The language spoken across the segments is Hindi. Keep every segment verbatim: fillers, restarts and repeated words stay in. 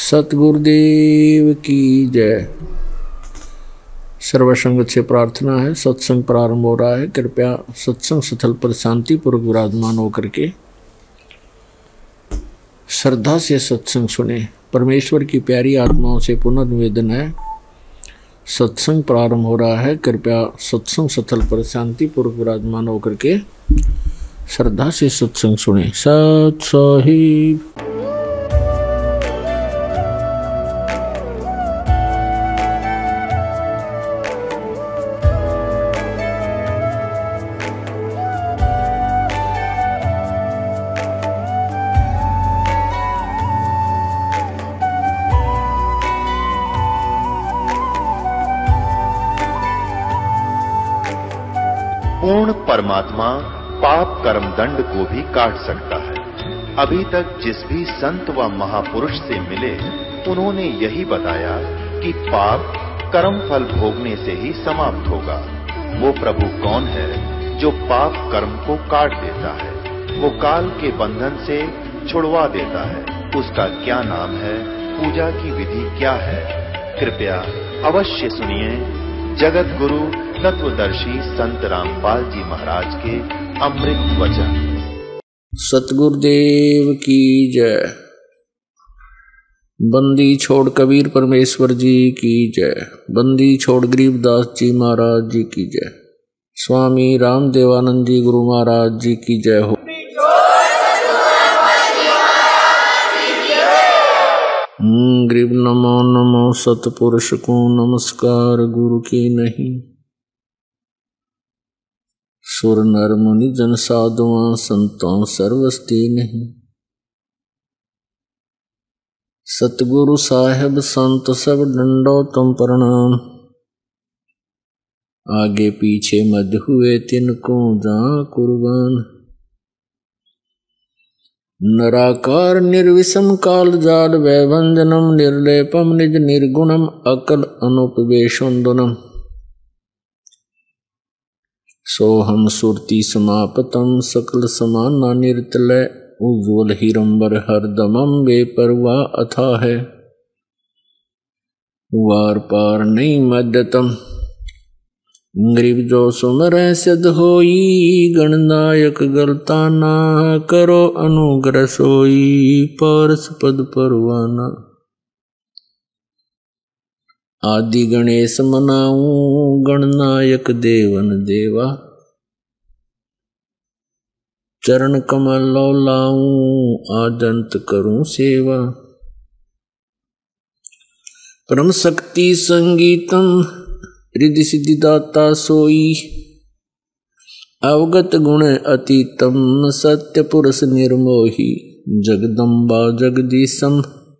सतगुरुदेव की जय। सर्वसंगत से प्रार्थना है। सत्संग प्रारंभ हो रहा है। कृपया सत्संग स्थल पर शांतिपूर्वक विराजमान होकर के श्रद्धा से सत्संग सुने। परमेश्वर की प्यारी आत्माओं से पुनर्निवेदन है, सत्संग प्रारंभ हो रहा है। कृपया सत्संग स्थल पर शांतिपूर्वक विराजमान होकर के श्रद्धा से सत्संग सुने। सत साहिब। पूर्ण परमात्मा पाप कर्म दंड को भी काट सकता है। अभी तक जिस भी संत व महापुरुष से मिले, उन्होंने यही बताया कि पाप कर्म फल भोगने से ही समाप्त होगा। वो प्रभु कौन है जो पाप कर्म को काट देता है, वो काल के बंधन से छुड़वा देता है। उसका क्या नाम है, पूजा की विधि क्या है? कृपया अवश्य सुनिए जगत गुरु तत्वदर्शी संत रामपाल जी महाराज के अमृत वचन। सतगुरुदेव की जय। बंदी छोड़ कबीर परमेश्वर जी की जय। बंदी छोड़ गरीबदास जी महाराज जी की जय। स्वामी रामदेवानंद जी गुरु महाराज जी की जय हो। गरीब नमो नमो सतपुरुष को नमस्कार, गुरु की नहीं। सुर नर मुनि जन साधुआं संतों सर्वस्ती नहीं। सतगुरु साहेब संत सब डंडो तुम प्रणाम। आगे पीछे मध्य हुए तिनको जा कुर्बान। नराकार निर्विषम काल जाल वैभंजनम निर्लेपम निज निर्गुणम अकल अनुपवेशोन्दनम। सोहम सुरति समापतम सकल समाना निर्तलय उज्ज्वल हिरंबर हरदमम बेपरवाह अथा है। वार पार नहीं मध्यतम गरीब जो सुमर सिद्ध होई। गणनायक गलता ना करो अनुग्रह सोई। पारस पद परवाना आदि गणेश मनाऊं। गणनायक देवन देवा चरण कमल लाऊं। आदंत करूं सेवा परम शक्ति संगीतम रिद्धि सिद्धि दाता सोई। अवगत गुण अतीतम सत्य पुरुष निर्मोही। जगदम्बा जगदीशम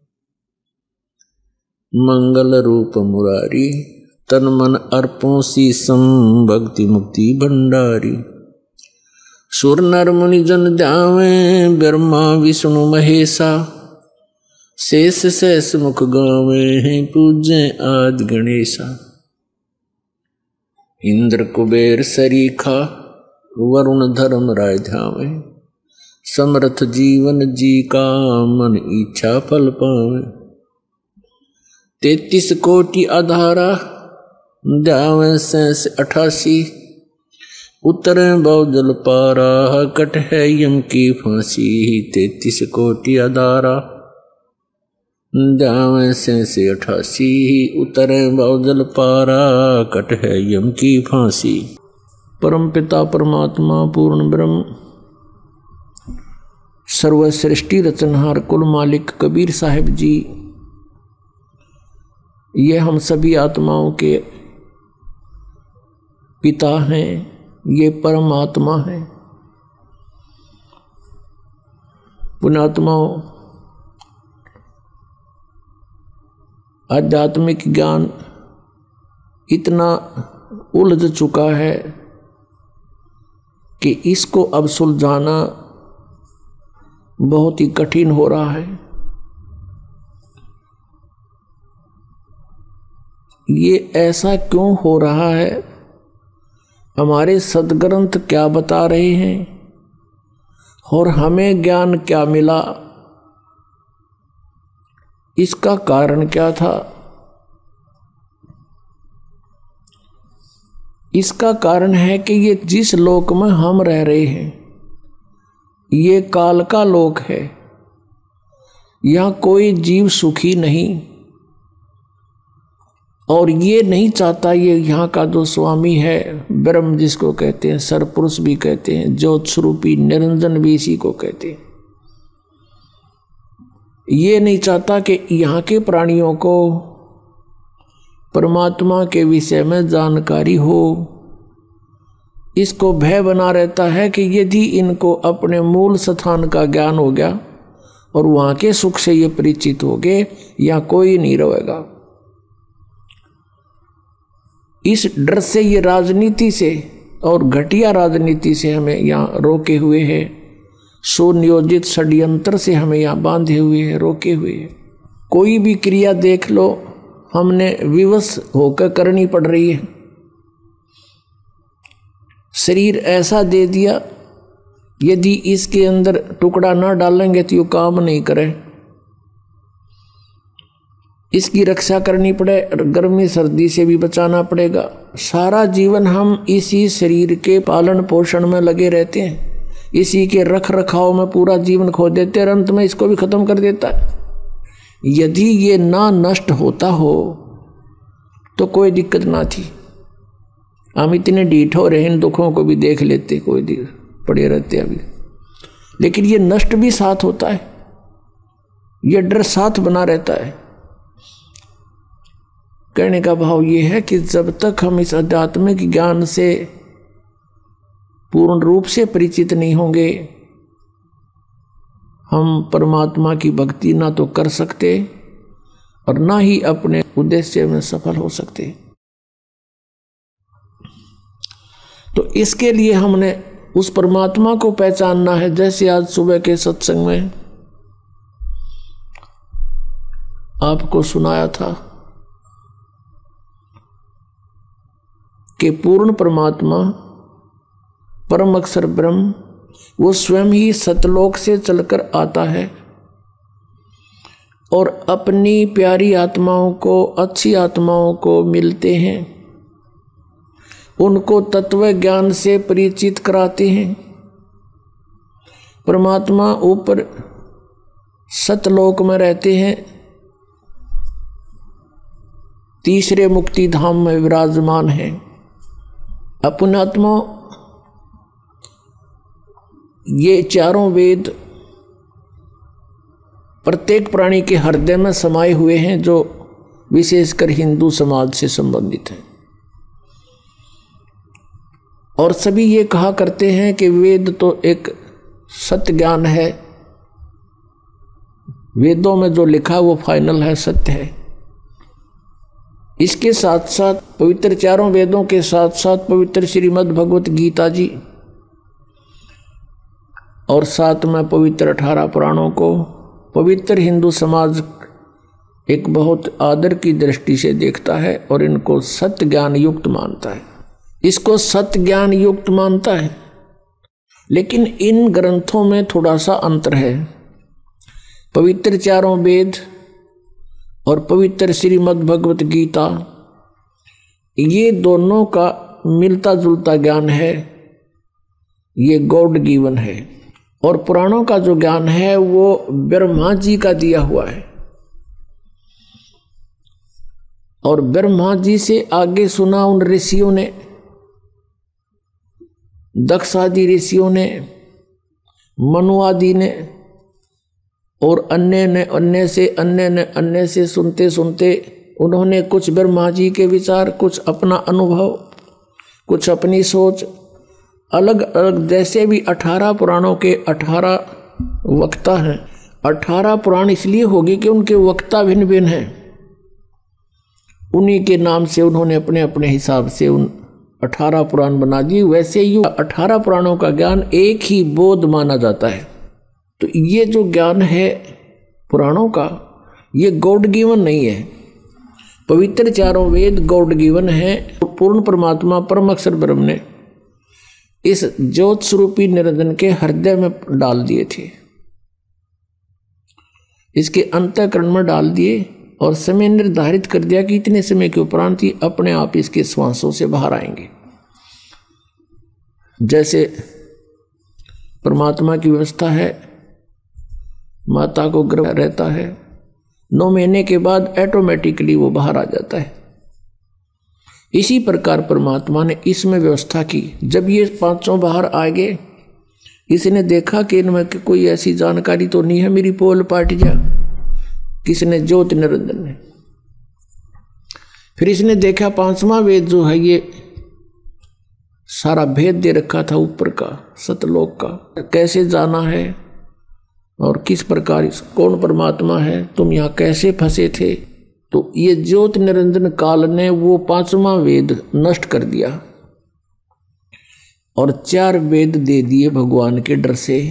मंगल रूप मुरारी। तन मन अर्पों शीसम भक्ति मुक्ति भंडारी। सुर नर मुनि जन ध्यावे ब्रह्मा विष्णु महेशा। शेष शेष मुख गावे पूजे आदि गणेशा। इंद्र कुबेर सरीखा वरुण धर्म राय ध्यावे। समर्थ जीवन जी का मन इच्छा फल पावे। तैतीस कोटि आधारा ध्यावे सैंस अठासी। उतरे बहुजल पारा कट है यम की फांसी। तैतीस कोटि आधारा ध्यावे से अठासी। उतरे बहुजल पारा कट है यम की फांसी। परम पिता परमात्मा पूर्ण ब्रह्म सर्व सृष्टि रचनहार कुल मालिक कबीर साहिब जी, ये हम सभी आत्माओं के पिता हैं। ये परमात्मा है। पुण्यात्माओं, आध्यात्मिक ज्ञान इतना उलझ चुका है कि इसको अब सुलझाना बहुत ही कठिन हो रहा है। ये ऐसा क्यों हो रहा है? हमारे सद्ग्रंथ क्या बता रहे हैं और हमें ज्ञान क्या मिला? इसका कारण क्या था? इसका कारण है कि ये जिस लोक में हम रह रहे हैं ये काल का लोक है। यहां कोई जीव सुखी नहीं, और ये नहीं चाहता, ये यहाँ का जो स्वामी है ब्रह्म जिसको कहते हैं, सरपुरुष भी कहते हैं, ज्योत स्वरूपी निरंजन भी इसी को कहते हैं, ये नहीं चाहता कि यहाँ के प्राणियों को परमात्मा के विषय में जानकारी हो। इसको भय बना रहता है कि यदि इनको अपने मूल स्थान का ज्ञान हो गया और वहाँ के सुख से ये परिचित हो गए, यहाँ कोई नहीं रहेगा। इस डर से ये राजनीति से और घटिया राजनीति से हमें यहाँ रोके हुए हैं, सुनियोजित षड्यंत्र से हमें यहाँ बांधे हुए हैं, रोके हुए हैं। कोई भी क्रिया देख लो हमने विवश होकर करनी पड़ रही है। शरीर ऐसा दे दिया, यदि इसके अंदर टुकड़ा ना डालेंगे तो ये काम नहीं करे। इसकी रक्षा करनी पड़े, गर्मी सर्दी से भी बचाना पड़ेगा। सारा जीवन हम इसी शरीर के पालन पोषण में लगे रहते हैं, इसी के रख रखाव में पूरा जीवन खो देते हैं, अंत में इसको भी खत्म कर देता है। यदि ये ना नष्ट होता हो तो कोई दिक्कत ना थी। हम इतने ढीठ हो रहे, इन दुखों को भी देख लेते, कोई दिन पड़े रहते अभी। लेकिन ये नष्ट भी साथ होता है, ये डर साथ बना रहता है। कहने का भाव ये है कि जब तक हम इस आध्यात्मिक ज्ञान से पूर्ण रूप से परिचित नहीं होंगे, हम परमात्मा की भक्ति ना तो कर सकते और ना ही अपने उद्देश्य में सफल हो सकते। तो इसके लिए हमने उस परमात्मा को पहचानना है। जैसे आज सुबह के सत्संग में आपको सुनाया था कि पूर्ण परमात्मा परम अक्षर ब्रह्म वो स्वयं ही सतलोक से चलकर आता है और अपनी प्यारी आत्माओं को, अच्छी आत्माओं को मिलते हैं, उनको तत्व ज्ञान से परिचित कराते हैं। परमात्मा ऊपर सतलोक में रहते हैं, तीसरे मुक्ति धाम में विराजमान है। अपनात्मा ये चारों वेद प्रत्येक प्राणी के हृदय में समाये हुए हैं, जो विशेषकर हिंदू समाज से संबंधित हैं। और सभी ये कहा करते हैं कि वेद तो एक सत्य ज्ञान है, वेदों में जो लिखा वो फाइनल है, सत्य है। इसके साथ साथ पवित्र चारों वेदों के साथ साथ पवित्र श्रीमद् भगवत गीता जी और साथ में पवित्र अठारह पुराणों को पवित्र हिंदू समाज एक बहुत आदर की दृष्टि से देखता है और इनको सत्य ज्ञान युक्त मानता है, इसको सत्य ज्ञान युक्त मानता है। लेकिन इन ग्रंथों में थोड़ा सा अंतर है। पवित्र चारों वेद और पवित्र श्रीमद् भगवत गीता, ये दोनों का मिलता जुलता ज्ञान है, ये गॉड गिवन है। और पुराणों का जो ज्ञान है वो ब्रह्मा जी का दिया हुआ है, और ब्रह्मा जी से आगे सुना उन ऋषियों ने, दक्ष आदि ऋषियों ने, मनु आदि ने, और अन्य ने अन्य से अन्य ने अन्य से सुनते सुनते उन्होंने कुछ ब्रह्मा जी के विचार, कुछ अपना अनुभव, कुछ अपनी सोच, अलग अलग, जैसे भी अठारह पुराणों के अठारह वक्ता हैं। अठारह पुराण इसलिए होगी कि उनके वक्ता भिन्न भिन्न हैं, उन्हीं के नाम से उन्होंने अपने अपने हिसाब से उन अठारह पुराण बना दिए। वैसे ही अठारह पुराणों का ज्ञान एक ही बोध माना जाता है। तो ये जो ज्ञान है पुराणों का, ये गॉड गिवन नहीं है। पवित्र चारों वेद गॉड गिवन है। पूर्ण परमात्मा परम अक्षर ब्रह्म ने इस ज्योत स्वरूपी निरंजन के हृदय में डाल दिए थे। इसके अंतःकरण में डाल दिए और समय निर्धारित कर दिया कि इतने समय के उपरांत ही अपने आप इसके श्वासों से बाहर आएंगे। जैसे परमात्मा की व्यवस्था है, माता को गर्भ रहता है, नौ महीने के बाद ऑटोमेटिकली वो बाहर आ जाता है। इसी प्रकार परमात्मा ने इसमें व्यवस्था की। जब ये पांचों बाहर आ गए, इसने देखा कि इनमें कोई ऐसी जानकारी तो नहीं है मेरी पोल पाट जा। किसने? ज्योति निरंजन ने। फिर इसने देखा पांचवा वेद जो है ये सारा भेद दे रखा था ऊपर का, सतलोक का, कैसे जाना है और किस प्रकार कौन परमात्मा है, तुम यहाँ कैसे फंसे थे। तो ये ज्योति निरंजन काल ने वो पांचवा वेद नष्ट कर दिया और चार वेद दे दिए भगवान के डर से।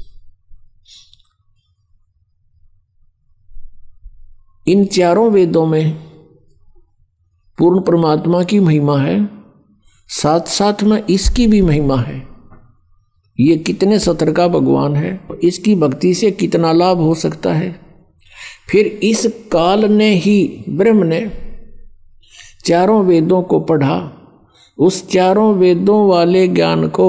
इन चारों वेदों में पूर्ण परमात्मा की महिमा है, साथ साथ में इसकी भी महिमा है। ये कितने सतर का भगवान है, इसकी भक्ति से कितना लाभ हो सकता है। फिर इस काल ने ही ब्रह्म ने चारों वेदों को पढ़ा, उस चारों वेदों वाले ज्ञान को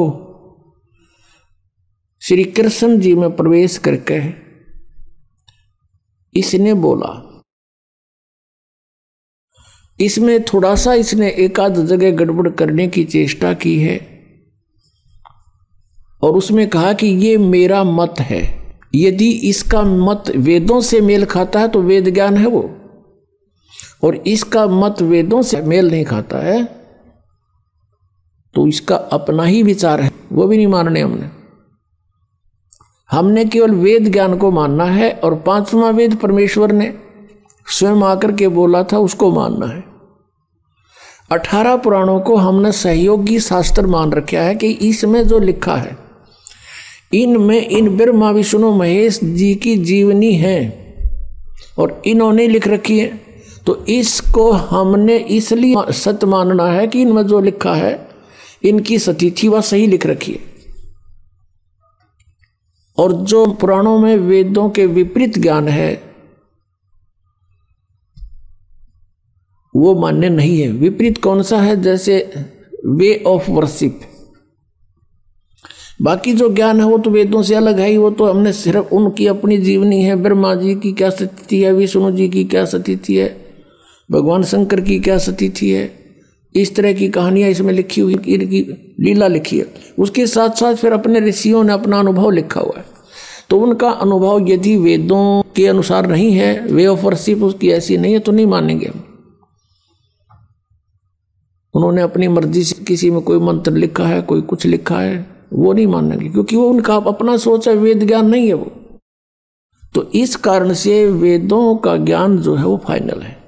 श्री कृष्ण जी में प्रवेश करके इसने बोला। इसमें थोड़ा सा इसने एक आध जगह गड़बड़ करने की चेष्टा की है और उसमें कहा कि ये मेरा मत है। यदि इसका मत वेदों से मेल खाता है तो वेद ज्ञान है वो, और इसका मत वेदों से मेल नहीं खाता है तो इसका अपना ही विचार है, वो भी नहीं मानने हमने। हमने केवल वेद ज्ञान को मानना है और पांचवा वेद परमेश्वर ने स्वयं आकर के बोला था उसको मानना है। अठारह पुराणों को हमने सहयोगी शास्त्र मान रखा है कि इसमें जो लिखा है इनमें इन ब्रह्मा विष्णु महेश जी की जीवनी है और इन्होंने लिख रखी है, तो इसको हमने इसलिए सत्य मानना है कि इनमें जो लिखा है इनकी सतिथि वह सही लिख रखी है। और जो पुराणों में वेदों के विपरीत ज्ञान है वो मान्य नहीं है। विपरीत कौन सा है? जैसे वे ऑफ वर्शिप। बाकी जो ज्ञान है वो तो वेदों से अलग है ही, वो तो हमने सिर्फ उनकी अपनी जीवनी है, ब्रह्मा जी की क्या स्थिति है, विष्णु जी की क्या स्थिति है, भगवान शंकर की क्या स्थिति है, इस तरह की कहानियां इसमें लिखी हुई, इनकी लीला लिखी है। उसके साथ साथ फिर अपने ऋषियों ने अपना अनुभव लिखा हुआ है। तो उनका अनुभव यदि वेदों के अनुसार नहीं है, वे ऑफ वर्शिप उसकी ऐसी नहीं है, तो नहीं मानेंगे हम। उन्होंने अपनी मर्जी से किसी में कोई मंत्र लिखा है, कोई कुछ लिखा है, वो नहीं मानेंगे, क्योंकि वो उनका अपना सोच है, वेद ज्ञान नहीं है वो। तो इस कारण से वेदों का ज्ञान जो है वो फाइनल है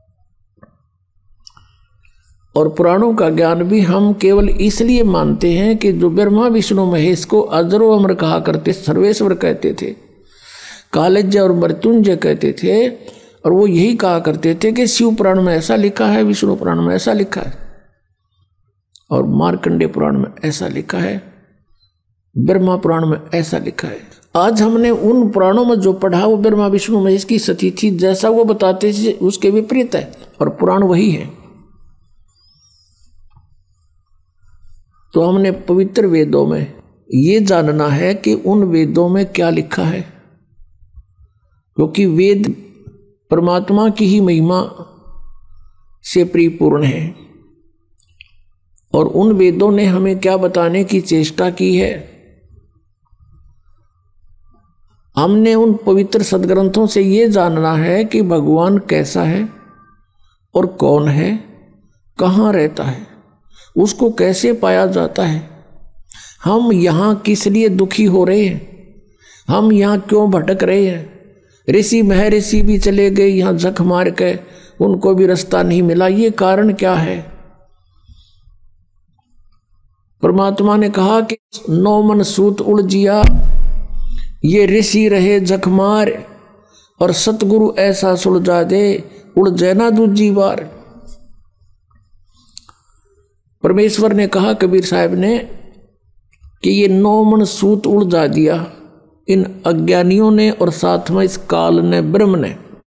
और पुराणों का ज्ञान भी हम केवल इसलिए मानते हैं कि जो ब्रह्मा विष्णु महेश को अजरो अमर कहा करते, सर्वेश्वर कहते थे, कालज्य और मृत्युंजय कहते थे, और वो यही कहा करते थे कि शिव पुराण में ऐसा लिखा है, विष्णु पुराण में ऐसा लिखा है और मार्कंडेय पुराण में ऐसा लिखा है, ब्रह्मा पुराण में ऐसा लिखा है। आज हमने उन पुराणों में जो पढ़ा वो ब्रह्मा विष्णु महेश की स्थिति जैसा वो बताते थे उसके विपरीत है और पुराण वही है। तो हमने पवित्र वेदों में ये जानना है कि उन वेदों में क्या लिखा है, क्योंकि वेद परमात्मा की ही महिमा से परिपूर्ण है और उन वेदों ने हमें क्या बताने की चेष्टा की है। हमने उन पवित्र सदग्रंथों से ये जानना है कि भगवान कैसा है और कौन है, कहाँ रहता है, उसको कैसे पाया जाता है, हम यहाँ किस लिए दुखी हो रहे हैं, हम यहाँ क्यों भटक रहे हैं। ऋषि महर्षि भी चले गए यहाँ जख मार के, उनको भी रास्ता नहीं मिला, ये कारण क्या है। परमात्मा ने कहा कि नौ मन सूत उलझिया, ये ऋषि रहे जख मार और सतगुरु ऐसा सुलझा दे, उलझे ना दूजी बार। परमेश्वर ने कहा कबीर साहब ने कि ये नौ मन सूत उलझा दिया, इन अज्ञानियों ने और साथ में इस काल ने, ब्रह्म ने।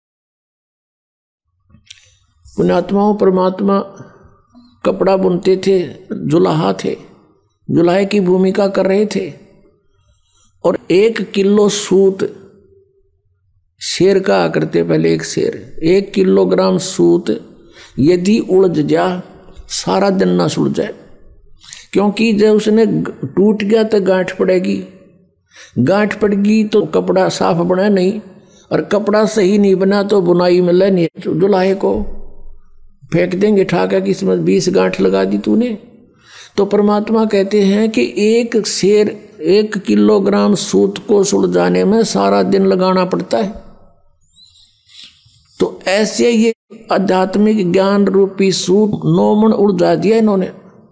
पुण्यात्माओं, परमात्मा कपड़ा बुनते थे, जुलाहा थे, जुलाहे की भूमिका कर रहे थे, और एक किलो सूत शेर कहा करते पहले, एक शेर, एक किलोग्राम सूत यदि उलझ जा सारा दिन ना सुलझे, क्योंकि जब उसने टूट गया तो गांठ पड़ेगी, गांठ पड़ेगी तो कपड़ा साफ बना नहीं, और कपड़ा सही नहीं बना तो बुनाई मिले नहीं। जुलाहे को फेंक देंगे ठाका कि इसमें बीस गांठ लगा दी तूने। तो परमात्मा कहते हैं कि एक शेर एक किलोग्राम सूत को सुलझाने में सारा दिन लगाना पड़ता है। तो ऐसे ये आध्यात्मिक ज्ञान रूपी सूत नौ मन उलझा दिया इन्होंने।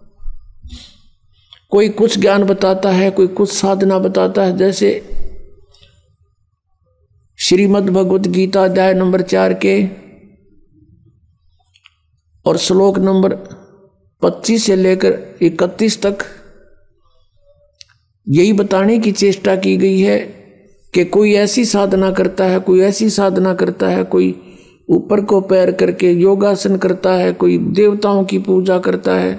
कोई कुछ ज्ञान बताता है, कोई कुछ साधना बताता है। जैसे श्रीमद् भगवत गीता अध्याय नंबर चार के और श्लोक नंबर पच्चीस से लेकर इकतीस तक यही बताने की चेष्टा की गई है कि कोई ऐसी साधना करता है, कोई ऐसी साधना करता है, कोई ऊपर को पैर करके योगासन करता है, कोई देवताओं की पूजा करता है,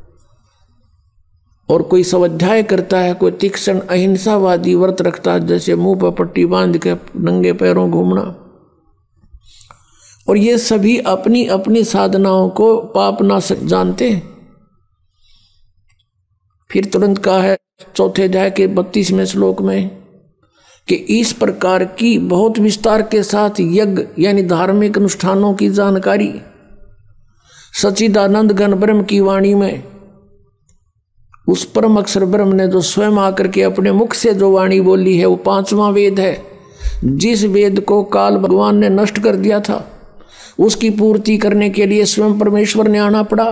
और कोई स्वाध्याय करता है, कोई तीक्ष्ण अहिंसावादी व्रत रखता है, जैसे मुंह पर पट्टी बांध के नंगे पैरों घूमना। और ये सभी अपनी अपनी साधनाओं को पाप ना जानते हैं। फिर तुरंत कहा है चौथे अध्याय के बत्तीसवें श्लोक में कि इस प्रकार की बहुत विस्तार के साथ यज्ञ यानी धार्मिक अनुष्ठानों की जानकारी सच्चिदानंद घन ब्रह्म की वाणी में उस परम अक्षर ब्रह्म ने जो स्वयं आकर के अपने मुख से जो वाणी बोली है वो पांचवा वेद है। जिस वेद को काल भगवान ने नष्ट कर दिया था उसकी पूर्ति करने के लिए स्वयं परमेश्वर ने आना पड़ा,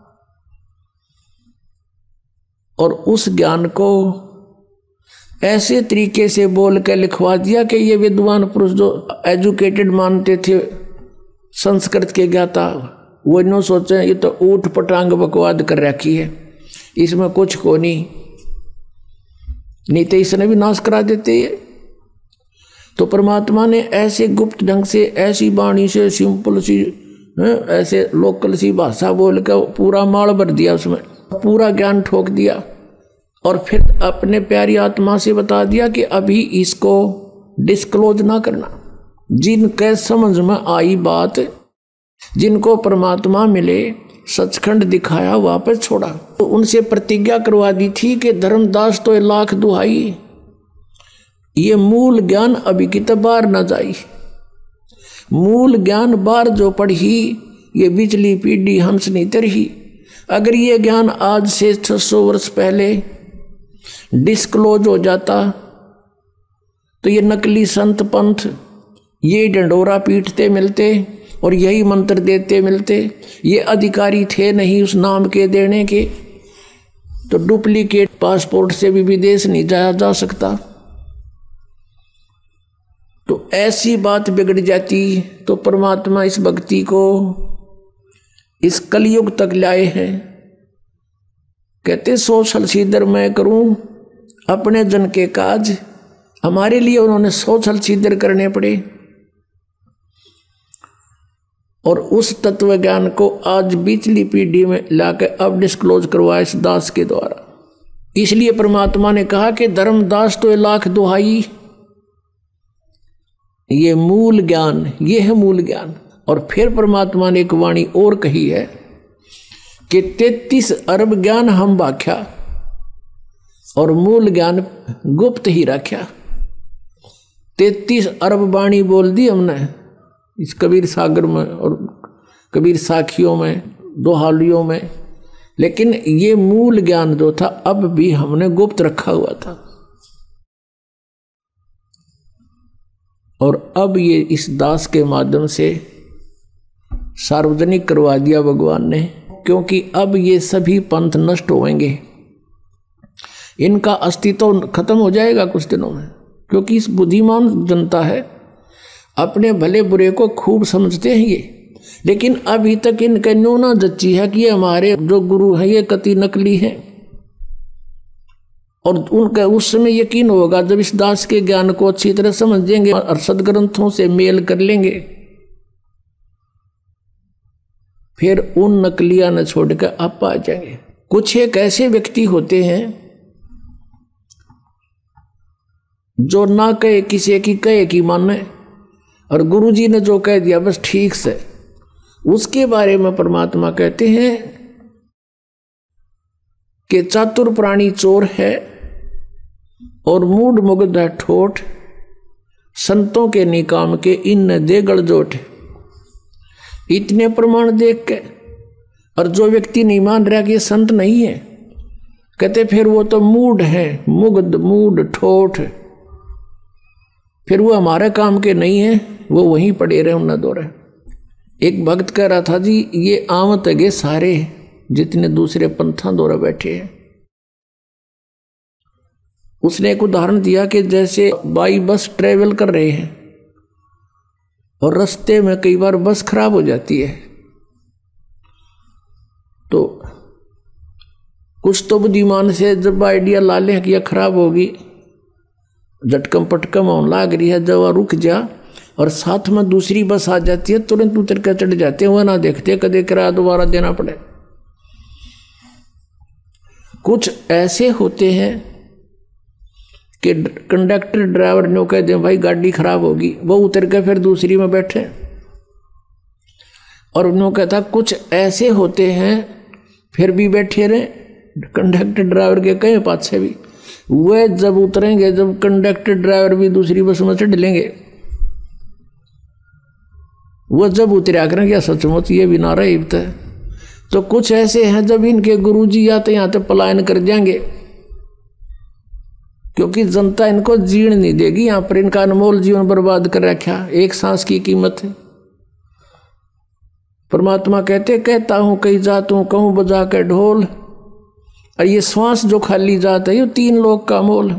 और उस ज्ञान को ऐसे तरीके से बोल के लिखवा दिया कि ये विद्वान पुरुष जो एजुकेटेड मानते थे संस्कृत के ज्ञाता, वो इन्हों सोचे ये तो ऊट पटांग बकवाद कर रखी है, इसमें कुछ को नहीं, नहीं तो इसने भी नाश करा देते ये। तो परमात्मा ने ऐसे गुप्त ढंग से, ऐसी वाणी से, सिंपल सी, ऐसे लोकल सी भाषा बोल के पूरा माल भर दिया, उसमें पूरा ज्ञान ठोक दिया, और फिर अपने प्यारी आत्मा से बता दिया कि अभी इसको डिस्क्लोज ना करना। जिनके समझ में आई बात, जिनको परमात्मा मिले, सचखंड दिखाया, वापस छोड़ा। तो उनसे प्रतिज्ञा करवा दी थी कि धर्मदास तो लाख दुहाई, ये मूल ज्ञान अभी की तो बाहर न जाई। मूल ज्ञान बाहर जो पढ़ी ये बिजली पीढ़ी हंस नहीं तरही। अगर ये ज्ञान आज से छह सौ वर्ष पहले डिस्क्लोज हो जाता तो ये नकली संत पंथ ये डंडोरा पीटते मिलते और यही मंत्र देते मिलते, ये अधिकारी थे नहीं उस नाम के देने के, तो डुप्लीकेट पासपोर्ट से भी विदेश नहीं जाया जा सकता। तो ऐसी बात बिगड़ जाती। तो परमात्मा इस भक्ति को इस कलयुग तक लाए हैं। कहते सौ छलछीदर मैं करूं अपने जन के काज, हमारे लिए उन्होंने सौ छलछीदर करने पड़े, और उस तत्व ज्ञान को आज बीचली पीढ़ी में लाकर अब डिस्क्लोज करवाया इस दास के द्वारा। इसलिए परमात्मा ने कहा कि धर्मदास तो लाख दुहाई, ये मूल ज्ञान, ये है मूल ज्ञान। और फिर परमात्मा ने एक वाणी और कही है कि तैतीस अरब ज्ञान हम व्याख्या और मूल ज्ञान गुप्त ही रख्या। तैतीस अरब वाणी बोल दी हमने इस कबीर सागर में और कबीर साखियों में, दोहालियों में, लेकिन ये मूल ज्ञान जो था अब भी हमने गुप्त रखा हुआ था, और अब ये इस दास के माध्यम से सार्वजनिक करवा दिया भगवान ने, क्योंकि अब ये सभी पंथ नष्ट होंगे, इनका अस्तित्व खत्म हो जाएगा कुछ दिनों में। क्योंकि इस बुद्धिमान जनता है, अपने भले बुरे को खूब समझते हैं ये, लेकिन अभी तक इनके न्यू ना जच्ची है कि ये हमारे जो गुरु हैं ये कति नकली हैं। और उनका उस समय यकीन होगा जब इस दास के ज्ञान को अच्छी तरह समझेंगे और सदग्रंथों से मेल कर लेंगे, फिर उन नकलियां न छोड़कर आप आ जाएंगे। कुछ एक ऐसे व्यक्ति होते हैं जो ना कहे किसी की कहे की माने, और गुरुजी ने जो कह दिया बस ठीक से, उसके बारे में परमात्मा कहते हैं कि चातुर प्राणी चोर है और मूड मुग्ध है ठोठ, संतों के निकाम के इन दे गड़जोट। इतने प्रमाण देख के और जो व्यक्ति नहीं मान रहा कि ये संत नहीं है, कहते फिर वो तो मूड है, मुग्ध मूड ठोठ, फिर वो हमारे काम के नहीं है, वो वहीं पड़े रहे उन दौरे। एक भक्त कह रहा था जी ये आवत है सारे जितने दूसरे पंथा दौरा बैठे हैं। उसने एक उदाहरण दिया कि जैसे बाई बस ट्रेवल कर रहे हैं और रास्ते में कई बार बस खराब हो जाती है, तो कुछ तो बुद्धिमान से जब आइडिया ला ले कि यह खराब होगी, झटकम पटकम होने लाग रही है, जब रुक जा और साथ में दूसरी बस आ जाती है तुरंत उतर कर चढ़ जाते हैं, वह ना देखते कदे किराया दोबारा देना पड़े। कुछ ऐसे होते हैं कि कंडक्टर ड्राइवर ने कह दे भाई गाड़ी खराब होगी, वो उतर के फिर दूसरी में बैठे। और उन्होंने कहता कुछ ऐसे होते हैं फिर भी बैठे रहे, कंडक्टर ड्राइवर के कहे पाछे भी, वे जब उतरेंगे जब कंडक्टर ड्राइवर भी दूसरी बस में चढ़ लेंगे, वो जब उतरा करेंगे सचमुच ये भी नारा इब्त है। तो कुछ ऐसे हैं जब इनके गुरुजी आते यहाँ तक पलायन कर जाएंगे, क्योंकि जनता इनको जीण नहीं देगी, यहाँ पर इनका अनमोल जीवन बर्बाद कर रखा, एक सांस की कीमत है। परमात्मा कहते कहता हूं कहीं जात हूं कहूं बजा के ढोल, और ये श्वास जो खाली जात है ये तीन लोग का मोल।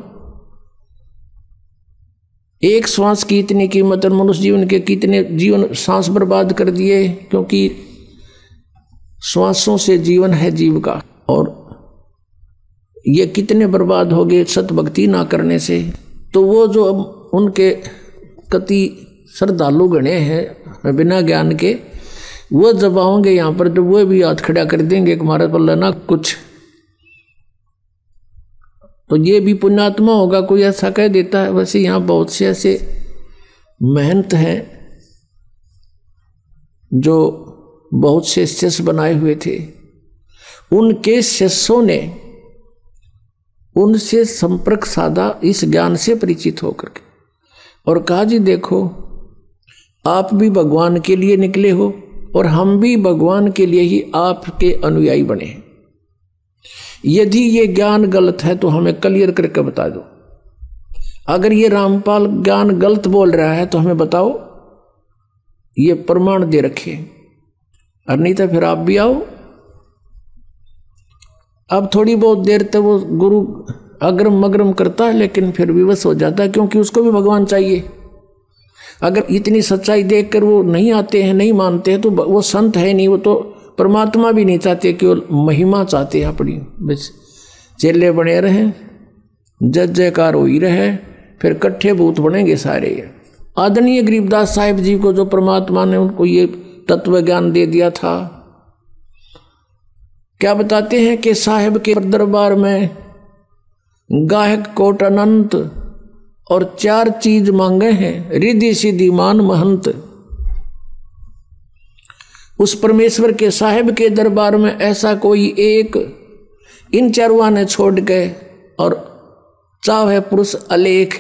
एक श्वास की इतनी कीमत और मनुष्य जीवन के कितने जीवन सांस बर्बाद कर दिए, क्योंकि श्वासों से जीवन है जीव का, और ये कितने बर्बाद हो गए सत भक्ति ना करने से। तो वो जो अब उनके कति श्रद्धालु गणे हैं बिना ज्ञान के, वो जब आओगे यहाँ पर तो वो भी हाथ खड़ा कर देंगे कि हमारे पल्ला ना कुछ, तो ये भी पुण्यात्मा होगा कोई ऐसा कह देता है। वैसे यहाँ बहुत से ऐसे महंत हैं जो बहुत से शिष्य बनाए हुए थे, उनके शिष्यों ने उनसे संपर्क साधा इस ज्ञान से परिचित होकर के, और कहा जी देखो आप भी भगवान के लिए निकले हो और हम भी भगवान के लिए ही आपके अनुयायी बने हैं। यदि ये ज्ञान गलत है तो हमें क्लियर करके बता दो, अगर ये रामपाल ज्ञान गलत बोल रहा है तो हमें बताओ, ये प्रमाण दे रखे, और नहीं तो फिर आप भी आओ। अब थोड़ी बहुत देर तक वो गुरु अग्रम मग्रम करता है, लेकिन फिर विवश हो जाता है, क्योंकि उसको भी भगवान चाहिए। अगर इतनी सच्चाई देखकर वो नहीं आते हैं, नहीं मानते हैं, तो वो संत है नहीं, वो तो परमात्मा भी नहीं चाहते, केवल महिमा चाहते हैं अपनी, बस चेले बने रहे, जय जयकार हो ही रहे, फिर कट्ठे भूत बनेंगे सारे। आदरणीय गरीबदास साहिब जी को जो परमात्मा ने उनको ये तत्व ज्ञान दे दिया था, क्या बताते हैं कि साहिब के दरबार में गायक कोट अनंत और चार चीज मांगे हैं, रिद्धि सिद्धि मान महंत। उस परमेश्वर के साहिब के दरबार में ऐसा कोई एक इन चारुआ ने छोड़ के और चाहे पुरुष अलेख।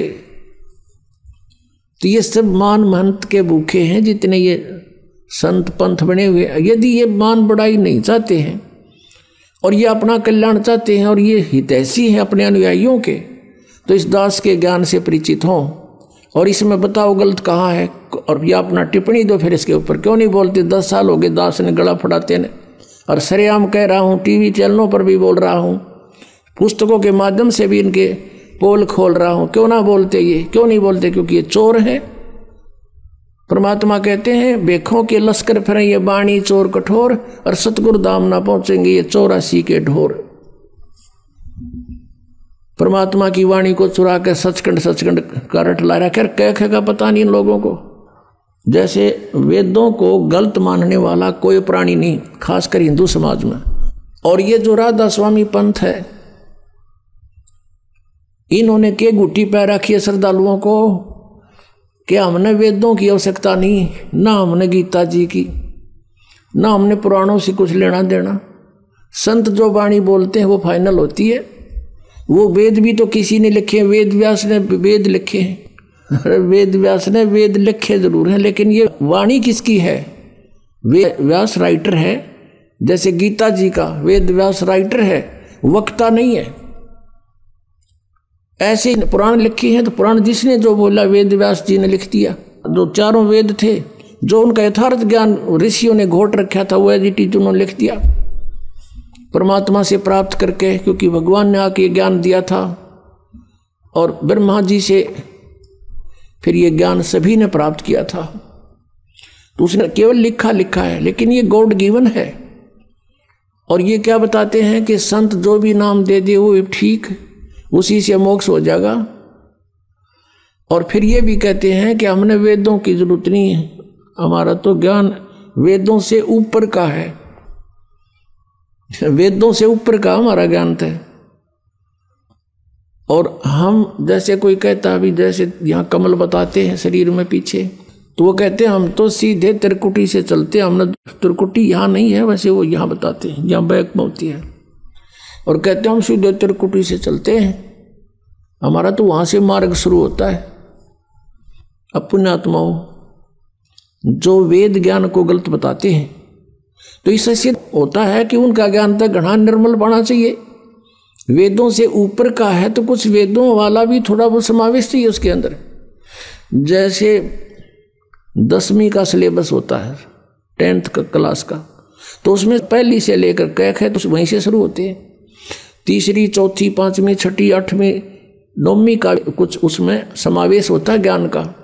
तो ये सब मान महंत के भूखे हैं जितने ये संत पंथ बने हुए। यदि ये मान बढ़ाई नहीं चाहते हैं और ये अपना कल्याण चाहते हैं और ये हितैषी हैं अपने अनुयायियों के, तो इस दास के ज्ञान से परिचित हों और इसमें बताओ गलत कहाँ है, और ये अपना टिप्पणी दो फिर इसके ऊपर। क्यों नहीं बोलते? दस साल हो गए दास ने गला फड़ाते ने, और सरेआम कह रहा हूँ, टीवी चैनलों पर भी बोल रहा हूँ, पुस्तकों के माध्यम से भी इनके पोल खोल रहा हूँ। क्यों ना बोलते? ये क्यों नहीं बोलते? क्योंकि ये चोर है। परमात्मा कहते हैं बेखों के लश्कर फिरें ये बाणी चोर कठोर, और सतगुरु धाम ना पहुंचेंगे ये चौरासी के ढोर। परमात्मा की वाणी को चुरा के सचखंड सचखंड का रट ला रहा है। कह कह का पता नहीं इन लोगों को। जैसे वेदों को गलत मानने वाला कोई प्राणी नहीं, खासकर हिंदू समाज में। और ये जो राधा स्वामी पंथ है, इन्होंने के गुट्टी पै रखी है श्रद्धालुओं को कि हमने वेदों की आवश्यकता नहीं, ना हमने गीता जी की, ना हमने पुराणों से कुछ लेना देना। संत जो वाणी बोलते हैं वो फाइनल होती है। वो वेद भी तो किसी ने लिखे, वेद व्यास ने वेद लिखे हैं। वेद व्यास ने वेद लिखे जरूर हैं, लेकिन ये वाणी किसकी है? वेद व्यास राइटर है, जैसे गीता जी का वेद व्यास राइटर है, वक्ता नहीं है। ऐसे पुराण लिखे हैं तो पुराण जिसने जो बोला वेद व्यास जी ने लिख दिया। जो चारों वेद थे, जो उनका यथार्थ ज्ञान ऋषियों ने घोट रखा था, वो एडिटिव उन्होंने लिख दिया परमात्मा से प्राप्त करके, क्योंकि भगवान ने आके ज्ञान दिया था। और ब्रह्मा जी से फिर ये ज्ञान सभी ने प्राप्त किया था। तो उसने केवल लिखा लिखा है, लेकिन ये गॉड गिवन है। और ये क्या बताते हैं कि संत जो भी नाम दे दे वो ठीक, उसी से मोक्ष हो जाएगा। और फिर ये भी कहते हैं कि हमने वेदों की जरूरत नहीं है, हमारा तो ज्ञान वेदों से ऊपर का है। वेदों से ऊपर का हमारा ज्ञान है। और हम जैसे कोई कहता अभी, जैसे यहाँ कमल बताते हैं शरीर में पीछे, तो वो कहते हैं हम तो सीधे त्रिकुटी से चलते हैं, हमने त्रिकुटी यहाँ नहीं है, वैसे वो यहाँ बताते हैं यहाँ बैक में होती है। और कहते हैं हम सीधे त्रिकुटी से चलते हैं, हमारा तो वहाँ से मार्ग शुरू होता है। अब पुण्यात्माओं जो वेद ज्ञान को गलत बताते हैं, तो इससे सिद्ध होता है कि उनका ज्ञान तक घना निर्मल होना चाहिए। वेदों से ऊपर का है तो कुछ वेदों वाला भी थोड़ा बहुत समावेश चाहिए उसके अंदर। जैसे दसवीं का सिलेबस होता है, टेंथ का क्लास का, तो उसमें पहली से लेकर कैक है तो वहीं से शुरू होते हैं। तीसरी, चौथी, पांचवीं, छठी, आठवीं, नौवीं का कुछ उसमें समावेश होता है ज्ञान का।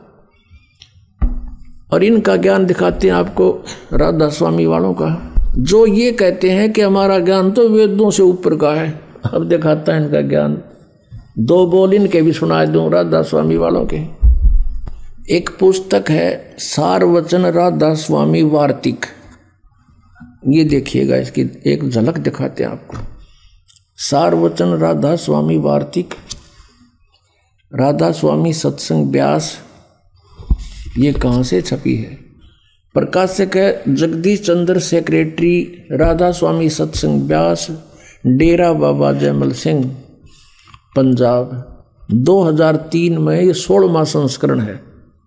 और इनका ज्ञान दिखाते हैं आपको राधा स्वामी वालों का, जो ये कहते हैं कि हमारा ज्ञान तो वेदों से ऊपर का है। अब दिखाता है इनका ज्ञान। दो बोल इनके भी सुना दूं राधा स्वामी वालों के। एक पुस्तक है सारवचन राधा स्वामी वार्तिक, ये देखिएगा, इसकी एक झलक दिखाते हैं आपको। सारवचन राधा स्वामी वार्तिक, राधा स्वामी सत्संग व्यास, ये कहाँ से छपी है? प्रकाशक है जगदीश चंद्र, सेक्रेटरी राधा स्वामी सत्संग व्यास, डेरा बाबा जयमल सिंह, पंजाब। दो हज़ार तीन में ये सोलहवां संस्करण है।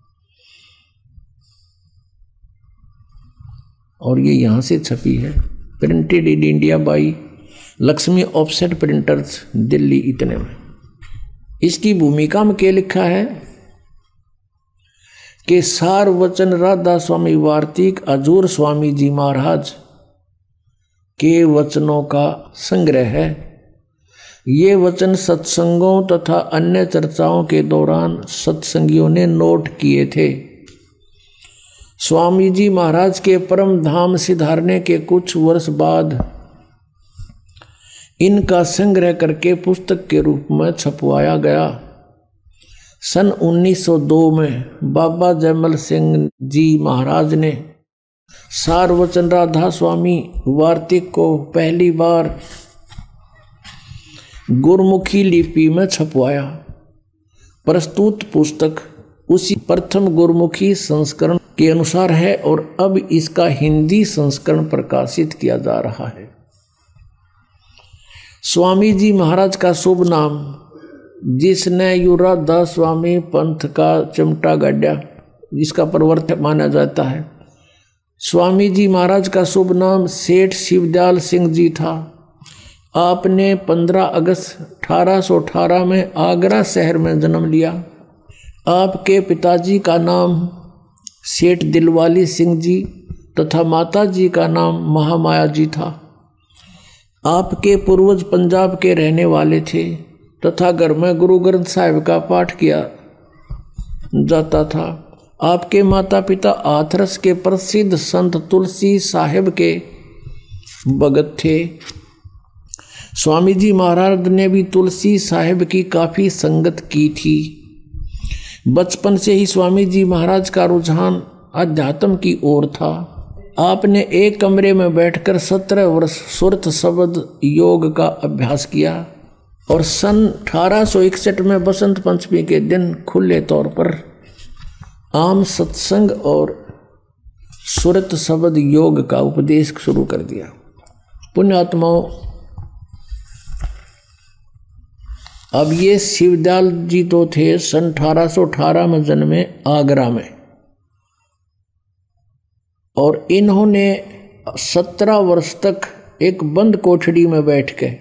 और ये यहाँ से छपी है, printed in India by Laxmi offset printers, Delhi, इतने में। इसकी भूमिका में क्या लिखा है कि सारवचन राधा स्वामी वार्तिक हजूर स्वामी जी महाराज के वचनों का संग्रह है। ये वचन सत्संगों तथा अन्य चर्चाओं के दौरान सत्संगियों ने नोट किए थे। स्वामी जी महाराज के परम धाम सिधारने के कुछ वर्ष बाद इनका संग्रह करके पुस्तक के रूप में छपवाया गया। सन उन्नीस सौ दो में बाबा जयमल सिंह जी महाराज ने सारवचन राधा स्वामी वार्तिक को पहली बार गुरमुखी लिपि में छपवाया। प्रस्तुत पुस्तक उसी प्रथम गुरमुखी संस्करण के अनुसार है और अब इसका हिंदी संस्करण प्रकाशित किया जा रहा है। स्वामी जी महाराज का शुभ नाम, जिसने युराधा स्वामी पंथ का चिमटा गाड़ा, जिसका प्रवर्तक माना जाता है, स्वामी जी महाराज का शुभ नाम सेठ शिवदयाल सिंह जी था। आपने पंद्रह अगस्त अठारह सौ अठारह में आगरा शहर में जन्म लिया। आपके पिताजी का नाम सेठ दिलवाली सिंह जी तथा माता जी का नाम महामाया जी था। आपके पूर्वज पंजाब के रहने वाले थे तथा घर में गुरु ग्रंथ साहिब का पाठ किया जाता था। आपके माता पिता हाथरस के प्रसिद्ध संत तुलसी साहिब के भगत थे। स्वामी जी महाराज ने भी तुलसी साहिब की काफी संगत की थी। बचपन से ही स्वामी जी महाराज का रुझान अध्यात्म की ओर था। आपने एक कमरे में बैठकर सत्रह वर्ष सुरत शब्द योग का अभ्यास किया और सन अठारह सौ इकसठ में बसंत पंचमी के दिन खुले तौर पर आम सत्संग और सुरत शब्द योग का उपदेश शुरू कर दिया। पुण्यात्माओं, अब ये शिवदयाल जी तो थे सन अठारह सौ अठारह में जन्मे आगरा में, और इन्होंने सत्रह वर्ष तक एक बंद कोठड़ी में बैठ के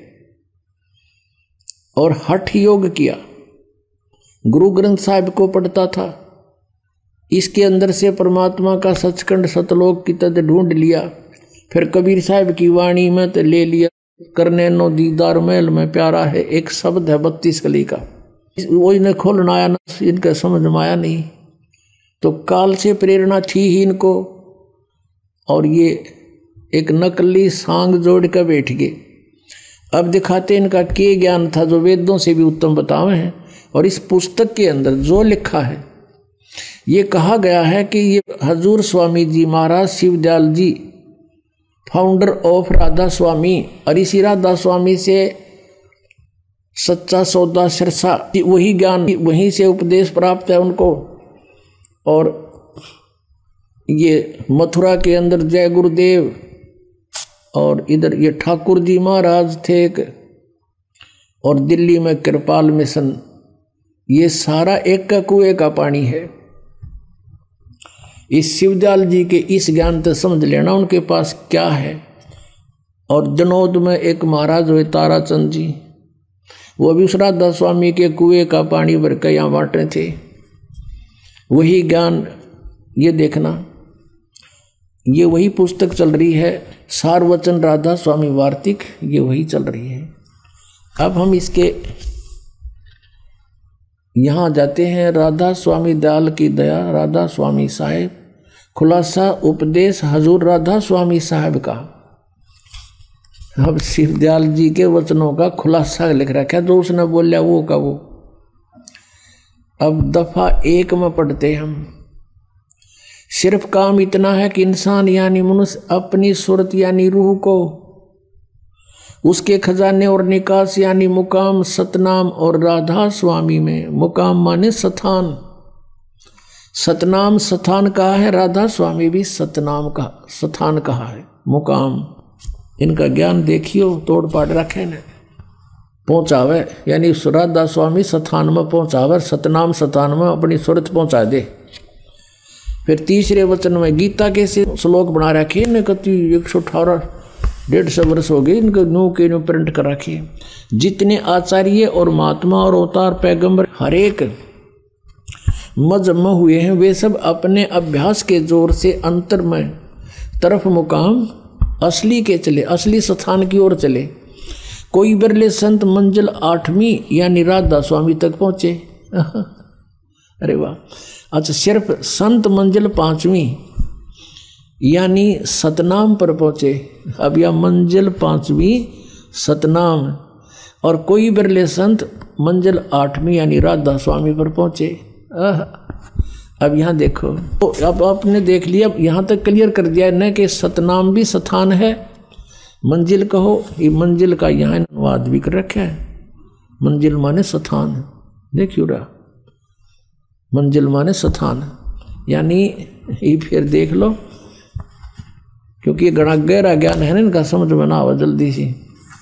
और हठ योग किया। गुरु ग्रंथ साहिब को पढ़ता था, इसके अंदर से परमात्मा का सचखंड सतलोक की तद ढूंढ लिया। फिर कबीर साहिब की वाणी में तो ले लिया, करने नो दीदार महल में प्यारा है, एक शब्द है बत्तीस कली का, वो इन्हें खोलना आया ना, इनका समझ में आया नहीं, तो काल से प्रेरणा थी ही इनको, और ये एक नकली सांग जोड़ कर बैठ गए। अब दिखाते इनका के ज्ञान था जो वेदों से भी उत्तम बतावे हैं। और इस पुस्तक के अंदर जो लिखा है, ये कहा गया है कि ये हजूर स्वामी जी महाराज शिवदयाल जी फाउंडर ऑफ राधा स्वामी, और इसी राधा स्वामी से सच्चा सौदा सिरसा, वही ज्ञान वहीं से उपदेश प्राप्त है उनको। और ये मथुरा के अंदर जय गुरुदेव, और इधर ये ठाकुर जी महाराज थे एक, और दिल्ली में कृपाल मिशन, ये सारा एक का कुएं का पानी है। इस शिवदयाल जी के इस ज्ञान तो समझ लेना उनके पास क्या है। और जनौद में एक महाराज हुए ताराचंद जी, वो भी उस राधा स्वामी के कुएं का पानी भर के यहाँ बांटे थे। वही ज्ञान ये देखना, ये वही पुस्तक चल रही है, सारवचन राधा स्वामी वार्तिक, ये वही चल रही है। अब हम इसके यहाँ जाते हैं। राधा स्वामी दयाल की दया, राधा स्वामी साहेब, खुलासा उपदेश हजूर राधा स्वामी साहब का। अब शिवदयाल जी के वचनों का खुलासा लिख रखा है, जो उसने बोलिया वो का वो। अब दफा एक में पढ़ते हम। सिर्फ काम इतना है कि इंसान यानी मनुष्य अपनी सूरत यानी रूह को, उसके खजाने और निकास यानी मुकाम सतनाम और राधा स्वामी में, मुकाम माने स्थान, सतनाम स्थान कहा है, राधा स्वामी भी सतनाम का स्थान कहा है, मुकाम। इनका ज्ञान देखियो, तोड़ पाड़ रखे ने, पहुंचावे यानी राधा स्वामी स्थान में पहुंचावे, सतनाम स्थान में अपनी सूरत पहुंचा दे। फिर तीसरे वचन में गीता के से श्लोक बना रखे ने, कति एक सौ अठारह डेढ़ सौ वर्ष हो गए इनको नो के नो प्रिंट कर रखे। जितने आचार्य और महात्मा और अवतार पैगंबर हरेक मजम हुए हैं, वे सब अपने अभ्यास के जोर से अंतर में तरफ मुकाम असली के चले, असली स्थान की ओर चले। कोई बिरले संत मंजिल आठवीं यानी राधा स्वामी तक पहुंचे। अरे वाह, अच्छा सिर्फ संत मंजिल पांचवी यानी सतनाम पर पहुंचे। अब यह मंजिल पांचवी सतनाम, और कोई बिरले संत मंजिल आठवीं यानी राधा स्वामी पर पहुंचे। अब यहाँ देखो, तो अब आपने देख लिया, अब यहाँ तक क्लियर कर दिया न कि सतनाम भी स्थान है, मंजिल कहो, ये मंजिल का यहाँ अनुवाद भी कर रखा है। मंजिल माने स्थान, देखियो रहा, मंजिल माने स्थान, यानी ये फिर देख लो, क्योंकि ये गणा गहरा ज्ञान है ना, इनका समझ में ना आवा जल्दी सी।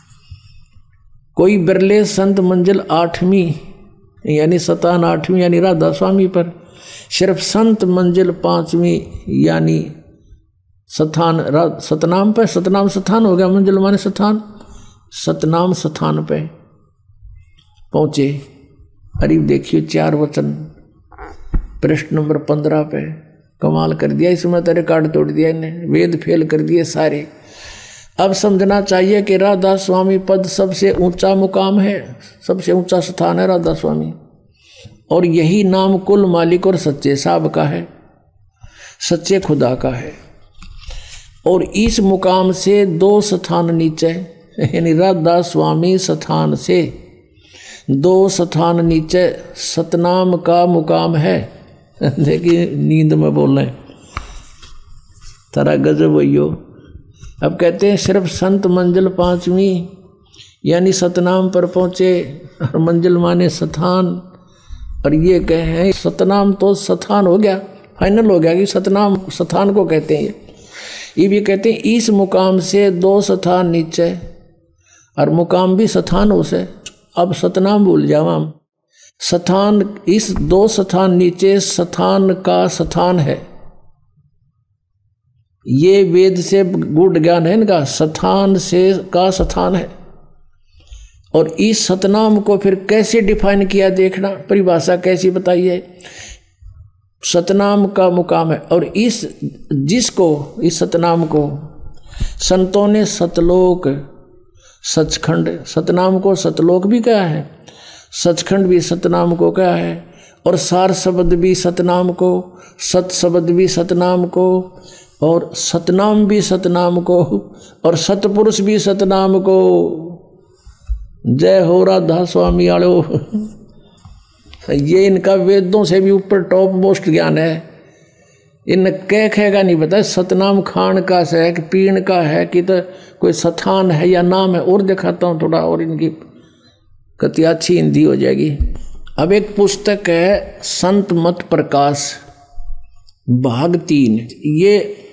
कोई बिरले संत मंजिल आठवीं यानी सतान आठवीं यानी राधा स्वामी पर, सिर्फ संत मंजिल पांचवी यानी स्थान सतनाम पे, सतनाम स्थान हो गया, मंजिल माने स्थान, सतनाम स्थान पे पहुंचे। अरे देखिए चार वचन पृष्ठ नंबर पंद्रह पे, कमाल कर दिया, इसमें तो रिकॉर्ड तोड़ दिया इन्हें, वेद फेल कर दिए सारे। अब समझना चाहिए कि राधा स्वामी पद सबसे ऊंचा मुकाम है, सबसे ऊंचा स्थान है राधा स्वामी, और यही नाम कुल मालिक और सच्चे साहब का है, सच्चे खुदा का है। और इस मुकाम से दो स्थान नीचे यानी राधा स्वामी स्थान से दो स्थान नीचे सतनाम का मुकाम है। देखिए नींद में बोल रहे तारा गजब वही। अब कहते हैं सिर्फ संत मंजिल पांचवी यानी सतनाम पर पहुंचे, और मंजिल माने स्थान, और ये कहे सतनाम तो स्थान हो गया, फाइनल हो गया कि सतनाम स्थान को कहते हैं। ये भी कहते हैं इस मुकाम से दो स्थान नीचे, और मुकाम भी स्थान उसे। अब सतनाम भूल जाओ हम, स्थान इस दो स्थान नीचे स्थान का स्थान है। ये वेद से गूढ़ ज्ञान है इनका, स्थान से का स्थान है। और इस सतनाम को फिर कैसे डिफाइन किया देखना, परिभाषा कैसी बताई है। सतनाम का मुकाम है, और इस जिसको इस सतनाम को संतों ने सतलोक सचखंड, सतनाम को सतलोक भी कहा है, सचखंड भी सतनाम को कहा है, और सार शब्द भी सतनाम को, सत शब्द भी सतनाम को, और सतनाम भी सतनाम को, और सतपुरुष भी सतनाम को। जय हो राधा स्वामी आलो। ये इनका वेदों से भी ऊपर टॉप मोस्ट ज्ञान है। इन कह खेगा नहीं पता सतनाम खान का है कि पीण का है कि तो कोई स्थान है या नाम है। और दिखाता हूँ थोड़ा, और इनकी कति अच्छी हिंदी हो जाएगी। अब एक पुस्तक है संत मत प्रकाश भाग तीन, ये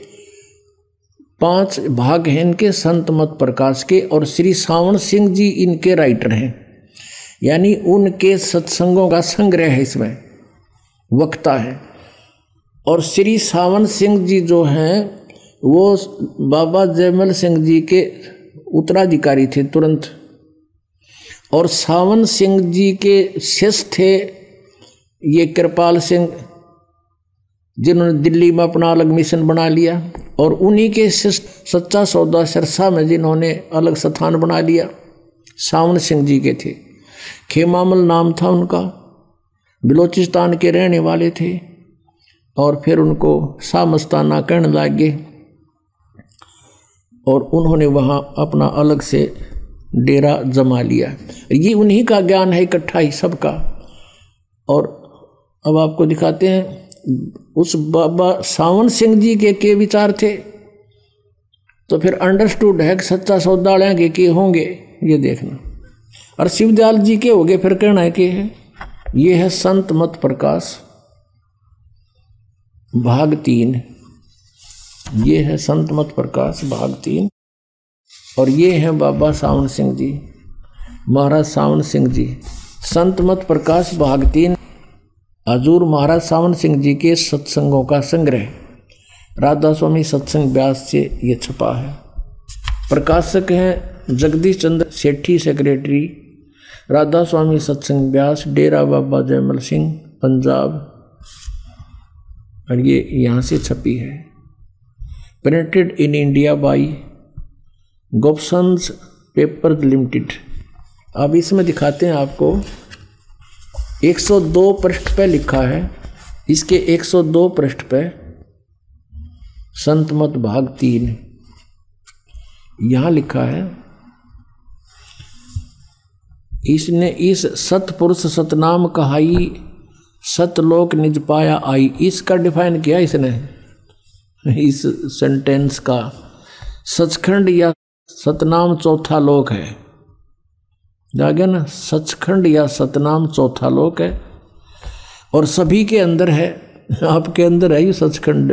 पांच भाग हैं इनके संत मत प्रकाश के, और श्री सावन सिंह जी इनके राइटर हैं, यानी उनके सत्संगों का संग्रह है, इसमें वक्ता है। और श्री सावन सिंह जी जो हैं वो बाबा जयमल सिंह जी के उत्तराधिकारी थे तुरंत, और सावन सिंह जी के शिष्य थे ये कृपाल सिंह, जिन्होंने दिल्ली में अपना अलग मिशन बना लिया, और उन्हीं के शिष्य सच्चा सौदा सिरसा में जिन्होंने अलग स्थान बना लिया, सावन सिंह जी के थे। खेमामल नाम था उनका, बलोचिस्तान के रहने वाले थे, और फिर उनको शाह मस्ताना कहने लगे, और उन्होंने वहाँ अपना अलग से डेरा जमा लिया। ये उन्हीं का ज्ञान है इकट्ठा ही सबका। और अब आपको दिखाते हैं उस बाबा सावन सिंह जी के के विचार थे, तो फिर अंडरस्टूड है कि सच्चा सौदा के के होंगे, ये देखना। और शिवदयाल जी के होंगे, फिर कहना है कि है ये है संत मत प्रकाश भाग तीन, ये है संत मत प्रकाश भाग तीन, और ये है बाबा सावन सिंह जी, महाराज सावन सिंह जी। संत मत प्रकाश भाग तीन हजूर महाराज सावन सिंह जी के सत्संगों का संग्रह, राधा स्वामी सत्संग व्यास से ये छपा है। प्रकाशक हैं जगदीश चंद्र सेठी, सेक्रेटरी राधा स्वामी सत्संग व्यास, डेरा बाबा जयमल सिंह, पंजाब, और ये यहाँ से छपी है। Printed in India by Gopsons paper limited. अब इसमें दिखाते हैं आपको, एक सौ दो पृष्ठ पे लिखा है, इसके एक सौ दो पृष्ठ पे संत मत भाग तीन यहाँ लिखा है, इसने इस सतपुरुष सतनाम कहाई, सतलोक निज पाया आई, इसका डिफाइन किया इसने इस सेंटेंस का। सचखंड या सतनाम चौथा लोक है, जागे ना, सचखंड या सतनाम चौथा लोक है, और सभी के अंदर है, आपके अंदर है ये सचखंड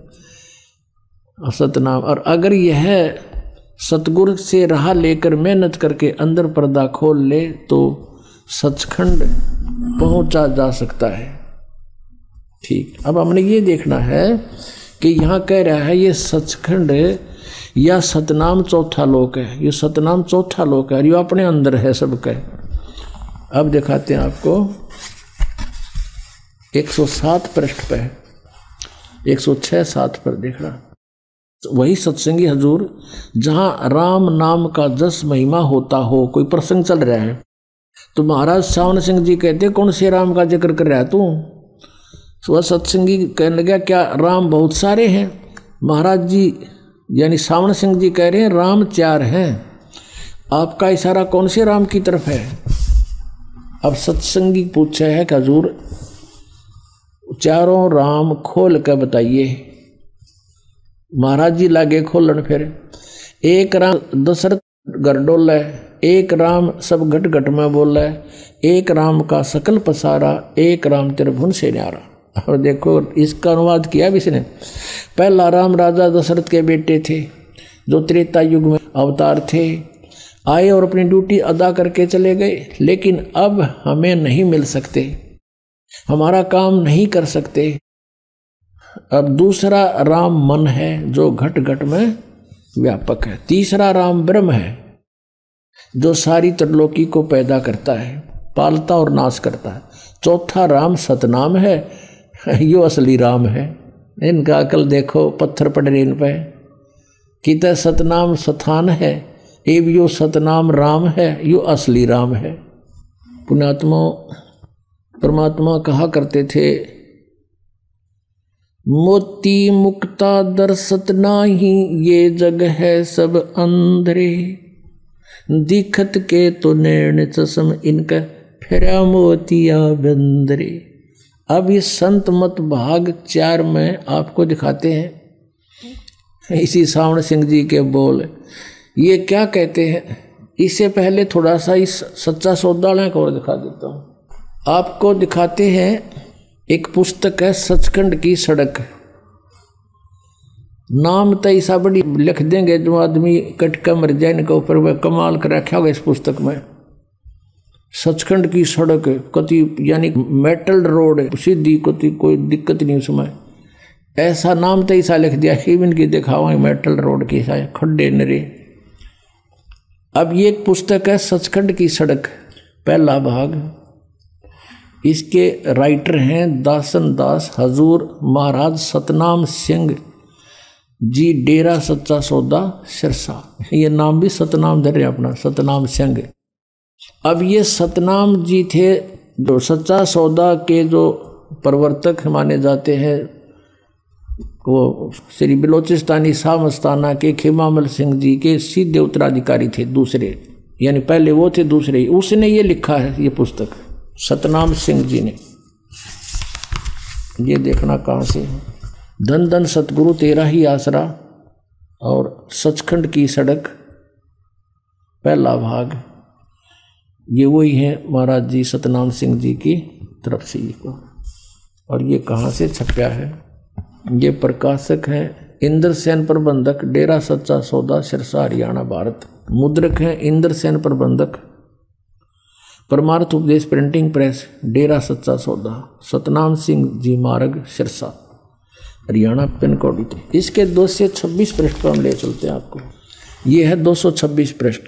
सतनाम। और अगर यह सतगुरु से राह लेकर मेहनत करके अंदर पर्दा खोल ले तो सचखंड पहुंचा जा सकता है। ठीक, अब हमने ये देखना है कि यहाँ कह रहा है ये सचखंड या सतनाम चौथा लोक है, ये सतनाम चौथा लोक है, ये अपने अंदर है सबका। अब दिखाते हैं आपको एक सौ सात पृष्ठ पे, एक सौ छह सात पर देख रहा, वही सत्संगी हजूर जहाँ राम नाम का जस महिमा होता हो, कोई प्रसंग चल रहा है तो महाराज सावन सिंह जी कहते कौन से राम का जिक्र कर रहा है तू? तो वह सत्संगी कहने लगा क्या राम बहुत सारे हैं? महाराज जी यानी सावन सिंह जी कह रहे हैं राम चार हैं, आपका इशारा कौन से राम की तरफ है? अब सत्संगी पूछा है कि हजूर चारों राम खोल कर बताइए। महाराज जी लागे खोलन। फिर एक राम दशरथ घर डोल है, एक राम सब घट घट में बोल है, एक राम का सकल पसारा, एक राम त्रिभुवन से न्यारा। और देखो इसका अनुवाद किया भी इसने। पहला राम राजा दशरथ के बेटे थे जो त्रेता युग में अवतार थे, आए और अपनी ड्यूटी अदा करके चले गए, लेकिन अब हमें नहीं मिल सकते, हमारा काम नहीं कर सकते। अब दूसरा राम मन है जो घट घट में व्यापक है। तीसरा राम ब्रह्म है जो सारी त्रिलोकी को पैदा करता है, पालता और नाश करता है। चौथा राम सतनाम है, यो असली राम है। इनका अकल देखो, पत्थर पड़ रहे इन पे। कित सतनाम स्थान है, एव यो सतनाम राम है, यो असली राम है। पुण्यात्मा परमात्मा कहा करते थे, मोती मुक्ता दर्शत नाही, ये जग है सब अंधरे, दिखत के तो नैन चश्म, इनका फेरा मोतिया बंदरे। अब इस संत मत भाग चार में आपको दिखाते हैं इसी सावण सिंह जी के बोल। ये क्या कहते हैं, इससे पहले थोड़ा सा इस सच्चा सौदा को दिखा देता हूँ आपको। दिखाते हैं एक पुस्तक है सचखंड की सड़क। नाम तो ऐसा बड़ी लिख देंगे जो आदमी कटका मर जाए, इनके ऊपर वह कमाल कर रखा होगा इस पुस्तक में। सचखंड की सड़क कति यानी मेटल रोड सीधी, कति कोई दिक्कत नहीं उसमें। ऐसा नाम तो ऐसा लिख दिया, इवन की दिखावा मेटल रोड की खड्डे नरे। अब ये एक पुस्तक है सचखंड की सड़क, पहला भाग। इसके राइटर हैं दासन दास हजूर महाराज सतनाम सिंह जी, डेरा सच्चा सौदा सिरसा। ये नाम भी सतनाम धर रहे अपना, सतनाम सिंह। अब ये सतनाम जी थे जो सच्चा सौदा के जो प्रवर्तक माने जाते हैं। वो श्री बिलोचिस्तानी शाह मस्ताना के खिमामल सिंह जी के सीधे उत्तराधिकारी थे, दूसरे, यानी पहले वो थे दूसरे। उसने ये लिखा है ये पुस्तक सतनाम सिंह जी ने। ये देखना कहाँ से है। धन धन सतगुरु तेरा ही आसरा और सचखंड की सड़क, पहला भाग। ये वही है महाराज जी सतनाम सिंह जी की तरफ से ये को। और ये कहाँ से छपया है, ये प्रकाशक है इंद्र सेन प्रबंधक, डेरा सच्चा सौदा सिरसा हरियाणा भारत। मुद्रक है इंद्र सेन प्रबंधक, परमार्थ उपदेश प्रिंटिंग प्रेस, डेरा सच्चा सौदा, सतनाम सिंह जी मार्ग सिरसा हरियाणा, पिन कोड। इसके दो सौ छब्बीस पृष्ठ पर हम ले चलते हैं आपको। ये है दो सौ छब्बीस पृष्ठ,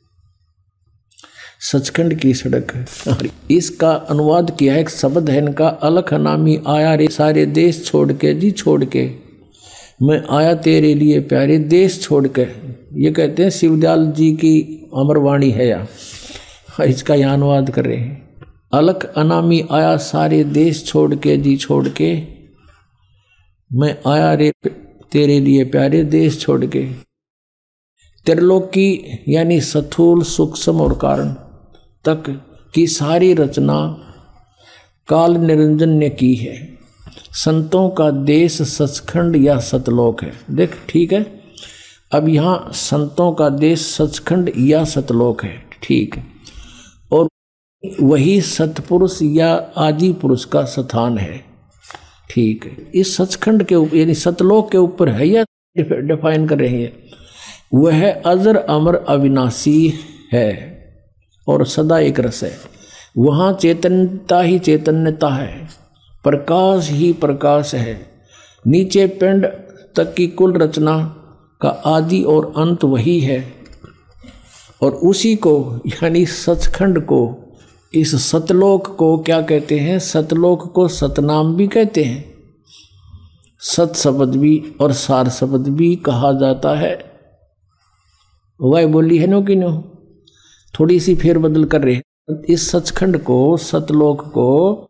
सचखंड की सड़क है। इसका अनुवाद किया है, एक शब्द है इनका, अलख नामी आया रे सारे देश छोड़ के, जी छोड़ के मैं आया तेरे लिए प्यारे देश छोड़ के। ये कहते हैं शिवदयाल जी की अमरवाणी है या इसका यहाँ अनुवाद कर रहे हैं। अलख अनामी आया सारे देश छोड़ के, जी छोड़ के मैं आया रे तेरे लिए प्यारे देश छोड़ के। त्रिलोकी यानी स्थूल सूक्ष्म और कारण तक की सारी रचना काल निरंजन ने की है। संतों का देश सचखंड या सतलोक है। देख ठीक है, अब यहाँ संतों का देश सचखंड या सतलोक है, ठीक है। और वही सतपुरुष या आदि पुरुष का स्थान है, ठीक है। इस सचखंड के ऊपर यानी सतलोक के ऊपर है या डिफाइन कर रहे हैं। वह अजर अमर अविनाशी है और सदा एक रस है। वहाँ चैतन्यता ही चैतन्यता है, प्रकाश ही प्रकाश है। नीचे पिंड तक की कुल रचना का आदि और अंत वही है। और उसी को यानी सचखंड को, इस सतलोक को क्या कहते हैं? सतलोक को सतनाम भी कहते हैं, सत शब्द भी और सार शब्द भी कहा जाता है। वह बोली है नो कि नो, थोड़ी सी फेरबदल कर रहे हैं। इस सचखंड को, सतलोक को,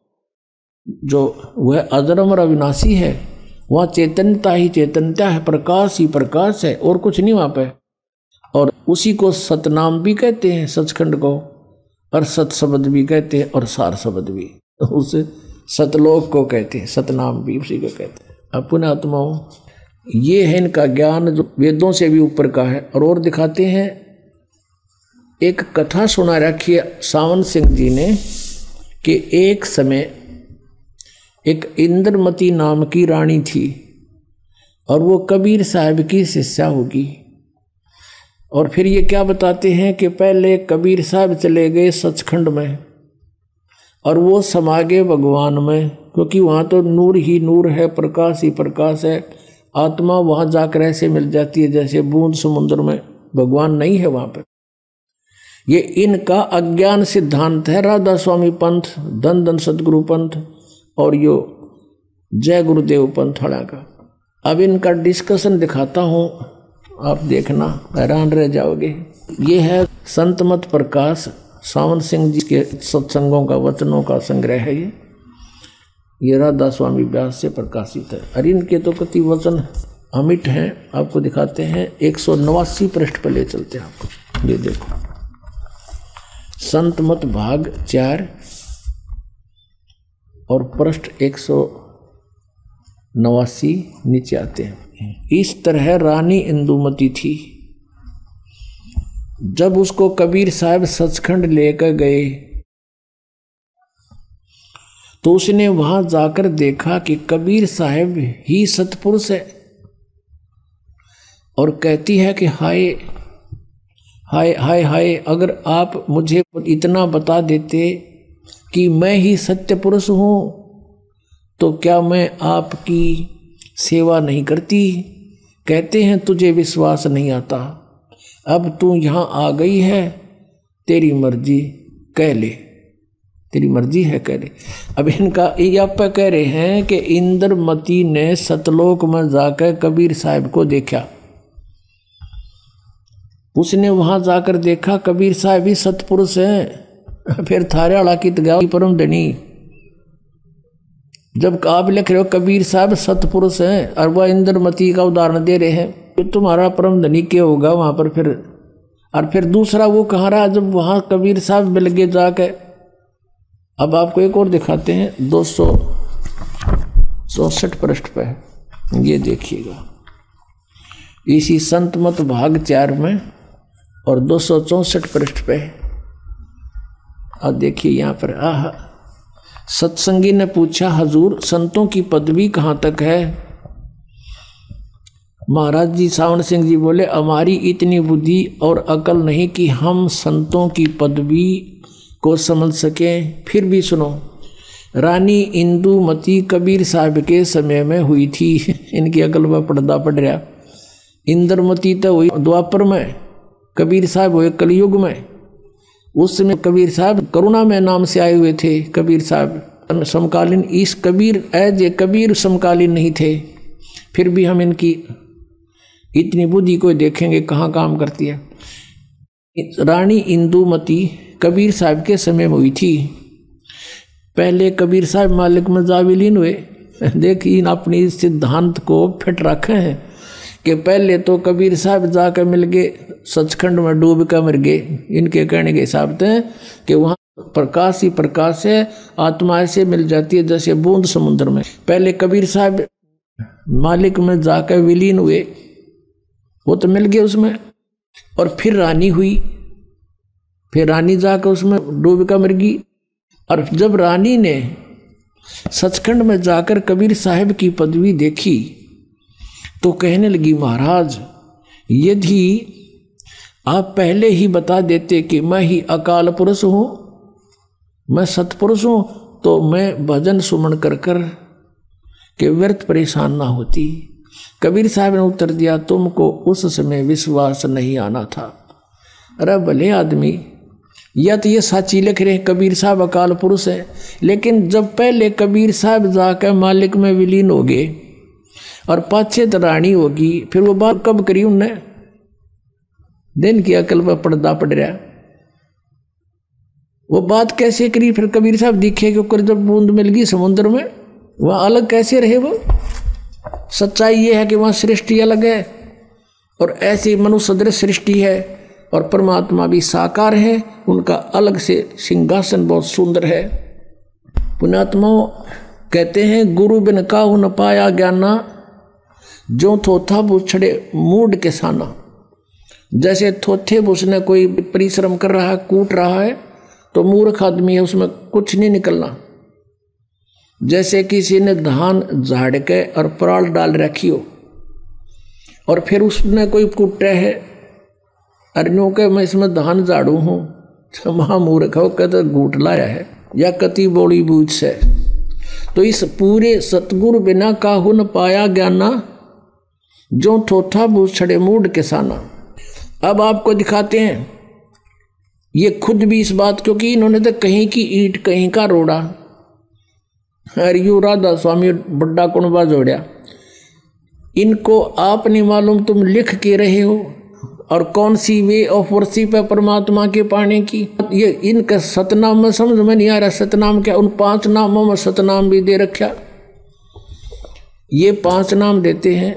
जो वह अजरमर अविनाशी है, वहाँ चैतन्यता ही चैतन्यता है, प्रकाश ही प्रकाश है और कुछ नहीं वहाँ पे। और उसी को सतनाम भी कहते हैं, सचखंड को, और सत शब्द भी कहते हैं, और सार शब्द भी। उस सतलोक को कहते हैं, सतनाम भी उसी को कहते हैं। अब पुण्यात्माओं, ये है इनका ज्ञान जो वेदों से भी ऊपर का है। और और दिखाते हैं, एक कथा सुना रखी है सावन सिंह जी ने कि एक समय एक इंद्रमती नाम की रानी थी और वो कबीर साहब की शिष्या होगी। और फिर ये क्या बताते हैं कि पहले कबीर साहब चले गए सचखंड में और वो समा गए भगवान में, क्योंकि वहाँ तो नूर ही नूर है, प्रकाश ही प्रकाश है। आत्मा वहाँ जाकर ऐसे मिल जाती है जैसे बूंद समुद्र में, भगवान नहीं है वहाँ पर। ये इनका अज्ञान सिद्धांत है, राधा स्वामी पंथ, धन धन सदगुरु पंथ और यो जय गुरुदेव पंथ वाला का। अब इनका डिस्कशन दिखाता हूँ, आप देखना हैरान रह जाओगे। ये है संत मत प्रकाश, सावन सिंह जी के सत्संगों का वचनों का संग्रह है। ये ये राधा स्वामी व्यास से प्रकाशित है। और इनके तो कति वचन अमिट हैं, आपको दिखाते हैं। एक सौ नवासी पृष्ठ पर ले चलते हैं आपको। ये देखो, संत मत भाग चार और पृष्ठ एक सौ नवासी नीचे आते हैं। इस तरह रानी इंदुमती थी। जब उसको कबीर साहब सचखंड लेकर गए तो उसने वहां जाकर देखा कि कबीर साहब ही सतपुरुष है, और कहती है कि हाय हाय हाय हाय, अगर आप मुझे इतना बता देते कि मैं ही सत्य पुरुष हूं तो क्या मैं आपकी सेवा नहीं करती। कहते हैं तुझे विश्वास नहीं आता, अब तू यहाँ आ गई है, तेरी मर्जी कह ले, तेरी मर्जी है कह ले। अब इनका यप कह रहे हैं कि इंद्रमती ने सतलोक में जाकर कबीर साहब को देखा। उसने वहां जाकर देखा कबीर साहब ही सतपुरुष हैं। फिर थारे वाला की तगा परम धनी, जब आप लिख रहे हो कबीर साहब सतपुरुष हैं और वह इंद्रमती का उदाहरण दे रहे हैं, तो तुम्हारा परम धनी क्या होगा वहां पर फिर। और फिर दूसरा वो कहाँ रहा जब वहां कबीर साहब मिल गए जाके। अब आपको एक और दिखाते हैं, दो सौ चौसठ पृष्ठ पे, ये देखिएगा, इसी संत मत भाग चार में और दो सौ चौसठ पृष्ठ पे। अब देखिए यहाँ पर, आह, सत्संगी ने पूछा, हजूर संतों की पदवी कहाँ तक है। महाराज जी सावन सिंह जी बोले, हमारी इतनी बुद्धि और अकल नहीं कि हम संतों की पदवी को समझ सकें। फिर भी सुनो, रानी इंदुमती कबीर साहब के समय में हुई थी। इनकी अकल पर पर्दा पड़ रहा। इंद्रमती तो हुई द्वापर में, कबीर साहब हुए कलयुग में। उस समय कबीर साहब करुणा में नाम से आए हुए थे। कबीर साहब समकालीन, इस कबीर एज ए कबीर समकालीन नहीं थे। फिर भी हम इनकी इतनी बुद्धि को देखेंगे कहाँ काम करती है। रानी इंदुमती कबीर साहब के समय में हुई थी। पहले कबीर साहब मालिक में जा विलीन हुए। देखिए अपनी सिद्धांत को फिट रखे हैं कि पहले तो कबीर साहब जाकर मिल गए सचखंड में, डूब कर मर गए। इनके कहने के हिसाब से कि वहाँ प्रकाश ही प्रकाश है, आत्मा ऐसे मिल जाती है जैसे बूंद समुद्र में। पहले कबीर साहब मालिक में जाकर विलीन हुए, वो तो मिल गए उसमें। और फिर रानी हुई, फिर रानी जाकर उसमें डूब कर मर गई। और जब रानी ने सचखंड में जाकर कबीर साहब की पदवी देखी तो कहने लगी, महाराज यदि आप पहले ही बता देते कि मैं ही अकाल पुरुष हूँ, मैं सतपुरुष हूँ, तो मैं भजन सुमन कर कर के व्यर्थ परेशान ना होती। कबीर साहब ने उत्तर दिया, तुमको उस समय विश्वास नहीं आना था। अरे भले आदमी, या तो ये साची लिख रहे कबीर साहब अकाल पुरुष है, लेकिन जब पहले कबीर साहब जाकर मालिक में विलीन हो गए और पाछे तो रानी होगी, फिर वो बात कब करी उनने। दिन की अकल पर पर्दा पड़ रहा, वो बात कैसे करी। फिर कबीर साहब दिखे कि जब बूंद मिल गई समुद्र में, वह अलग कैसे रहे। वो सच्चाई ये है कि वहाँ सृष्टि अलग है और ऐसी मनुष्य सदृश सृष्टि है और परमात्मा भी साकार है, उनका अलग से सिंहासन बहुत सुंदर है। पुण्यात्माओं कहते हैं गुरु बिन काहू न पाया ज्ञाना, जो थोथा बुछड़े मूड के साना। जैसे थोथे बुसने कोई परिश्रम कर रहा है, कूट रहा है, तो मूर्ख आदमी है, उसमें कुछ नहीं निकलना। जैसे किसी ने धान झाड़ के और पराल डाल रखी हो और फिर उसने कोई कूटे है, अरन्यों के मैं इसमें धान झाड़ू हूँ, महामूर्ख हो कहते घूट लाया है या कति बोली बूझ से। तो इस पूरे सतगुरु बिना काहू न पाया ज्ञाना, जो थोथा बूछड़े मूड के साना। अब आपको दिखाते हैं, ये खुद भी इस बात, क्योंकि इन्होंने तो कहीं की ईंट कहीं का रोड़ा, हरियू राधा स्वामी बड्डा कुणबा जोड़िया। इनको आप नहीं मालूम तुम लिख के रहे हो और कौन सी वे ऑफ वर्शिप है परमात्मा के पाने की। ये इनका सतनाम में समझ में नहीं आ रहा, सतनाम क्या, उन पांच नामों में सतनाम भी दे रखा। ये पांच नाम देते हैं,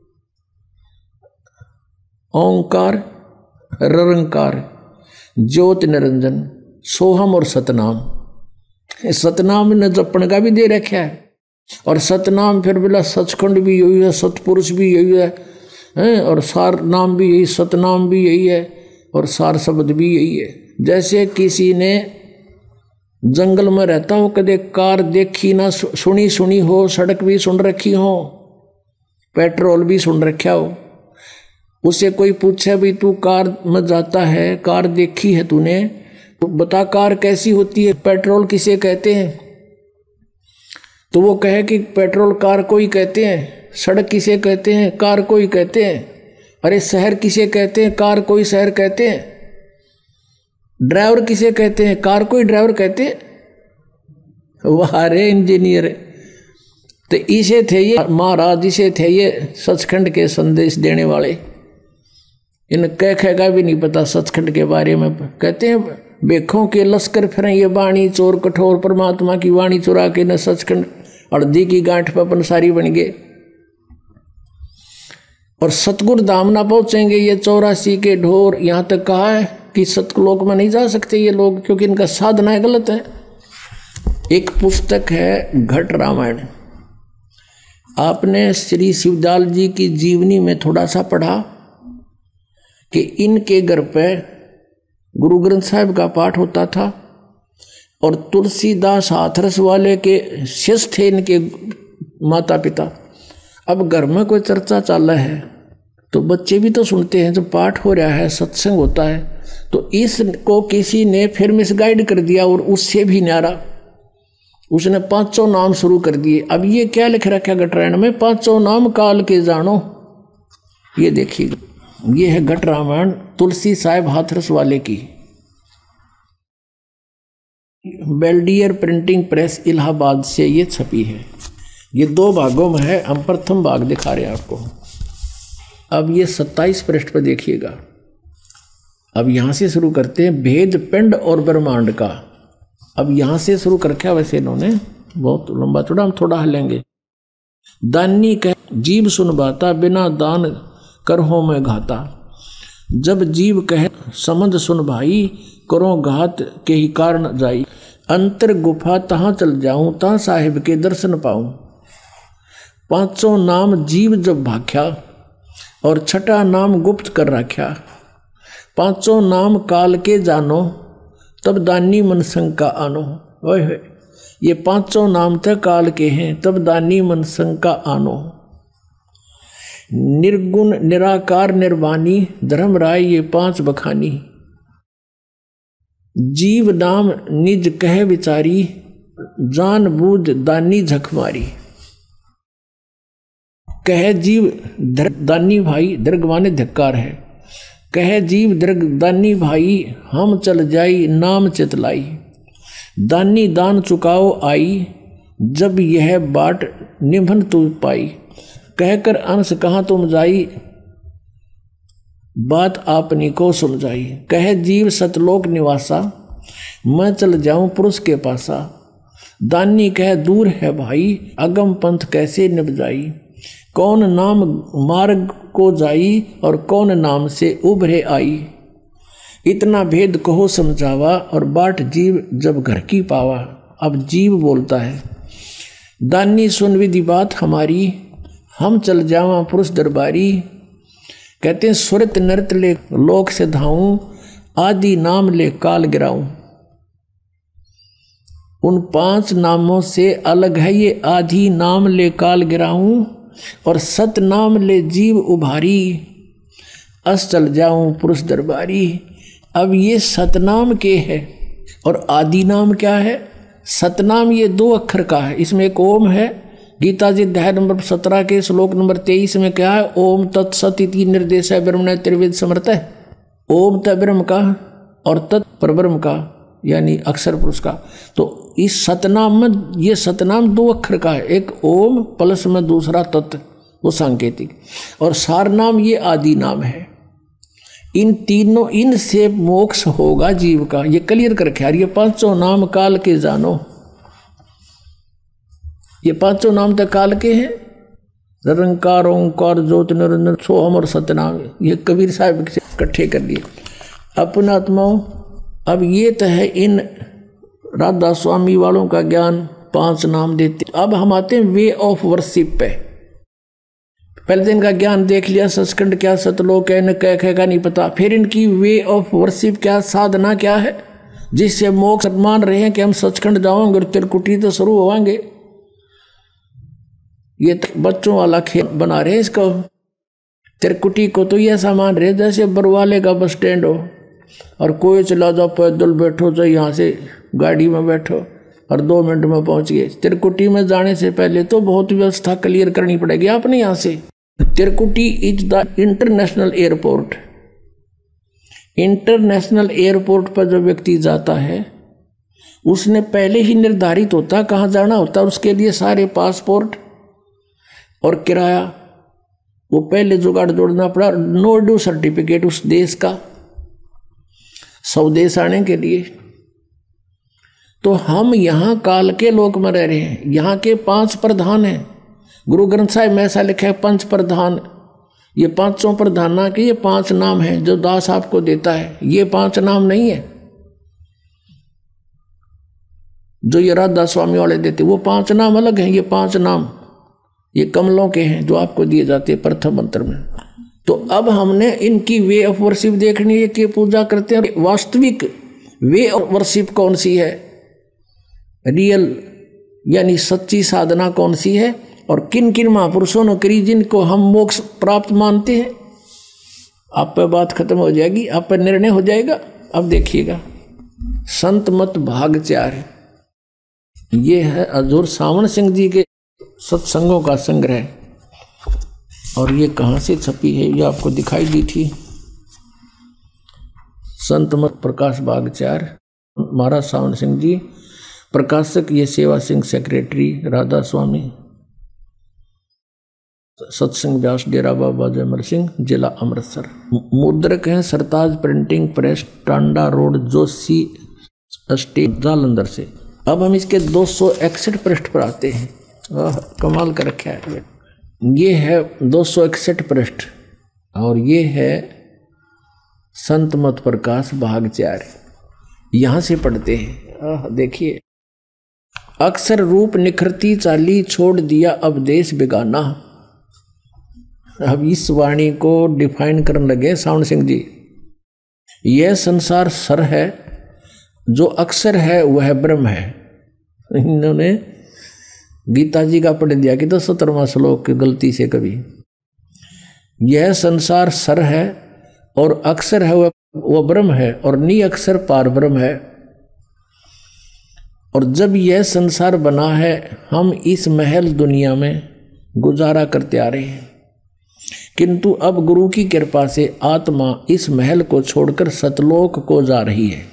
ओंकार, ररंकार, ज्योत निरंजन, सोहम और सतनाम। सतनाम ने जपन का भी दे रखा है। और सतनाम फिर बोला सचखंड भी यही है, सतपुरुष भी यही है, हैं, और सार नाम भी यही, सतनाम भी यही है और सार शब्द भी यही है। जैसे किसी ने जंगल में रहता हो, कदे कार देखी ना, सुनी सुनी हो, सड़क भी सुन रखी हो, पेट्रोल भी सुन रखा हो, उसे कोई पूछे भी तू कार में जाता है, कार देखी है तूने, तो बता कार कैसी होती है, पेट्रोल किसे कहते हैं। तो वो कहे कि पेट्रोल कार को ही कहते हैं, सड़क किसे कहते हैं, कार को ही कहते हैं। अरे शहर किसे कहते हैं, कार को ही शहर कहते हैं। ड्राइवर किसे कहते हैं, कार को ही ड्राइवर कहते हैं। वाह रे इंजीनियर। तो इसे थे ये महाराज, इसे थे ये सचखंड के संदेश देने वाले। इन कह कह का भी नहीं पता सचखंड के बारे में। कहते हैं बेखों के लश्कर फिरें ये वाणी चोर कठोर, परमात्मा की वाणी चुरा के न सचखंड हल्दी की गांठ पर पंसारी बन गए और सतगुरु धाम ना पहुंचेंगे ये चौरासी के ढोर। यहां तक कहा है कि सतलोक में नहीं जा सकते ये लोग, क्योंकि इनका साधना गलत है। एक पुस्तक है घट रामायण, आपने श्री शिवदयाल जी की जीवनी में थोड़ा सा पढ़ा कि इनके घर पे गुरु ग्रंथ साहिब का पाठ होता था और तुलसीदास हाथरस वाले के शिष्य थे इनके माता पिता। अब घर में कोई चर्चा चल रहा है तो बच्चे भी तो सुनते हैं, जब पाठ हो रहा है, सत्संग होता है, तो इसको किसी ने फिर मिसगाइड कर दिया और उससे भी न्यारा उसने पांचों नाम शुरू कर दिए। अब ये क्या लिख रखा घट रामायण में, पांचों नाम काल के जानो। ये देखिए, ये है घट रामायण तुलसी साहिब हाथरस वाले की, बेल्डियर प्रिंटिंग प्रेस इलाहाबाद से ये छपी है। ये दो भागों में है, हम प्रथम भाग दिखा रहे हैं आपको। अब ये सत्ताईस पृष्ठ पर देखिएगा। अब यहां से शुरू करते हैं भेद पिंड और ब्रह्मांड का। अब यहां से शुरू करके वैसे इन्होंने बहुत लंबा चौड़ा, हम थोड़ा हलेंगे। दानी कह जीव सुन बाता, बिना दान कर हो मैं घाता। जब जीव कहे समझ सुन भाई, करो घात के ही कारण जाई। अंतर गुफा तहां चल जाऊं, ता साहिब के दर्शन पाऊं। पांचों नाम जीव जब भाख्या, और छठा नाम गुप्त कर रख्या। पांचों नाम काल के जानो, तब दानी मन शंका आनो। ओए होए, ये पांचों नाम तो काल के हैं, तब दानी मन शंका आनो। निर्गुण निराकार निर्वाणी, धर्म राय ये पांच बखानी। जीव नाम निज कह विचारी, जान बूझ दानी झक मारी। कह जीव दानी भाई, दर्गवाने धिक्कार है। कह जीव दर्ग दानी भाई, हम चल जाई नाम चितलाई। दानी दान चुकाओ आई, जब यह बाट निभन तू पाई। कहकर अंश कहाँ तुम जाई, बात आपनी को समझाई। कह जीव सतलोक निवासा, मैं चल जाऊं पुरुष के पासा। दानी कह दूर है भाई, अगम पंथ कैसे निभ जाई। कौन नाम मार्ग को जाई और कौन नाम से उभरे आई। इतना भेद कहो समझावा और बाट जीव जब घर की पावा। अब जीव बोलता है, दानी सुन विधि बात हमारी, हम चल जावा पुरुष दरबारी। कहते हैं सुरत नृत ले लोक से धाऊं, आदि नाम ले काल गिराऊं। उन पांच नामों से अलग है ये आदि नाम ले काल गिराऊं, और सत नाम ले जीव उभारी, अस चल जाऊं पुरुष दरबारी। अब ये सतनाम के है और आदि नाम क्या है? सतनाम ये दो अक्षर का है, इसमें एक ओम है। गीता जी अध्याय नंबर सत्रह के श्लोक नंबर तेईस में क्या है? ओम तत्सत इति निर्देश ब्रह्मण त्रिवेद समर्थ है। ओम त ब्रह्म का और तत् परब्रह्म का, यानी अक्षर पुरुष का। तो इस सतनाम में ये सतनाम दो अक्षर का है, एक ओम प्लस में दूसरा तत्, वो सांकेतिक, और सार नाम ये आदि नाम है। इन तीनों, इनसे मोक्ष होगा जीव का, ये क्लियर कर रखे। ये पांचों नाम काल के जानो, ये पांचों नाम तो काल के हैं। निरंकार ओंकार ज्योत निरंजन सोहम और सतनाम, ये कबीर साहब से इकट्ठे कर लिए अपना आत्माओं। अब ये तो है इन राधा स्वामी वालों का ज्ञान, पांच नाम देते। अब हम आते हैं वे ऑफ वर्शिप पे। पहले दिन का ज्ञान देख लिया, सचखंड क्या, सतलोक क्या, न कह कह का नहीं पता। फिर इनकी वे ऑफ वर्शिप क्या, साधना क्या है, जिससे मोक्ष मान रहे हैं कि हम सचखंड जाओगे और त्रिकुटी तो शुरू होंगे। ये तो बच्चों वाला खेल बना रहे हैं इसको। त्रिकुटी को तो ये सामान रहे जैसे बरवाले का बस स्टैंड हो और कोई चला जाओ, पैदल बैठो, चाहे यहाँ से गाड़ी में बैठो और दो मिनट में पहुंच गए। त्रिकुटी में जाने से पहले तो बहुत व्यवस्था क्लियर करनी पड़ेगी आपने यहाँ से। Trikuti is the international airport. International airport पर जो व्यक्ति जाता है उसने पहले ही निर्धारित होता कहाँ जाना होता, उसके लिए सारे पासपोर्ट और किराया वो पहले जुगाड़ जोड़ना पड़ा। नो ड्यू सर्टिफिकेट उस देश का स्वदेश आने के लिए। तो हम यहाँ काल के लोक में रह रहे हैं। यहाँ के पांच प्रधान हैं, गुरु ग्रंथ साहिब में ऐसा लिखा है पंच प्रधान। ये पांचों प्रधाना के ये पांच नाम हैं जो दास आपको देता है। ये पांच नाम नहीं है जो ये राधा स्वामी वाले देते, वो पांच नाम अलग हैं। ये पांच नाम ये कमलों के हैं जो आपको दिए जाते हैं प्रथम मंत्र में। तो अब हमने इनकी वे ऑफ वर्शिप देखनी है कि पूजा करते हैं। वास्तविक वे ऑफ वर्शिप कौन सी है, रियल यानी सच्ची साधना कौन सी है, और किन किन महापुरुषों ने करी जिनको हम मोक्ष प्राप्त मानते हैं। आप पर बात खत्म हो जाएगी, आप पर निर्णय हो जाएगा। अब देखिएगा, संत मत भाग चार, ये है हजूर सावन सिंह जी के सत्संगों का संग्रह। और ये कहाँ से छपी है, ये आपको दिखाई दी थी। संत मत प्रकाश बाग चार, महाराज सावन सिंह जी, प्रकाशक ये सेवा सिंह, सेक्रेटरी राधा स्वामी, सत्संग व्यास, डेरा बाबा जयमल सिंह, जिला अमृतसर। मुद्रक हैं Sartaj printing press, Tanda road, Joshi estate, Jalandhar से। अब हम इसके दो सौ इकसठ पृष्ठ पर आते हैं। वाह, कमाल कर रखा है। ये है दो सौ इकसठ पृष्ठ और ये है संत मत प्रकाश भाग चार। यहां से पढ़ते हैं। देखिए, अक्षर रूप निखरती चाली, छोड़ दिया अब देश बेगाना। अब इस वाणी को डिफाइन करने लगे सावन सिंह जी। यह संसार सर है, जो अक्षर है वह ब्रह्म है। इन्होंने गीता जी का पढ़ दिया कि तो सत्रहवां श्लोक की गलती से कभी। यह संसार सर है और अक्षर है वह वह ब्रह्म है, और नी अक्षर पार ब्रह्म है। और जब यह संसार बना है, हम इस महल दुनिया में गुजारा करते आ रहे हैं, किंतु अब गुरु की कृपा से आत्मा इस महल को छोड़कर सतलोक को जा रही है।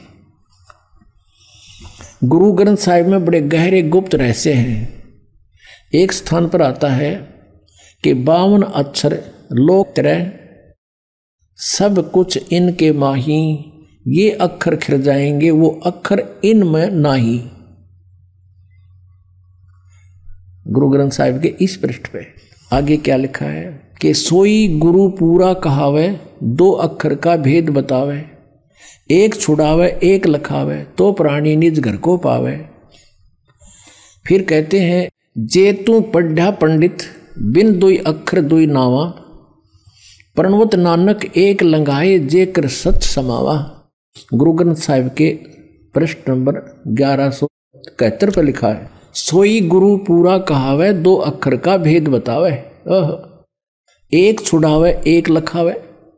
गुरु ग्रंथ साहिब में बड़े गहरे गुप्त रहस्य हैं। एक स्थान पर आता है कि बावन अक्षर लोक तरह सब कुछ इनके माही, ये अक्षर खिर जाएंगे, वो अक्षर इनमें नाही। गुरु ग्रंथ साहिब के इस पृष्ठ पे आगे क्या लिखा है कि सोई गुरु पूरा कहावे, दो अक्षर का भेद बतावे, एक छुड़ावे एक लखावे, तो प्राणी निज घर को पावे। फिर कहते हैं जे तू पढ़ा पंडित, बिन दुई अक्षर दुई नावा, प्रणवत नानक एक लंगाए, जे कर सच समावा। गुरु ग्रंथ साहिब के पृष्ठ नंबर ग्यारह सौ इकहत्तर पर लिखा है, सोई गुरु पूरा कहावे, दो अक्षर का भेद बतावे, एक छुड़ावे एक लखावे,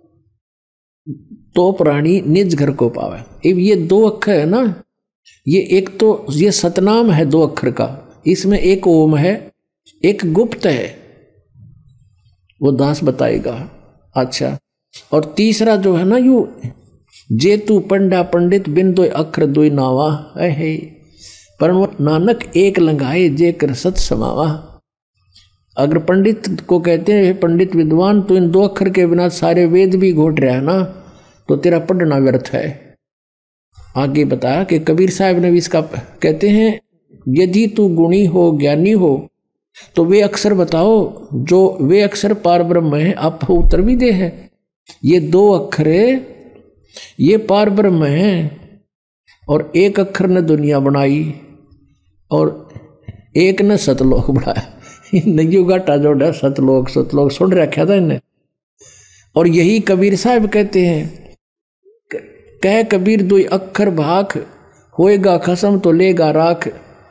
तो प्राणी निज घर को पावे। ये दो अक्षर है ना, ये एक तो ये सतनाम है दो अक्षर का, इसमें एक ओम है एक गुप्त है, वो दास बताएगा। अच्छा, और तीसरा जो है ना यू जे तू पंडा पंडित, बिन दो अक्षर दो नावा, है पर नानक एक लंगाए, जे कर सच समावा। अगर पंडित को कहते हैं पंडित विद्वान, तो इन दो अक्षर के बिना सारे वेद भी घोट रहा है ना, तो तेरा पढ़ना व्यर्थ है। आगे बताया कि कबीर साहब ने भी इसका कहते हैं, यदि तू गुणी हो ज्ञानी हो तो वे अक्षर बताओ, जो वे अक्षर पार ब्रह्म है, आप उत्तर भी दे है। ये दो अक्षर ये पार ब्रह्म है, और एक अक्षर ने दुनिया बनाई और एक ने सतलोक बनाया। नयू घाटा जोड़ा सतलोक सतलोक सुन रखा था इन्हें। और यही कबीर साहब कहते हैं, कह कबीर दुई अक्षर भाख, होएगा खसम तो लेगा राख।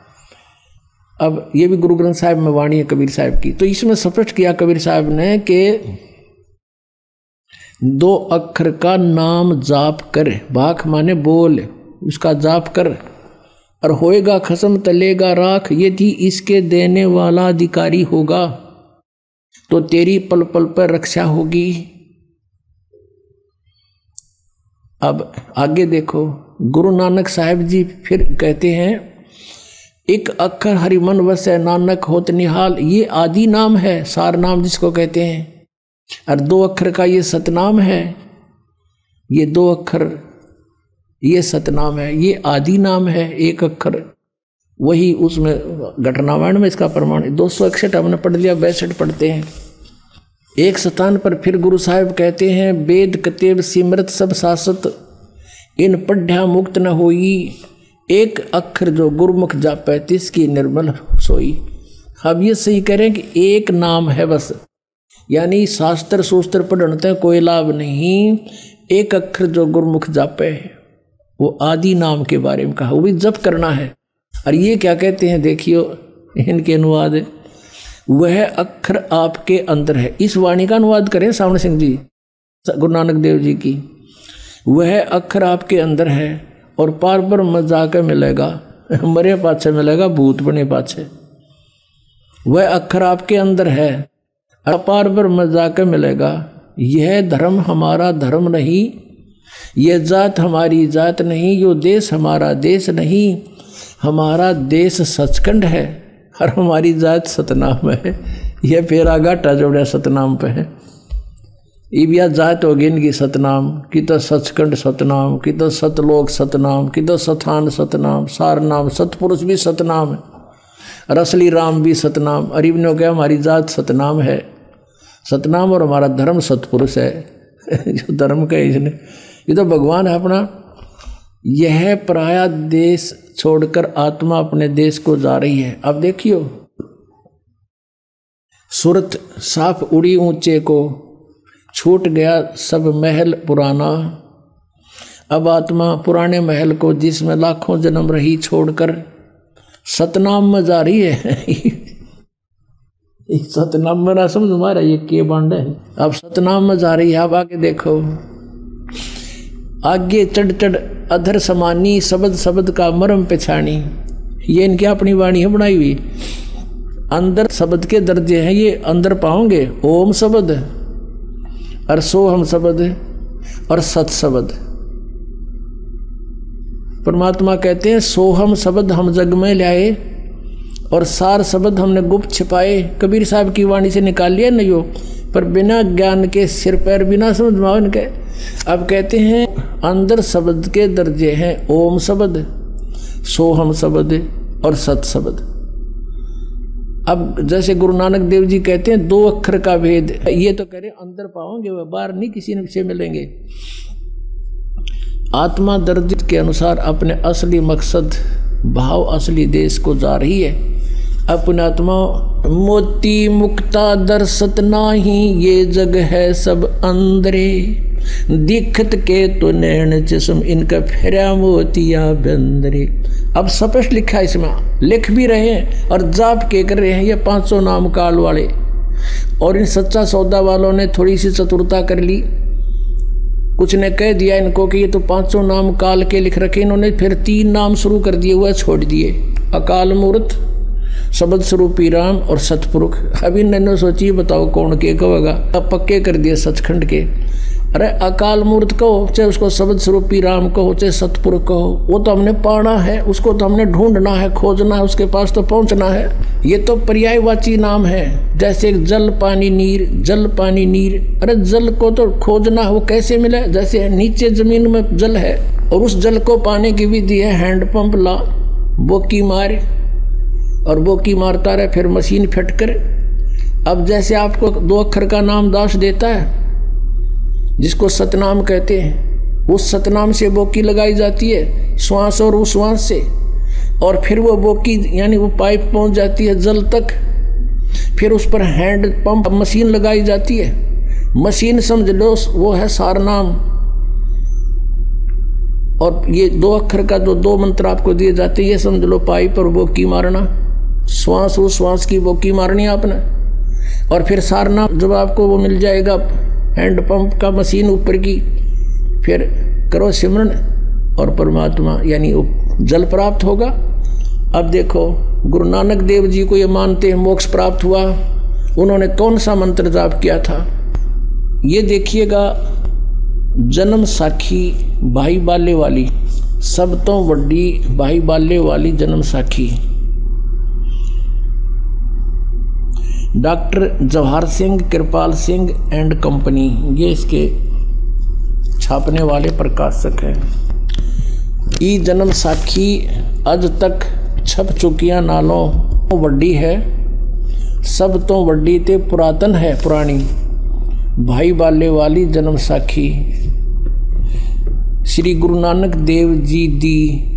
अब ये भी गुरु ग्रंथ साहिब में वाणी है कबीर साहब की। तो इसमें स्पष्ट किया कबीर साहब ने कि दो अक्षर का नाम जाप कर, भाख माने बोल, उसका जाप कर, और होएगा खसम तलेगा राख। यदि इसके देने वाला अधिकारी होगा तो तेरी पल पल पर रक्षा होगी। अब आगे देखो, गुरु नानक साहिब जी फिर कहते हैं, एक अक्षर हरि मन वसै, नानक होत निहाल। ये आदि नाम है, सार नाम जिसको कहते हैं, और दो अक्षर का ये सतनाम है। ये दो अक्षर ये सतनाम है, ये आदि नाम है एक अक्षर। वही उसमें घटनावाण में इसका प्रमाण दो सौ इकसठ हमने पढ़ लिया, बैसठ पढ़ते हैं। एक स्थान पर फिर गुरु साहिब कहते हैं, वेद कतेब सिमरत सब सासत, इन पढ़्या मुक्त न होई। एक अक्षर जो गुरुमुख जापै, तिसकी निर्मल सोई। अब ये सही करें कि एक नाम है बस, यानी शास्त्र सूस्त्र पढ़ने कोई लाभ नहीं। एक अक्षर जो गुरुमुख जापै, वो आदि नाम के बारे में कहा, वो भी जप करना है। और ये क्या कहते हैं, देखियो इनके अनुवाद, वह अक्षर आपके अंदर है। इस वाणी का अनुवाद करें सावण सिंह जी, गुरु नानक देव जी की। वह अक्षर आपके अंदर है और पार ब्रह्म जाकर मिलेगा, मरे पाछे मिलेगा, भूत बने पाछे। वह अक्षर आपके अंदर है, अपार ब्रह्म जाकर मिलेगा। यह धर्म हमारा धर्म नहीं, यह जात हमारी जात नहीं, यो देश हमारा देश नहीं। हमारा देश सचखंड है और हमारी जात सतनाम है। यह फेरा घाटा जोड़ा सतनाम पे है। इबिया जात होगी इनकी सतनाम की, तो सचखंड सतनाम की, तो सतलोक सतनाम की, तो सथान सतनाम, सार नाम सतपुरुष भी सतनाम है, और असली राम भी सतनाम। और इब्ने क्या हमारी जात सतनाम है, सतनाम, और हमारा धर्म सतपुरुष है। जो धर्म का इसने, ये तो भगवान है अपना। यह पराया देश छोड़कर आत्मा अपने देश को जा रही है। अब देखियो, सूरत साफ उड़ी ऊंचे को, छूट गया सब महल पुराना। अब आत्मा पुराने महल को, जिसमें लाखों जन्म रही, छोड़कर सतनाम में जा रही है। सतनाम में ना समझ मारा ये के बांड है। अब सतनाम में जा रही है। अब आगे देखो, आगे चढ़ चढ़ अधर समानी, शब्द शब्द का मरम पिछानी। ये इनकी अपनी वाणी है बनाई हुई। अंदर शब्द के दर्जे हैं, ये अंदर पाओगे ओम शब्द और सोहम शब्द और सत शब्द। परमात्मा कहते हैं सोहम शब्द हम जग में लाए और सार शब्द हमने गुप्त छिपाए। कबीर साहब की वाणी से निकाल लिया नहीं हो, पर बिना ज्ञान के सिर पैर बिना समझ में इनके। अब कहते हैं अंदर शब्द के दर्जे हैं ओम शब्द, सोहम शब्द और सत शब्द। अब जैसे गुरु नानक देव जी कहते हैं दो अक्षर का भेद, ये तो कह रहे अंदर पाओगे वह बाहर नहीं किसी न से मिलेंगे। आत्मा दर्दित के अनुसार अपने असली मकसद भाव असली देश को जा रही है। अपने आत्मा मोती मुक्ता दर्शत नाही, ये जग है सब अंदरे, दिखत के तो नैन जिस्म इनका फेरा मोतिया बंदरे। अब स्पष्ट लिखा है इसमें, लिख भी रहे हैं और जाप के कर रहे हैं ये पांचों नाम काल वाले। और इन सच्चा सौदा वालों ने थोड़ी सी चतुरता कर ली, कुछ ने कह दिया इनको कि ये तो पांचों नाम काल के लिख रखे, इन्होंने फिर तीन नाम शुरू कर दिए हुए छोड़ दिए, अकाल मूर्त, शब्द स्वरूपी राम और सतपुरुष। अभी इन्होंने सोची बताओ कौन के कहेगा, अब पक्के कर दिए सचखंड के। अरे अकाल मूर्त कहो, चाहे उसको शब्द स्वरूपी राम कहो, चाहे सतपुरुष कहो, वो तो हमने पाना है, उसको तो हमने ढूंढना है, खोजना है, उसके पास तो पहुंचना है। ये तो पर्यायवाची नाम है, जैसे एक जल पानी नीर, जल पानी नीर। अरे जल को तो खोजना है, वो कैसे मिले? जैसे नीचे जमीन में जल है और उस जल को पाने की विधि है हैंडपंप ला, बोकी मार, और बोकी मारता रहे फिर मशीन फिट कर। अब जैसे आपको दो अक्षर का नाम दास देता है जिसको सतनाम कहते हैं, उस सतनाम से बोकी लगाई जाती है श्वास और उस श्वास से, और फिर वो बोकी यानी वो पाइप पहुंच जाती है जल तक, फिर उस पर हैंड पंप मशीन लगाई जाती है। मशीन समझ लो वो है सारनाम। और ये दो अक्षर का जो दो मंत्र आपको दिए जाते हैं ये समझ लो पाइप और बोकी मारना, श्वास उस श्वास की बोकी मारनी आपने, और फिर सारनाम जब आपको वो मिल जाएगा हैंड पंप का मशीन ऊपर की, फिर करो सिमरन और परमात्मा यानी जल प्राप्त होगा। अब देखो गुरु नानक देव जी को ये मानते हैं मोक्ष प्राप्त हुआ, उन्होंने कौन सा मंत्र जाप किया था ये देखिएगा। जन्म साखी भाई बाले वाली, सब तो वड्डी भाई बाले वाली जन्म साखी, doctor Jawahar Singh Kirpal Singh and company, ये इसके छापने वाले प्रकाशक हैं। ई जन्म साखी अज तक छप चुकिया नालों वड्डी है, सब तो वड्डी ते पुरातन है पुरानी, भाई बाले वाली जन्म साखी। श्री गुरु नानक देव जी दी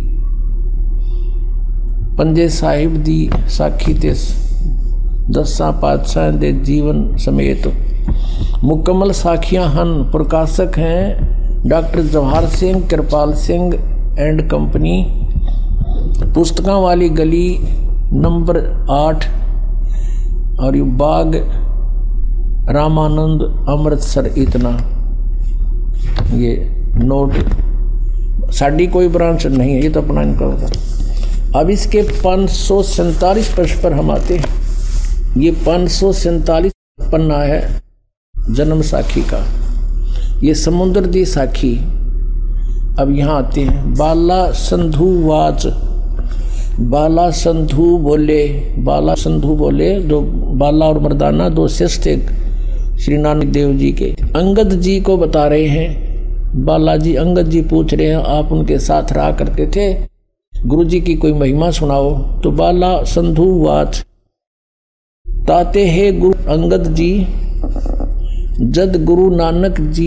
पंजे साहिब दी साखी ते दसा पातशाह दे जीवन समेत मुकम्मल साखियां हन। प्रकाशक हैं doctor Jawahar Singh Kirpal Singh and company, पुस्तकों वाली गली नंबर आठ, और ये बाग रामानंद अमृतसर। इतना ये नोट, साड़ी कोई ब्रांच नहीं है, ये तो अपना इनका होता। अब इसके पाँच सौ सैंतालीस पृष्ठ पर हम आते हैं। ये पाँच सौ सैंतालीस पन्ना है जन्म साखी का, ये समुद्र दी साखी। अब यहाँ आते हैं। बाला संधु वाच, बाला संधु बोले, बाला संधु बोले, दो बाला और मर्दाना दो शिष्य थे श्री नानक देव जी के। अंगद जी को बता रहे हैं, बालाजी अंगद जी पूछ रहे हैं आप उनके साथ रहा करते थे, गुरु जी की कोई महिमा सुनाओ। तो बाला संधु वाच, ताते है गुरु अंगद जी, जद गुरु नानक जी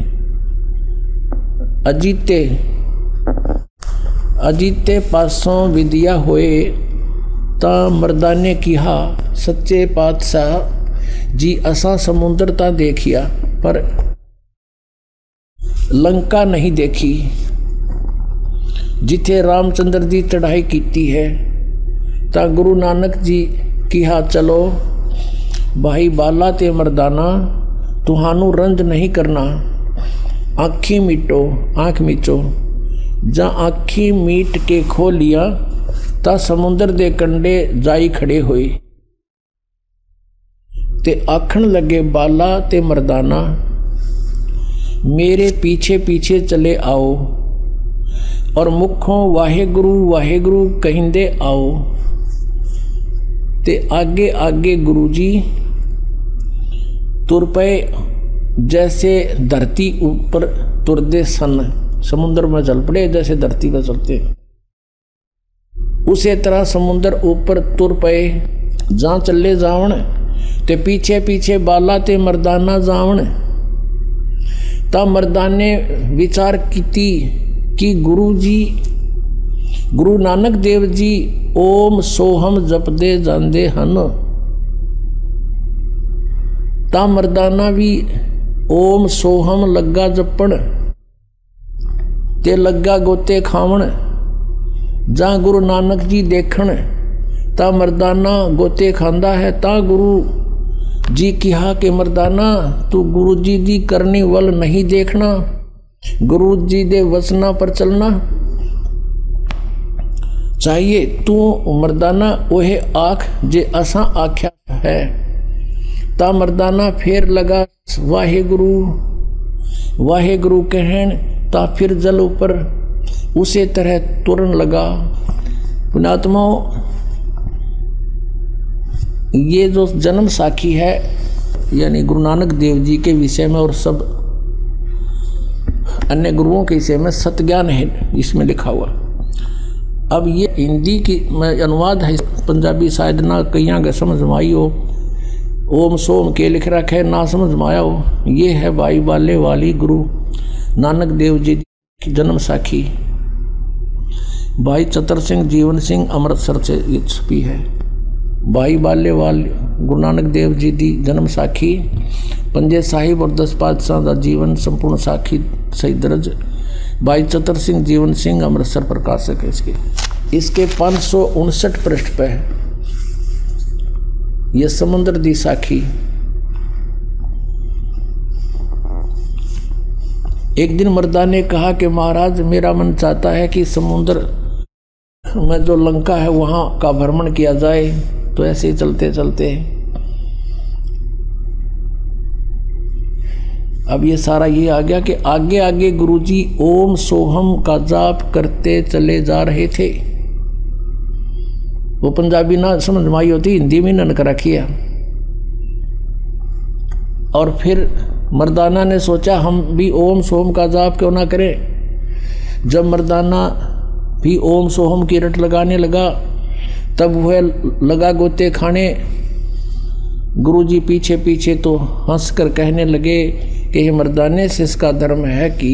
अजीते अजीते पासों विद्या होए, ता मर्दाने किहा सच्चे पातशाह जी असा समुद्र ता देखिया पर लंका नहीं देखी, जिथे रामचंद्र जी चढ़ाई कीती है। ता गुरु नानक जी किहा चलो भाई बाला ते मर्दाना, तुहानू रंज नहीं करना, आँखी मीटो आँख मीचो। जा आँखी मीट के खो लिया, ता समुद्र दे कंडे जाई खड़े होए, ते आखण लगे बाला ते मर्दाना, मेरे पीछे पीछे चले आओ, और मुखों वाहेगुरु वाहेगुरु कहिंदे आओ। ते आगे आगे गुरुजी तुर पे, जैसे धरती ऊपर तुरदे सन, समुद्र में चल पड़े जैसे धरती पर चलते, उसी तरह समुद्र ऊपर तुर पे जहाँ चले जावण ते पीछे पीछे बाला ते मर्दाना जावण। ता मर्दाने विचार कीती कि गुरु जी गुरु नानक देव जी ओम सोहम जपदे जांदे हन। ता मर्दाना भी ओम सोहम लग्गा जपण ते लग्गा गोते खावण। जहाँ गुरु नानक जी देखण ता मर्दाना गोते खांदा है। ता गुरु जी कहा कि मर्दाना तू गुरु जी दी करनी वल नहीं देखना, गुरु जी दे वचना पर चलना चाहिए। तू मर्दाना ओहे आख जे असा आख्या है। ता मर्दाना फिर लगा वाहे गुरु वाहे गुरु कहन। ता फिर जल ऊपर उसे तरह तुरन लगा। पुण्यात्माओं, ये जो जन्म साखी है यानी गुरु नानक देव जी के विषय में और सब अन्य गुरुओं के विषय में सत्ज्ञान है इसमें लिखा हुआ। अब ये हिंदी की में अनुवाद है, पंजाबी शायद ना कहीं का समझ में आई हो। ओम सोम के लिख रखे ना समझ में आया हो। ये है भाई बाले वाली गुरु नानक देव जी की जन्म साखी। भाई चतर सिंह जीवन सिंह अमृतसर से ये छपी है। भाई बाले वाले गुरु नानक देव जी की जन्म साखी, पंजे साहिब और दस पातशाह का जीवन संपूर्ण साखी सही दर्ज। भाई चतर सिंह जीवन सिंह अमृतसर प्रकाशक है इसके। इसके पाँच सौ उनसठ पृष्ठ पे है ये समुद्र दी साखी। एक दिन मर्दा ने कहा कि महाराज मेरा मन चाहता है कि समुद्र में जो लंका है वहां का भ्रमण किया जाए। तो ऐसे ही चलते चलते अब ये सारा ये आ गया कि आगे आगे गुरुजी ओम सोहम का जाप करते चले जा रहे थे। वो पंजाबी ना समझ में आई होती, हिंदी में नन कर रखी है। और फिर मर्दाना ने सोचा हम भी ओम सोहम का जाप क्यों ना करें। जब मर्दाना भी ओम सोहम की रट लगाने लगा तब वह लगा गोते खाने। गुरुजी पीछे पीछे तो हंसकर कहने लगे कि हे मर्दाने से इसका धर्म है कि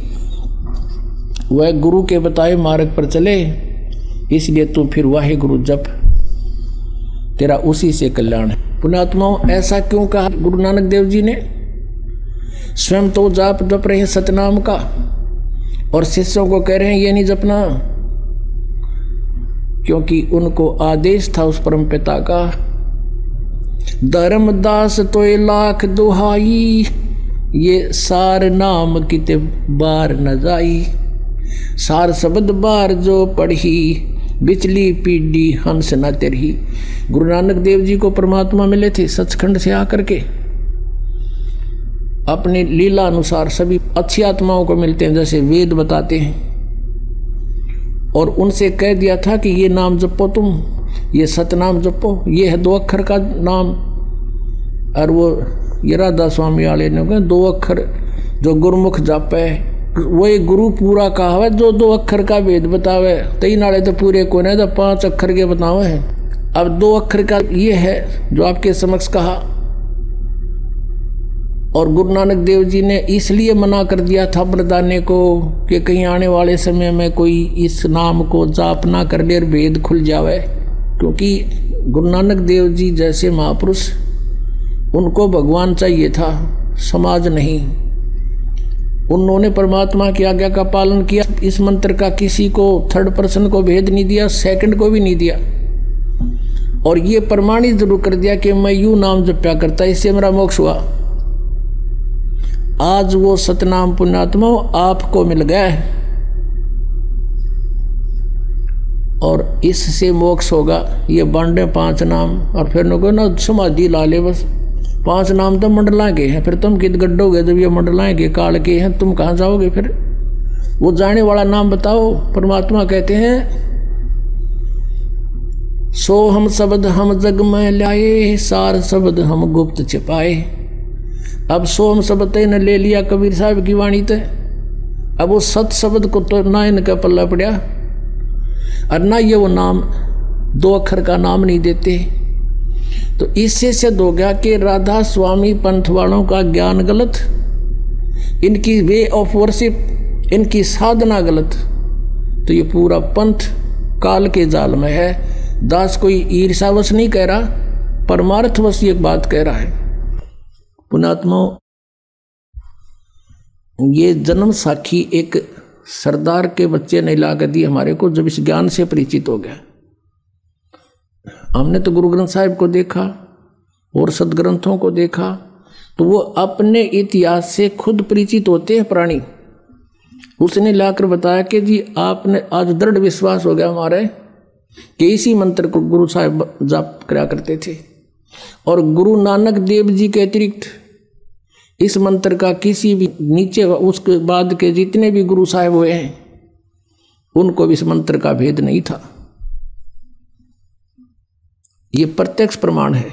वह गुरु के बताए मार्ग पर चले, इसलिए तू फिर वाहे गुरु जप, तेरा उसी से कल्याण है। पुण्यात्माओं, ऐसा क्यों कहा गुरु नानक देव जी ने? स्वयं तो जाप जप रहे सतनाम का और शिष्यों को कह रहे हैं ये नहीं जपना, क्योंकि उनको आदेश था उस परम पिता का। धर्मदास तो लाख दुहाई, ये सार नाम किते बार न जाई। सार शब्द बार जो पढ़ी, बिचली पीढ़ी हंस न तेरही। गुरु नानक देव जी को परमात्मा मिले थे सचखंड से आकर के। अपने लीला अनुसार सभी अच्छी आत्माओं को मिलते हैं, जैसे वेद बताते हैं। और उनसे कह दिया था कि ये नाम जपो, तुम ये सतनाम जपो, ये है दो अक्षर का नाम। और वो ये राधा स्वामी वाले ने कहा दो अक्षर जो गुरुमुख जापे वही गुरु पूरा कहावे, जो दो अक्षर का वेद बतावे। तीन आले तो पूरे को नहीं, तो पांच अक्षर के बतावे हैं। अब दो अक्षर का ये है जो आपके समक्ष कहा। और गुरु नानक देव जी ने इसलिए मना कर दिया था मर्दाने को कि कहीं आने वाले समय में कोई इस नाम को जाप ना कर ले और भेद खुल जावे, क्योंकि गुरु नानक देव जी जैसे महापुरुष उनको भगवान चाहिए था, समाज नहीं। उन्होंने परमात्मा की आज्ञा का पालन किया। इस मंत्र का किसी को थर्ड पर्सन को भेद नहीं दिया, सेकंड को भी नहीं दिया। और ये प्रमाणित जरूर कर दिया कि मैं यूं नाम जप्या करता, इससे मेरा मोक्ष हुआ। आज वो सतनाम पुण्यात्मा आपको मिल गया है और इससे मोक्ष होगा। ये बांटे पांच नाम और फिर नको ना समाधि ला ले, बस पांच नाम तो मंडला के हैं। फिर तुम कित गड्ढोगे जब ये मंडलाएं के काल के हैं, तुम कहाँ जाओगे? फिर वो जाने वाला नाम बताओ। परमात्मा कहते हैं सो हम शब्द हम जग में लाए, सार शब्द हम गुप्त छिपाए। अब सो हम शब्द न ले लिया कबीर साहब की वाणी ते। अब वो सत शब्द को तो ना इनका पल्ला पड़ा और ना ये वो नाम दो अक्षर का नाम नहीं देते। तो इससे सिद्ध हो गया कि राधा स्वामी पंथ वालों का ज्ञान गलत, इनकी वे ऑफ वर्शिप, इनकी साधना गलत। तो ये पूरा पंथ काल के जाल में है। दास कोई ईर्षावश नहीं कह रहा, परमार्थवश ये बात कह रहा है। पुण्यात्माओं, ये जन्म साखी एक सरदार के बच्चे ने ला कर दी हमारे को, जब इस ज्ञान से परिचित हो गया। हमने तो गुरु ग्रंथ साहिब को देखा और सदग्रंथों को देखा, तो वो अपने इतिहास से खुद परिचित होते हैं प्राणी। उसने लाकर बताया कि जी आपने आज दृढ़ विश्वास हो गया हमारे कि इसी मंत्र को गुरु साहिब जाप करा करते थे, और गुरु नानक देव जी के अतिरिक्त इस मंत्र का किसी भी नीचे उसके बाद के जितने भी गुरु साहिब हुए हैं उनको भी इस मंत्र का भेद नहीं था। ये प्रत्यक्ष प्रमाण है।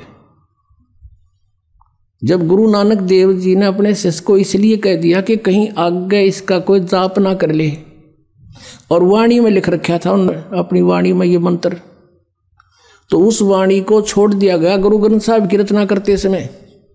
जब गुरु नानक देव जी ने अपने शिष्य को इसलिए कह दिया कि कहीं आगे इसका कोई जाप ना कर ले, और वाणी में लिख रखा था उन्होंने अपनी वाणी में ये मंत्र, तो उस वाणी को छोड़ दिया गया गुरु ग्रंथ साहिब की रचना करते समय।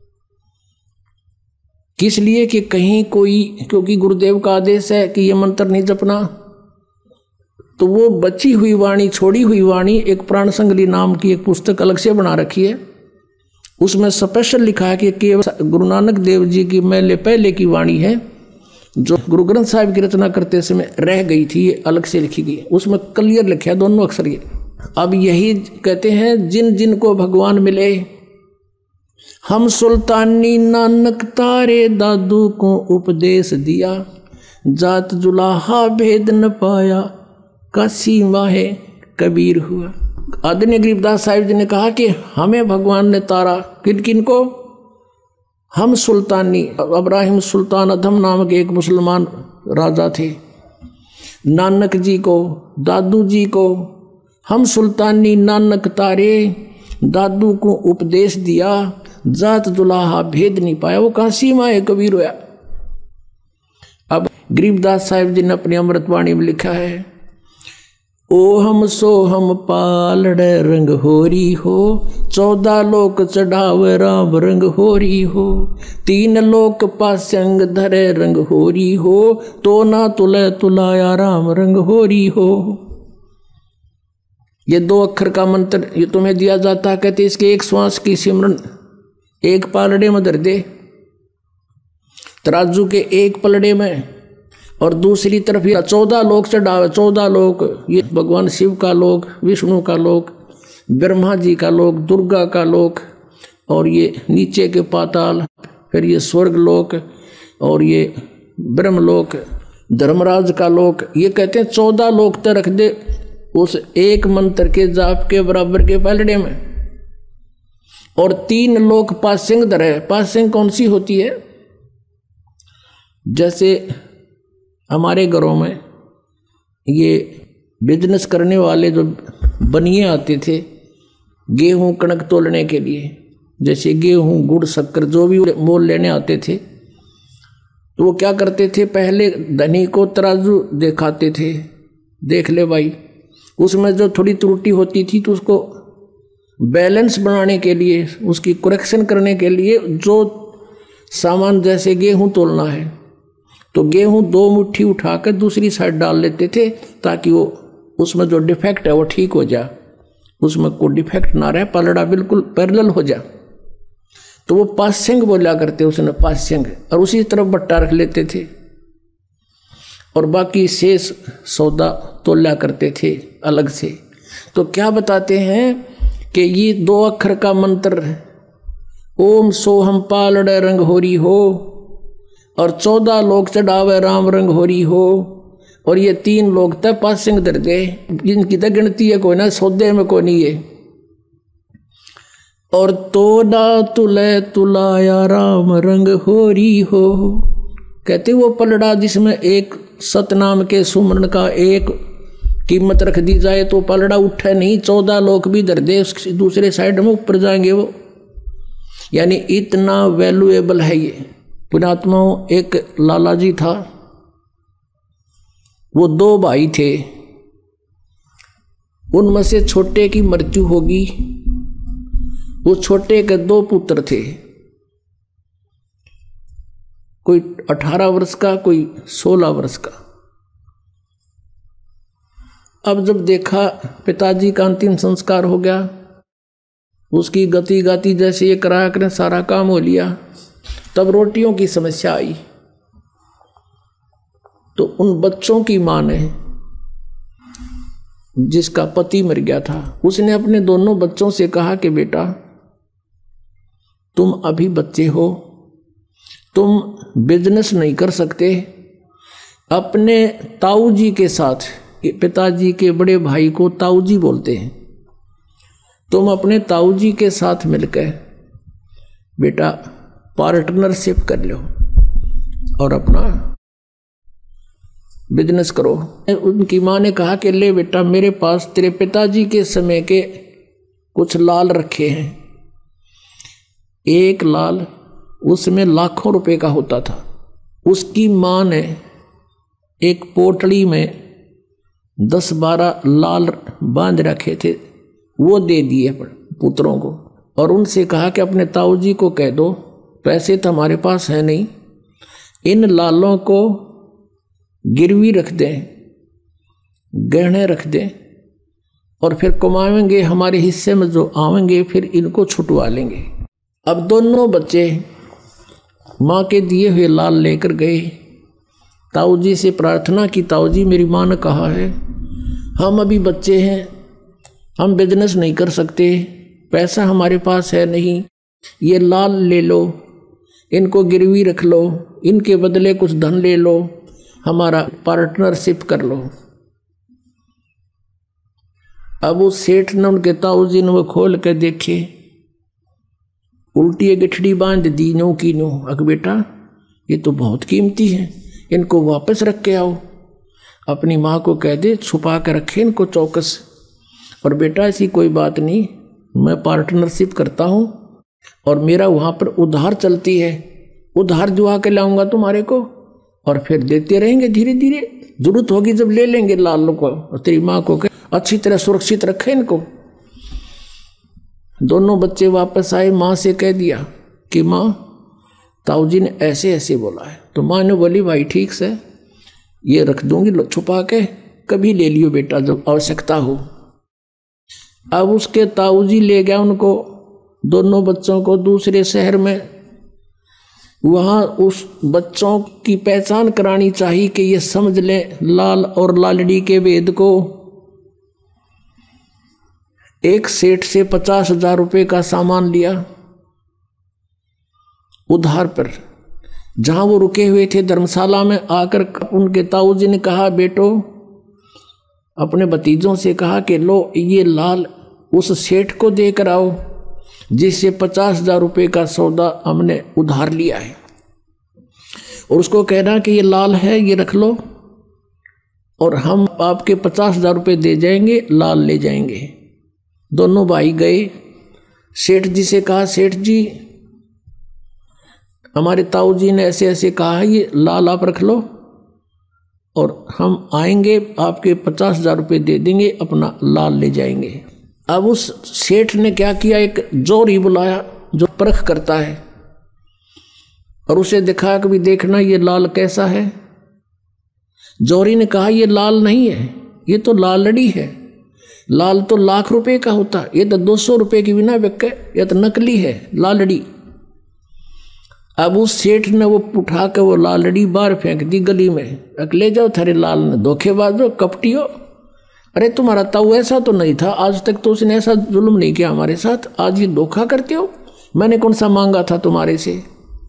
किस लिए कि कहीं कोई, क्योंकि गुरुदेव का आदेश है कि ये मंत्र नहीं जपना, तो वो बची हुई वाणी, छोड़ी हुई वाणी, एक प्राण संगली नाम की एक पुस्तक अलग से बना रखी है। उसमें स्पेशल लिखा है कि केवल गुरु नानक देव जी की मैले पहले की वाणी है, जो गुरु ग्रंथ साहिब की रचना करते समय रह गई थी, ये अलग से लिखी गई। उसमें क्लियर लिखा है दोनों अक्षर ये। अब यही कहते हैं, जिन जिन को भगवान मिले, हम सुल्तानी नानक तारे दादू को उपदेश दिया, जात जुलाहा भेद न पाया, काशी माहे कबीर हुआ। आदरणीय गरीबदास साहिब जी ने कहा कि हमें भगवान ने तारा, किन किन को? हम सुल्तानी, इब्राहिम सुल्तान अधम नाम के एक मुसलमान राजा थे, नानक जी को, दादू जी को, हम सुल्तानी नानक तारे दादू को उपदेश दिया, जात दुलाहा भेद नहीं पाया, वो काशी माए कबीर हुआ। अब गरीबदास साहिब जी ने अपनी अमृतवाणी में लिखा है, ओ हम सो हम पालड़े रंग होरी हो, चौदह लोक चढ़ावे राम रंग होरी हो, तीन लोक पास्यंग धरे रंग होरी हो, तो ना तुले तुलाया राम रंग होरी हो। ये दो अक्षर का मंत्र ये तुम्हें दिया जाता है, कहते इसके एक श्वास की सिमरन एक पालड़े में धर दे, तराजू के एक पलड़े में, और दूसरी तरफ ये चौदह लोक चढ़ावे। चौदह लोक ये भगवान शिव का लोक, विष्णु का लोक, ब्रह्मा जी का लोक, दुर्गा का लोक, और ये नीचे के पाताल, फिर ये स्वर्ग लोक, और ये ब्रह्मलोक, धर्मराज का लोक। ये कहते हैं चौदह लोक तक रख दे उस एक मंत्र के जाप के बराबर के पलड़े में, और तीन लोक पासिंग धरे। पासिंग कौन सी होती है? जैसे हमारे घरों में ये बिजनेस करने वाले जो बनिए आते थे गेहूं कणक तोलने के लिए, जैसे गेहूं गुड़ शक्कर जो भी मोल लेने आते थे, तो वो क्या करते थे, पहले धनी को तराजू दिखाते थे, देख ले भाई, उसमें जो थोड़ी त्रुटि होती थी तो उसको बैलेंस बनाने के लिए, उसकी करेक्शन करने के लिए, जो सामान जैसे गेहूं तोलना है तो गेहूं दो मुट्ठी उठाकर दूसरी साइड डाल लेते थे, ताकि वो उसमें जो डिफेक्ट है वो ठीक हो जाए, उसमें कोई डिफेक्ट ना रहे, पलड़ा बिल्कुल पैरेलल हो जाए। तो वो पास्यंग बोला करते उसने, पास्यंग, और उसी तरफ बट्टा रख लेते थे, और बाकी शेष सौदा तोला करते थे अलग से। तो क्या बताते हैं कि ये दो अक्षर का मंत्र ओम सोहम पालड़े रंग होरी हो, और चौदह लोग चढ़ावे राम रंग होरी हो, और ये तीन लोग तक पासिंग दर दे, जिनकी तो गिनती है कोई ना, सौदे में कोई नहीं है। और तोड़ा तुले तुलाया राम रंग होरी हो, कहते वो पलड़ा जिसमें एक सतनाम के सुमरण का एक कीमत रख दी जाए तो पलड़ा उठे नहीं, चौदह लोग भी दर दे, उसकी दूसरे साइड में ऊपर जाएंगे वो, यानी इतना वैल्यूएबल है ये। पुण्यात्माओं, एक लाला जी था, वो दो भाई थे, उनमें से छोटे की मृत्यु होगी, उस छोटे के दो पुत्र थे, कोई अठारह वर्ष का, कोई सोलह वर्ष का। अब जब देखा पिताजी का अंतिम संस्कार हो गया, उसकी गति गाती जैसे ये कराया करें सारा काम हो लिया, तब रोटियों की समस्या आई। तो उन बच्चों की मां ने, जिसका पति मर गया था, उसने अपने दोनों बच्चों से कहा कि बेटा तुम अभी बच्चे हो, तुम बिजनेस नहीं कर सकते, अपने ताऊ जी के साथ, पिताजी के बड़े भाई को ताऊ जी बोलते हैं, तुम अपने ताऊ जी के साथ मिलकर बेटा पार्टनरशिप कर लो और अपना बिजनेस करो। उनकी माँ ने कहा कि ले बेटा, मेरे पास तेरे पिताजी के समय के कुछ लाल रखे हैं। एक लाल उसमें लाखों रुपए का होता था। उसकी माँ ने एक पोटली में दस बारह लाल बांध रखे थे, वो दे दिए पुत्रों को और उनसे कहा कि अपने ताऊ जी को कह दो, पैसे तो हमारे पास है नहीं, इन लालों को गिरवी रख दें, गहने रख दें और फिर कमाएंगे, हमारे हिस्से में जो आवेंगे फिर इनको छुटवा लेंगे। अब दोनों बच्चे माँ के दिए हुए लाल लेकर गए, ताऊ जी से प्रार्थना की, ताऊ जी मेरी माँ ने कहा है हम अभी बच्चे हैं, हम बिजनेस नहीं कर सकते, पैसा हमारे पास है नहीं, ये लाल ले लो, इनको गिरवी रख लो, इनके बदले कुछ धन ले लो, हमारा पार्टनरशिप कर लो। अब उस सेठ ने, उनके ताऊ जी ने वो खोल कर देखे, उल्टी गठड़ी बांध दी नो की नो। अग बेटा ये तो बहुत कीमती है, इनको वापस रख के आओ, अपनी माँ को कह दे छुपा कर रखे इनको चौकस। और बेटा ऐसी कोई बात नहीं, मैं पार्टनरशिप करता हूँ और मेरा वहाँ पर उधार चलती है, उधार जुआ के लाऊंगा तुम्हारे को और फिर देते रहेंगे धीरे धीरे, जरूरत होगी जब ले लेंगे लाल को। और तेरी माँ को कह अच्छी तरह सुरक्षित रखे इनको। दोनों बच्चे वापस आए, माँ से कह दिया कि माँ ताऊ जी ने ऐसे ऐसे बोला है। तो माँ ने बोली भाई ठीक से, ये रख दूंगी छुपा के, कभी ले लियो बेटा जब आवश्यकता हो। अब उसके ताऊ जी ले गया उनको, दोनों बच्चों को दूसरे शहर में। वहाँ उस बच्चों की पहचान करानी चाहिए कि ये समझ ले लाल और लालड़ी के भेद को। एक सेठ से पचास हजार रुपये का सामान लिया उधार पर, जहाँ वो रुके हुए थे धर्मशाला में आकर उनके ताऊ जी ने कहा बेटो, अपने भतीजों से कहा कि लो ये लाल उस सेठ को देकर आओ जिससे पचास हजार रुपये का सौदा हमने उधार लिया है, और उसको कहना कि ये लाल है, ये रख लो और हम आपके पचास हजार रुपये दे जाएंगे, लाल ले जाएंगे। दोनों भाई गए, सेठ जी से कहा सेठ जी हमारे ताऊ जी ने ऐसे ऐसे कहा है, ये लाल आप रख लो और हम आएंगे आपके पचास हजार रुपये दे देंगे, अपना लाल ले जाएंगे। अब उस सेठ ने क्या किया, एक जोरी बुलाया जो परख करता है और उसे दिखाया कि भी देखना ये लाल कैसा है। जोरी ने कहा ये लाल नहीं है, ये तो लालड़ी है, लाल तो लाख रुपए का होता, ये तो दो सौ रुपये की बिना बिके, ये तो नकली है लालड़ी। अब उस सेठ ने वो उठा के वो लालड़ी बाहर फेंक दी गली में, ले जाओ थारे लाल ने, धोखेबाजो कपटियो, अरे तुम्हारा ताऊ ऐसा तो नहीं था, आज तक तो उसने ऐसा जुल्म नहीं किया हमारे साथ, आज ये धोखा करते हो, मैंने कौन सा मांगा था तुम्हारे से।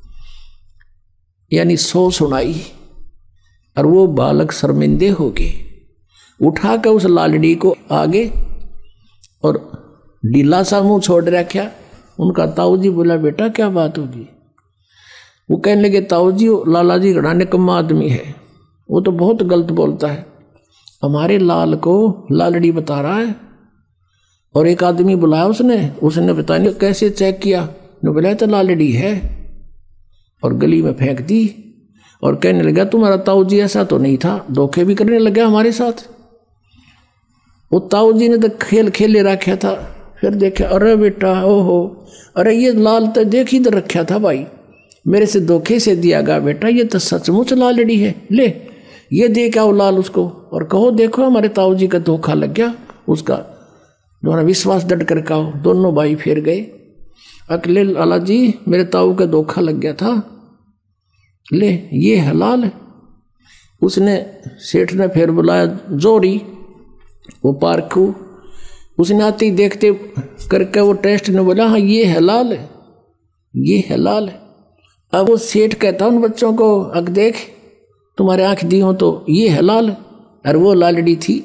यानी सौ सुनाई और वो बालक शर्मिंदे हो गए, उठा कर उस लालड़ी को आगे और ढीला सा मुंह छोड़ रखा। उनका ताऊ जी बोला बेटा क्या बात होगी। वो कहने लगे ताऊ जी लाला जी घड़ा निकम्मा आदमी है, वो तो बहुत गलत बोलता है, हमारे लाल को लालड़ी बता रहा है। और एक आदमी बुलाया उसने उसने पता नहीं कैसे चेक किया, ने बोला तो लालड़ी है और गली में फेंक दी और कहने लगा तुम्हारा ताऊ जी ऐसा तो नहीं था, धोखे भी करने लगा हमारे साथ। वो ताऊ जी ने तो खेल खेले रखा था, फिर देखे, अरे बेटा ओहो, अरे ये लाल तो देख ही तो रखा था भाई, मेरे से धोखे से दिया गया बेटा, ये तो सचमुच लालड़ी है, ले ये दे क्या लाल उसको और कहो देखो हमारे ताऊ जी का धोखा लग गया, उसका दोनों विश्वास डट कर कहो। दोनों भाई फिर गए, अकेले लाला जी मेरे ताऊ का धोखा लग गया था, ले ये है लाल। उसने सेठ ने फिर बुलाया जोरी, वो पारखू, उसने आते ही देखते करके वो टेस्ट ने बोला हाँ ये है लाल, ये है लाल। अब वो सेठ कहता उन बच्चों को, अग देख तुम्हारे आंख दी हो तो ये है लाल, और वो लालड़ी थी।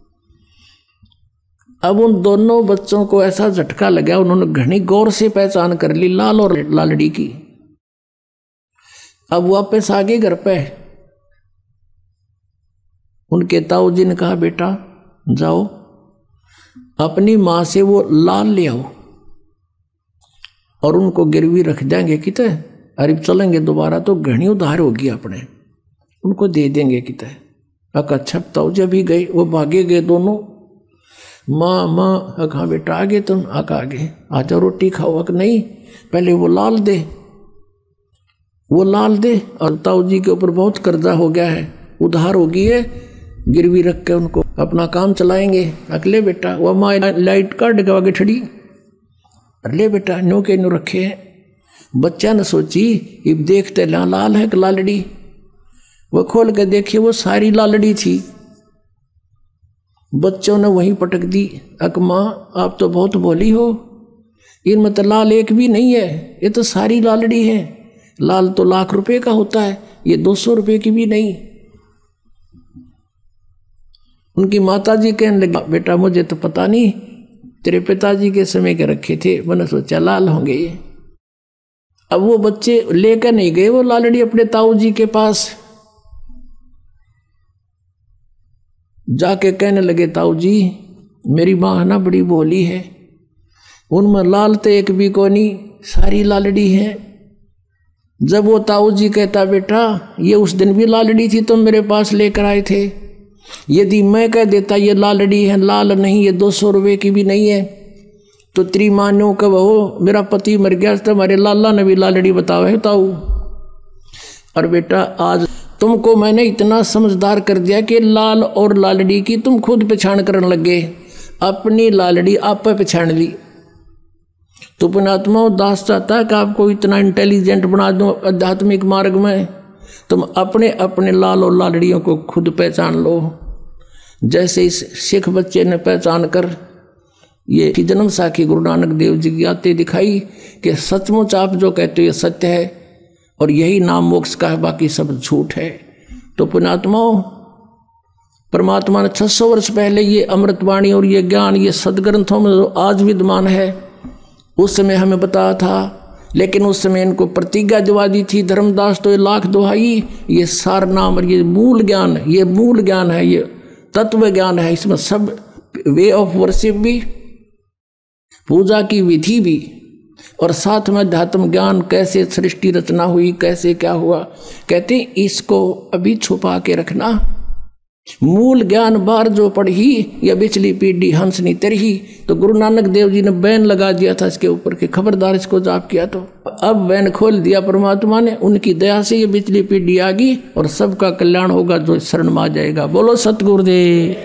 अब उन दोनों बच्चों को ऐसा झटका लगा, उन्होंने घनी गौर से पहचान कर ली लाल और लालड़ी की। अब वापस आ गए घर पे, उनके ताऊ जी ने कहा बेटा जाओ अपनी माँ से वो लाल ले आओ और उनको गिरवी रख देंगे किते, अरे चलेंगे दोबारा तो घनी उधार होगी अपने, उनको दे देंगे किते। अक अच्छा ताऊ जी भी गए, वो भागे गए दोनों, माँ माँ अखा बेटा आ गए तुम, आका आ गए, आ जाओ रोटी खाओ। अक नहीं पहले वो लाल दे, वो लाल दे, और ताऊ जी के ऊपर बहुत कर्जा हो गया है, उधार हो गई है, गिरवी रख के उनको अपना काम चलाएंगे। अगले बेटा वो माँ लाइट काट के आगे ठड़ी, अरे बेटा नो के नो रखे हैं। बच्चा ने सोची अब देखते ला लाल है कि लालड़ी, वो खोल के देखिए वो सारी लालड़ी थी। बच्चों ने वहीं पटक दी, अक माँ आप तो बहुत भोली हो, इनमें तो लाल एक भी नहीं है, ये तो सारी लालड़ी है, लाल तो लाख रुपए का होता है, ये दो सौ रुपये की भी नहीं। उनकी माताजी कहने लगी बेटा मुझे तो पता नहीं, तेरे पिताजी के समय के रखे थे, मैंने सोचा लाल होंगे ये। अब वो बच्चे लेकर नहीं गए वो लालड़ी अपने ताऊ जी के पास, जाके कहने लगे ताऊ जी मेरी माँ ना बड़ी भोली है, उनमें लाल तो एक भी को नहीं, सारी लालड़ी है। जब वो ताऊ जी कहता बेटा ये उस दिन भी लालड़ी थी तुम मेरे पास लेकर आए थे, यदि मैं कह देता ये लालड़ी है, लाल नहीं, ये दो सौ रुपये की भी नहीं है, तो तेरी माँ ने कब हो मेरा पति मर गया तो हमारे लाला ने भी लालड़ी बताओ है ताऊ। और बेटा आज तुमको मैंने इतना समझदार कर दिया कि लाल और लालड़ी की तुम खुद पहचान करने लगे, अपनी लालड़ी आप पे पहचान ली। तो पुण्यात्मा दास चाहता है कि आपको इतना इंटेलिजेंट बना दूं आध्यात्मिक मार्ग में, तुम अपने अपने लाल और लालड़ियों को खुद पहचान लो। जैसे इस सिख बच्चे ने पहचान कर ये जन्म साखी गुरु नानक देव जी की आते दिखाई कि सचमुच आप जो कहते हो ये सत्य है और यही नाम मोक्ष का है, बाकी सब झूठ है। तो पुण्यात्माओं परमात्मा ने छह सौ वर्ष पहले ये अमृतवाणी और ये ज्ञान ये सदग्रंथों में जो आज विद्यमान है उस समय हमें बताया था, लेकिन उस समय इनको प्रतिज्ञा दिवा दी थी धर्मदास तो ये लाख दुहाई, ये सार नाम और ये मूल ज्ञान, ये मूल ज्ञान है, ये तत्व ज्ञान है, इसमें सब वे ऑफ वर्शिप भी, पूजा की विधि भी, और साथ में अध्यात्म ज्ञान, कैसे सृष्टि रचना हुई, कैसे क्या हुआ, कहते इसको अभी छुपा के रखना। मूल ज्ञान बार जो पढ़ी या बिचली पीढ़ी हंसनी तरही, तो गुरु नानक देव जी ने बैन लगा दिया था इसके ऊपर कि खबरदार इसको जाप किया तो। अब बैन खोल दिया परमात्मा ने, उनकी दया से ये बिचली पीढ़ी आ गई और सबका कल्याण होगा जो शरण में आ जाएगा। बोलो सतगुरुदेव।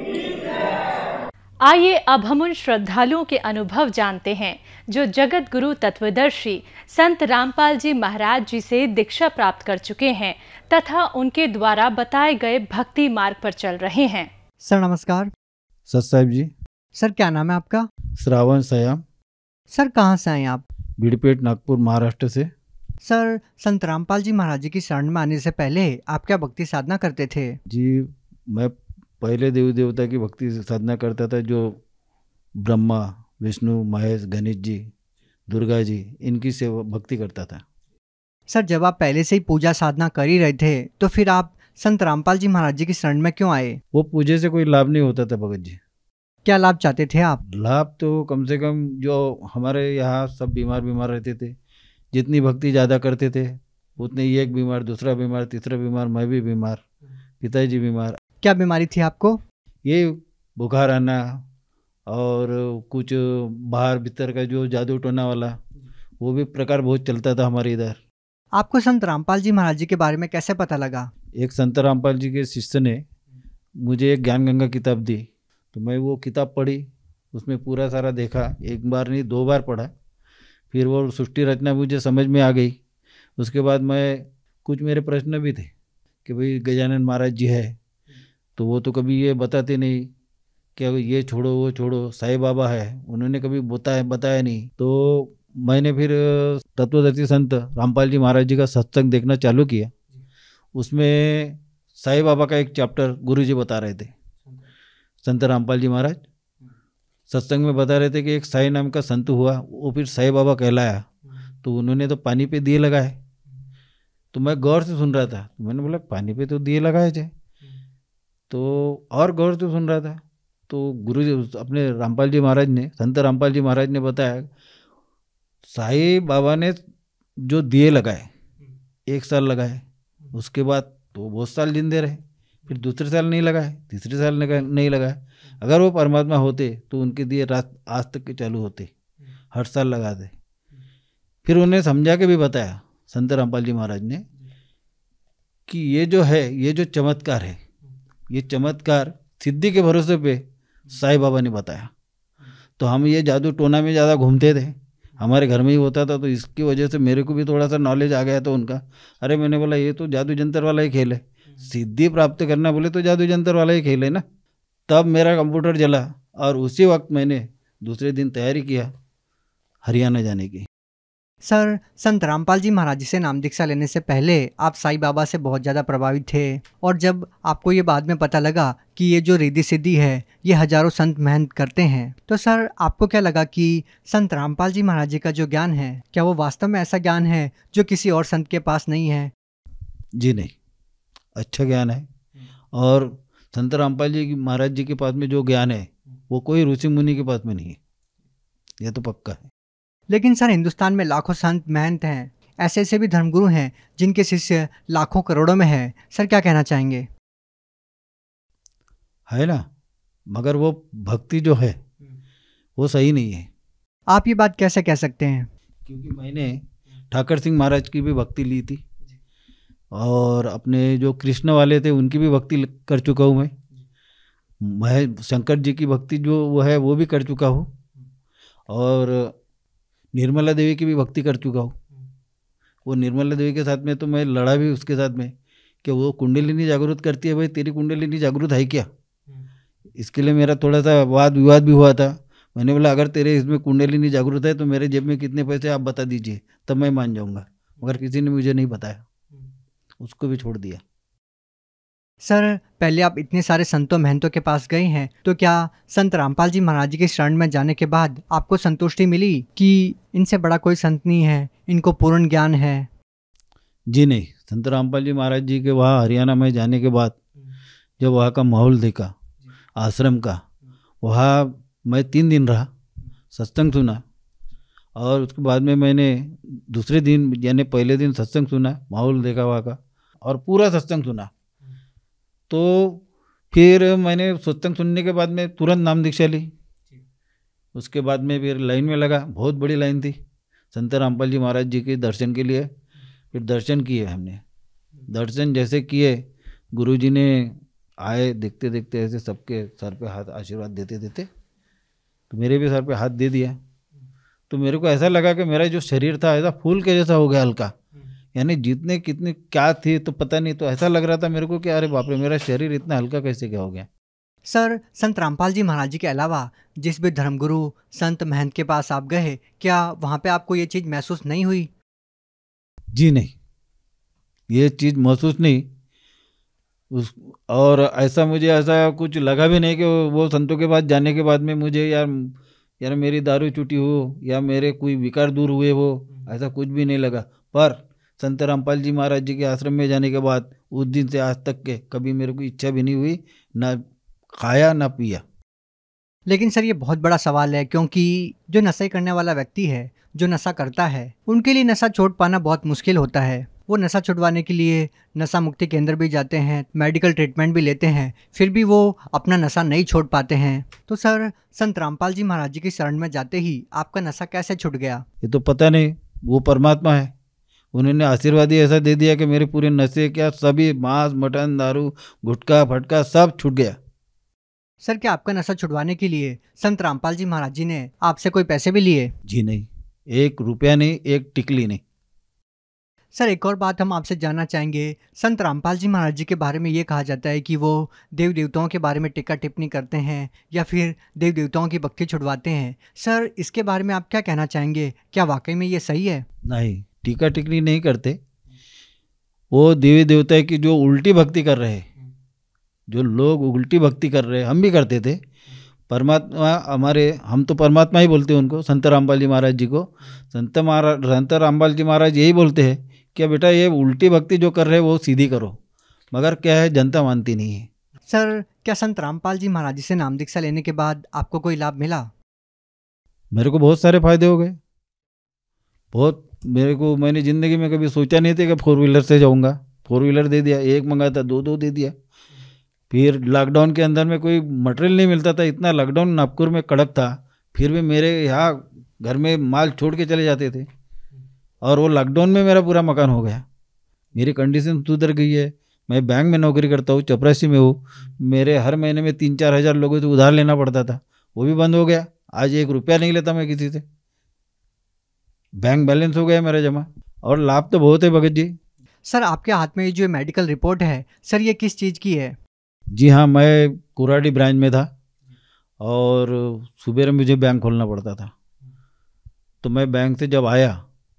आइए अब हम उन श्रद्धालुओं के अनुभव जानते हैं जो जगत गुरु तत्वदर्शी संत रामपाल जी महाराज जी से दीक्षा प्राप्त कर चुके हैं तथा उनके द्वारा बताए गए भक्ति मार्ग पर चल रहे हैं। सर नमस्कार। सत साहिब जी। सर क्या नाम है आपका? श्रावण सयाम। सर कहाँ से आए आप? भीड़पेट नागपुर महाराष्ट्र से। सर संत रामपाल जी महाराज जी की शरण में आने से पहले आप क्या भक्ति साधना करते थे? जी मैं पहले देवी देवता की भक्ति साधना करता था, जो ब्रह्मा विष्णु महेश गणेश जी दुर्गा जी इनकी सेवा भक्ति करता था। सर जब आप पहले से ही पूजा साधना कर ही रहे थे तो फिर आप संत रामपाल जी महाराज जी की शरण में क्यों आए? वो पूजे से कोई लाभ नहीं होता था भगत जी। क्या लाभ चाहते थे आप? लाभ तो कम से कम जो हमारे यहाँ सब बीमार बीमार रहते थे, जितनी भक्ति ज़्यादा करते थे उतने ही एक बीमार, दूसरा बीमार, तीसरा बीमार, मैं भी बीमार, पिताजी बीमार। क्या बीमारी थी आपको? ये बुखार आना और कुछ बाहर भीतर का जो जादू टोना वाला वो भी प्रकार बहुत चलता था हमारे इधर। आपको संत रामपाल जी महाराज जी के बारे में कैसे पता लगा? एक संत रामपाल जी के शिष्य ने मुझे एक ज्ञान गंगा किताब दी, तो मैं वो किताब पढ़ी, उसमें पूरा सारा देखा, एक बार नहीं दो बार पढ़ा, फिर वो सृष्टि रचना मुझे समझ में आ गई। उसके बाद मैं कुछ मेरे प्रश्न भी थे कि भाई गजानन महाराज जी है तो वो तो कभी ये बताते नहीं कि ये छोड़ो वो छोड़ो, साईं बाबा है उन्होंने कभी बताया बताया नहीं। तो मैंने फिर तत्वदर्शी संत रामपाल जी महाराज जी का सत्संग देखना चालू किया। उसमें साईं बाबा का एक चैप्टर गुरुजी बता रहे थे। संत रामपाल जी महाराज सत्संग में बता रहे थे कि एक साईं नाम का संत हुआ, वो फिर साईं बाबा कहलाया, तो उन्होंने तो पानी पे दिए लगाए। तो मैं गौर से सुन रहा था, तो मैंने बोला पानी पे तो दिए लगाए थे, तो और गौर से सुन रहा था। तो गुरु जी अपने रामपाल जी महाराज ने, संत रामपाल जी महाराज ने बताया साईं बाबा ने जो दिए लगाए एक साल लगाए, उसके बाद तो बहुत साल जिंदे रहे, फिर दूसरे साल नहीं लगाए, तीसरे साल नहीं लगाए। अगर वो परमात्मा होते तो उनके दिए रात आज तक के चालू होते, हर साल लगाते। फिर उन्हें समझा के भी बताया संत रामपाल जी महाराज ने कि ये जो है, ये जो चमत्कार है, ये चमत्कार सिद्धि के भरोसे पे साईं बाबा ने बताया। तो हम ये जादू टोना में ज़्यादा घूमते थे, हमारे घर में ही होता था, तो इसकी वजह से मेरे को भी थोड़ा सा नॉलेज आ गया था उनका। अरे मैंने बोला ये तो जादू जंतर वाला ही खेल है, सिद्धि प्राप्त करना बोले तो जादू जंतर वाला ही खेल है ना। तब मेरा कंप्यूटर जला और उसी वक्त मैंने दूसरे दिन तैयारी किया हरियाणा जाने की। सर, संत रामपाल जी महाराज जी से नाम दीक्षा लेने से पहले आप साईं बाबा से बहुत ज़्यादा प्रभावित थे, और जब आपको ये बाद में पता लगा कि ये जो रिद्धि सिद्धि है ये हजारों संत मेहनत करते हैं, तो सर आपको क्या लगा कि संत रामपाल जी महाराज जी का जो ज्ञान है, क्या वो वास्तव में ऐसा ज्ञान है जो किसी और संत के पास नहीं है? जी नहीं, अच्छा ज्ञान है, और संत रामपाल जी महाराज जी के पास में जो ज्ञान है वो कोई ऋषि मुनि के पास में नहीं है, यह तो पक्का है। लेकिन सर हिंदुस्तान में लाखों संत महंत हैं, ऐसे ऐसे भी धर्मगुरु हैं जिनके शिष्य लाखों करोड़ों में हैं। सर क्या कहना चाहेंगे? है ना, मगर वो भक्ति जो है वो सही नहीं है। आप ये बात कैसे कह सकते हैं? क्योंकि मैंने ठाकर सिंह महाराज की भी भक्ति ली थी, और अपने जो कृष्ण वाले थे उनकी भी भक्ति कर चुका हूँ मैं। मैं शंकर जी की भक्ति जो वो है वो भी कर चुका हूँ, और निर्मला देवी की भी भक्ति कर चुका हूँ। वो निर्मला देवी के साथ में तो मैं लड़ा भी उसके साथ में कि वो कुंडलिनी जागृत करती है, भाई तेरी कुंडलिनी जागृत है क्या? इसके लिए मेरा थोड़ा सा वाद विवाद भी हुआ था। मैंने बोला अगर तेरे इसमें कुंडलिनी जागृत है तो मेरे जेब में कितने पैसे आप बता दीजिए, तब मैं मान जाऊँगा। मगर किसी ने मुझे नहीं बताया, उसको भी छोड़ दिया। सर, पहले आप इतने सारे संतों महंतों के पास गए हैं, तो क्या संत रामपाल जी महाराज जी के शरण में जाने के बाद आपको संतुष्टि मिली कि इनसे बड़ा कोई संत नहीं है, इनको पूर्ण ज्ञान है? जी नहीं, संत रामपाल जी महाराज जी के वहाँ हरियाणा में जाने के बाद जब वहाँ का माहौल देखा आश्रम का, वहाँ मैं तीन दिन रहा, सत्संग सुना, और उसके बाद में मैंने दूसरे दिन यानी पहले दिन सत्संग सुना, माहौल देखा वहाँ का, और पूरा सत्संग सुना। तो फिर मैंने सत्संग सुनने के बाद में तुरंत नाम दीक्षा ली। उसके बाद में फिर लाइन में लगा, बहुत बड़ी लाइन थी संत रामपाल जी महाराज जी के दर्शन के लिए। फिर दर्शन किए हमने, दर्शन जैसे किए, गुरुजी ने आए, देखते देखते ऐसे सबके सर पे हाथ आशीर्वाद देते देते तो मेरे भी सर पे हाथ दे दिया। तो मेरे को ऐसा लगा कि मेरा जो शरीर था ऐसा फूल के जैसा हो गया, हल्का, यानी जितने कितने क्या थी तो पता नहीं, तो ऐसा लग रहा था मेरे को कि अरे बाप रे, मेरा शरीर इतना हल्का कैसे क्या हो गया। सर, संत रामपाल जी महाराज जी के अलावा जिस भी धर्मगुरु संत महंत के पास आप गए, क्या वहाँ पे आपको ये चीज़ महसूस नहीं हुई? जी नहीं, ये चीज़ महसूस नहीं उस, और ऐसा मुझे ऐसा कुछ लगा भी नहीं कि वो संतों के पास जाने के बाद में मुझे यार यार मेरी दारू छूटी हो या मेरे कोई विकार दूर हुए हो, ऐसा कुछ भी नहीं लगा। पर संत रामपाल जी महाराज जी के आश्रम में जाने के बाद उस दिन से आज तक के कभी मेरे को इच्छा भी नहीं हुई, ना खाया ना पिया। लेकिन सर ये बहुत बड़ा सवाल है, क्योंकि जो नशा करने वाला व्यक्ति है, जो नशा करता है, उनके लिए नशा छोड़ पाना बहुत मुश्किल होता है। वो नशा छुड़वाने के लिए नशा मुक्ति केंद्र भी जाते हैं, मेडिकल ट्रीटमेंट भी लेते हैं, फिर भी वो अपना नशा नहीं छोड़ पाते हैं। तो सर, संत रामपाल जी महाराज जी की शरण में जाते ही आपका नशा कैसे छूट गया? ये तो पता नहीं, वो परमात्मा है, उन्होंने आशीर्वाद ही ऐसा दे दिया कि मेरे पूरे नशे क्या सभी मांस मटन दारू गुटखा फटका सब छूट गया। सर, क्या आपका नशा छुड़वाने के लिए संत रामपाल जी महाराज जी ने आपसे कोई पैसे भी लिए? जी नहीं, एक रुपया नहीं, एक टिकली नहीं। सर, एक और बात हम आपसे जानना चाहेंगे। संत रामपाल जी महाराज जी के बारे में ये कहा जाता है कि वो देव देवताओं के बारे में टीका टिप्पणी करते हैं या फिर देव देवताओं की भक्ति छुड़वाते हैं। सर, इसके बारे में आप क्या कहना चाहेंगे? क्या वाकई में ये सही है? नहीं, टीका टिप्पणी नहीं करते। वो देवी देवता की जो उल्टी भक्ति कर रहे हैं, जो लोग उल्टी भक्ति कर रहे हैं, हम भी करते थे। परमात्मा हमारे, हम तो परमात्मा ही बोलते हैं उनको, संत रामपाल जी महाराज जी को। संत महाराज संत रामपाल जी महाराज यही बोलते हैं कि बेटा ये उल्टी भक्ति जो कर रहे हैं वो सीधी करो, मगर क्या है जनता मानती नहीं है। सर, क्या संत रामपाल जी महाराज जी से नाम दीक्षा लेने के बाद आपको कोई लाभ मिला? मेरे को बहुत सारे फायदे हो गए, बहुत। मेरे को, मैंने ज़िंदगी में कभी सोचा नहीं था कि फोर व्हीलर से जाऊंगा, फोर व्हीलर दे दिया, एक मंगाया था दो दो दे दिया। फिर लॉकडाउन के अंदर में कोई मटेरियल नहीं मिलता था, इतना लॉकडाउन नागपुर में कड़क था, फिर भी मेरे यहाँ घर में माल छोड़ के चले जाते थे, और वो लॉकडाउन में मेरा पूरा मकान हो गया। मेरी कंडीशन सुधर गई है। मैं बैंक में नौकरी करता हूँ, चपरासी में हूँ। मेरे हर महीने में तीन चार हज़ार लोगों से उधार लेना पड़ता था, वो भी बंद हो गया। आज एक रुपया नहीं लेता मैं किसी से, बैंक बैलेंस हो गया मेरा जमा, और लाभ तो बहुत है भगत जी। सर, आपके हाथ में ये जो मेडिकल रिपोर्ट है, सर ये किस चीज़ की है? जी हाँ, मैं कुराडी ब्रांच में था और सुबह मुझे बैंक खोलना पड़ता था। तो मैं बैंक से जब आया,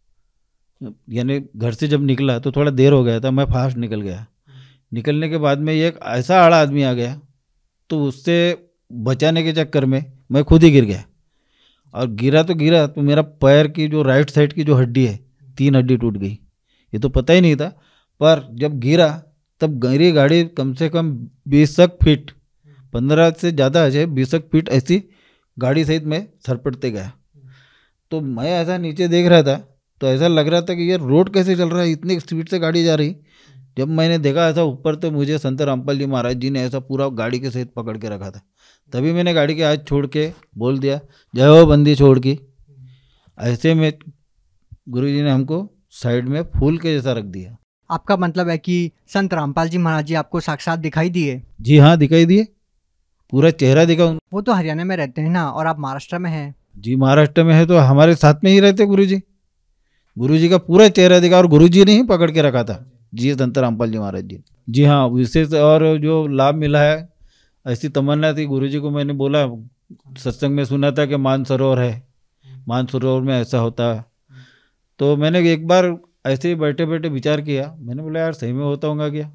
यानी घर से जब निकला तो थोड़ा देर हो गया था, मैं फास्ट निकल गया। निकलने के बाद में एक ऐसा आड़ा आदमी आ गया, तो उससे बचाने के चक्कर में मैं खुद ही गिर गया। और गिरा तो गिरा तो मेरा पैर की जो राइट साइड की जो हड्डी है, तीन हड्डी टूट गई। ये तो पता ही नहीं था, पर जब गिरा तब मेरी गाड़ी कम से कम बीसक फीट, पंद्रह से ज़्यादा है, बीसक फीट ऐसी गाड़ी सहित मैं सरपटते गया। तो मैं ऐसा नीचे देख रहा था तो ऐसा लग रहा था कि यार रोड कैसे चल रहा है, इतनी स्पीड से गाड़ी जा रही। जब मैंने देखा ऐसा ऊपर, तो मुझे संत रामपाल जी महाराज जी ने ऐसा पूरा गाड़ी के सहित पकड़ के रखा था। तभी मैंने गाड़ी के हाथ छोड़ के बोल दिया, जय हो बंदी छोड़ की। ऐसे में गुरुजी ने हमको साइड में फूल के जैसा रख दिया। आपका मतलब है कि संत रामपाल जी महाराज जी आपको साक्षात दिखाई दिए? जी हाँ, दिखाई दिए, पूरा चेहरा दिखा। वो तो हरियाणा में रहते हैं ना, और आप महाराष्ट्र में हैं। जी, महाराष्ट्र में है तो हमारे साथ में ही रहते गुरुजी। गुरुजी का पूरा चेहरा दिखा, और गुरुजी ने ही पकड़ के रखा था जी, संत रामपाल जी महाराज जी। जी हाँ, विशेष और जो लाभ मिला है, ऐसी तमन्ना थी गुरुजी को। मैंने बोला, सत्संग में सुना था कि मानसरोवर है, मानसरोवर में ऐसा होता है। तो मैंने एक बार ऐसे ही बैठे बैठे विचार किया, मैंने बोला यार सही में होता होगा क्या।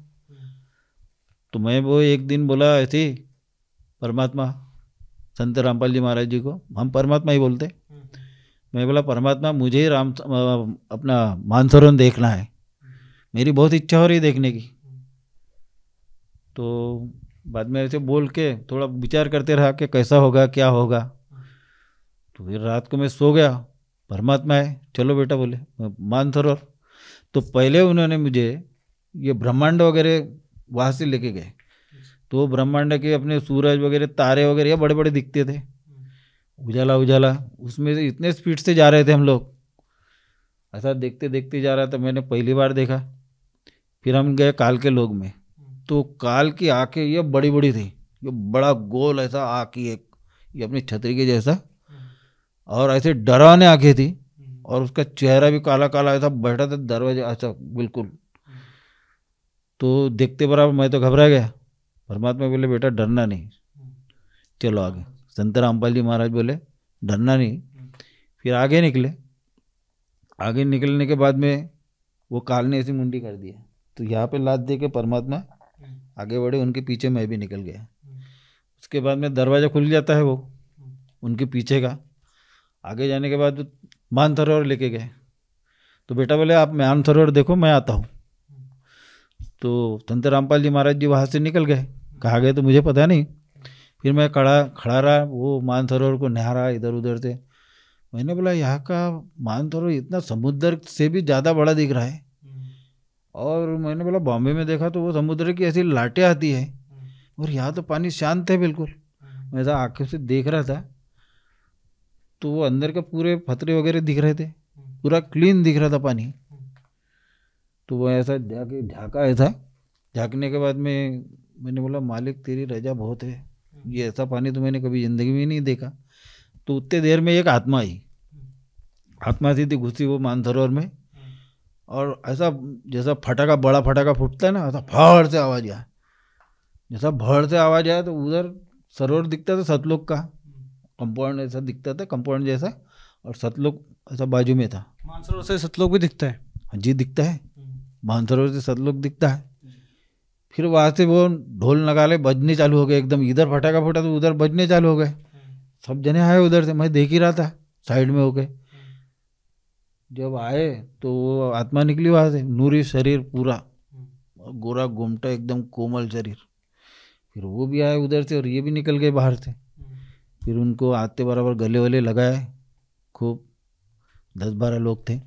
तो मैं वो एक दिन बोला ऐसे ही, परमात्मा संत रामपाल जी महाराज जी को हम परमात्मा ही बोलते, मैं बोला परमात्मा मुझे ही राम अपना मानसरोवर देखना है, मेरी बहुत इच्छा हो रही देखने की। तो बाद में ऐसे बोल के थोड़ा विचार करते रहा कि कैसा होगा क्या होगा। तो फिर रात को मैं सो गया, परमात्मा है चलो बेटा बोले मानसरोवर। तो पहले उन्होंने मुझे ये ब्रह्मांड वगैरह वहाँ से लेके गए, तो ब्रह्मांड के अपने सूरज वगैरह तारे वगैरह ये बड़े बड़े दिखते थे, उजाला उजाला, उसमें से इतने स्पीड से जा रहे थे हम लोग। ऐसा देखते देखते जा रहा था, मैंने पहली बार देखा। फिर हम गए काल के लोग में, तो काल की आँखें ये बड़ी बड़ी थी, ये बड़ा गोल ऐसा आँख ही एक, ये अपनी छतरी के जैसा, और ऐसे डरावने आँखें थी, और उसका चेहरा भी काला काला ऐसा बैठा था दरवाजे ऐसा बिल्कुल। तो देखते बराबर मैं तो घबरा गया। परमात्मा बोले बेटा डरना नहीं, चलो आगे। संत रामपाल जी महाराज बोले डरना नहीं। फिर आगे निकले। आगे निकलने के बाद में वो काल ने ऐसी मुंडी कर दिया, तो यहाँ पे लात दे के परमात्मा आगे बढ़े, उनके पीछे मैं भी निकल गया। उसके बाद में दरवाज़ा खुल जाता है वो उनके पीछे का। आगे जाने के बाद मानसरोवर लेके गए, तो बेटा बोले आप मानसरोवर देखो मैं आता हूँ। तो संत रामपाल जी महाराज जी वहाँ से निकल गए, कहाँ गए तो मुझे पता नहीं। फिर मैं खड़ा खड़ा रहा, वो मानसरोवर को निहारा इधर उधर से। मैंने बोला यहाँ का मानसरोवर इतना समुद्र से भी ज़्यादा बड़ा दिख रहा है, और मैंने बोला बॉम्बे में देखा तो वो समुद्र की ऐसी लाटें आती है और यहाँ तो पानी शांत है बिल्कुल। मैं ऐसा आंखों से देख रहा था तो वो अंदर के पूरे फतरे वगैरह दिख रहे थे, पूरा क्लीन दिख रहा था पानी। तो वो ऐसा जाके झाँका ऐसा, झाँकने के बाद में मैंने बोला मालिक तेरी रजा बहुत है, ये ऐसा पानी तो मैंने कभी ज़िंदगी में नहीं देखा। तो उतने देर में एक आत्मा आई, आत्मा सीधी घुसी वो मानसरोवर में, और ऐसा जैसा फटाका, बड़ा फटाका फूटता है ना, ऐसा फड़ से आवाज़ आया। जैसा भड़ से आवाज़ आया तो उधर सरोवर दिखता था सतलोक का, कंपाउंड ऐसा दिखता था, कंपाउंड जैसा, और सतलोक ऐसा बाजू में था। मानसरोवर से सतलोक भी दिखता है? हाँ जी दिखता है, मानसरोवर से सतलोक दिखता है। फिर वहाँ से वो ढोल नगाड़े बजने चालू हो गए, एकदम इधर फटाका फूटा तो उधर बजने चालू हो गए। सब जने आए उधर से, मैं देख ही रहा था साइड में होके। जब आए तो वो आत्मा निकली वहाँ से, नूरी शरीर पूरा, गोरा गोमटा एकदम कोमल शरीर। फिर वो भी आए उधर से और ये भी निकल गए बाहर से। फिर उनको आते बराबर गले वले लगाए, खूब दस बारह लोग थे,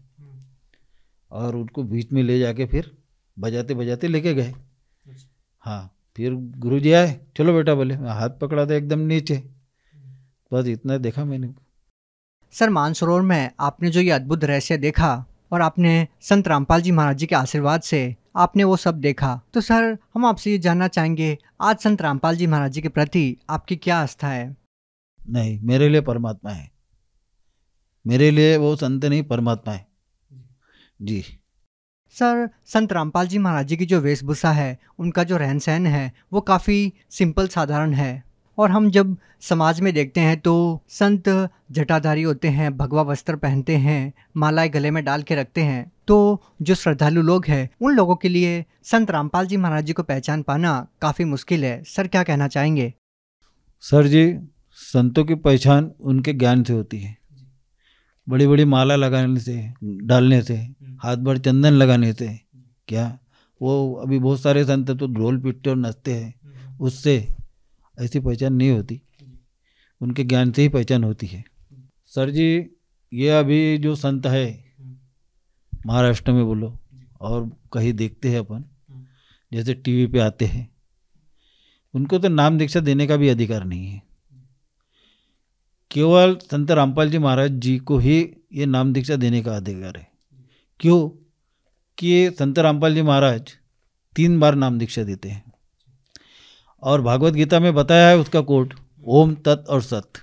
और उनको बीच में ले जाके फिर बजाते बजाते लेके गए। हाँ, फिर गुरुजी आए, चलो बेटा बोले, मैं हाथ पकड़ा था एकदम नीचे, बस इतना देखा मैंने। सर, मानसरोवर में आपने जो ये अद्भुत रहस्य देखा और आपने संत रामपाल जी महाराज जी के आशीर्वाद से आपने वो सब देखा, तो सर हम आपसे ये जानना चाहेंगे आज संत रामपाल जी महाराज जी के प्रति आपकी क्या आस्था है? नहीं, मेरे लिए परमात्मा है, मेरे लिए वो संत नहीं परमात्मा है जी। सर, संत रामपाल जी महाराज जी की जो वेशभूषा है, उनका जो रहन सहन है, वो काफ़ी सिंपल साधारण है, और हम जब समाज में देखते हैं तो संत जटाधारी होते हैं, भगवा वस्त्र पहनते हैं, मालाएं गले में डाल के रखते हैं। तो जो श्रद्धालु लोग हैं उन लोगों के लिए संत रामपाल जी महाराज जी को पहचान पाना काफ़ी मुश्किल है। सर क्या कहना चाहेंगे? सर जी, संतों की पहचान उनके ज्ञान से होती है, बड़ी बड़ी माला लगाने से, डालने से, हाथ भर चंदन लगाने से क्या, वो अभी बहुत सारे संत तो ढोल पीटते और नचते हैं, उससे ऐसी पहचान नहीं होती, उनके ज्ञान से ही पहचान होती है। सर जी, ये अभी जो संत है महाराष्ट्र में बोलो और कहीं देखते हैं अपन, जैसे टीवी पे आते हैं, उनको तो नाम दीक्षा देने का भी अधिकार नहीं है। केवल संत रामपाल जी महाराज जी को ही ये नाम दीक्षा देने का अधिकार है। क्यों? कि संत रामपाल जी महाराज तीन बार नाम दीक्षा देते हैं, और भागवत गीता में बताया है उसका कोट, ओम तत् और सत।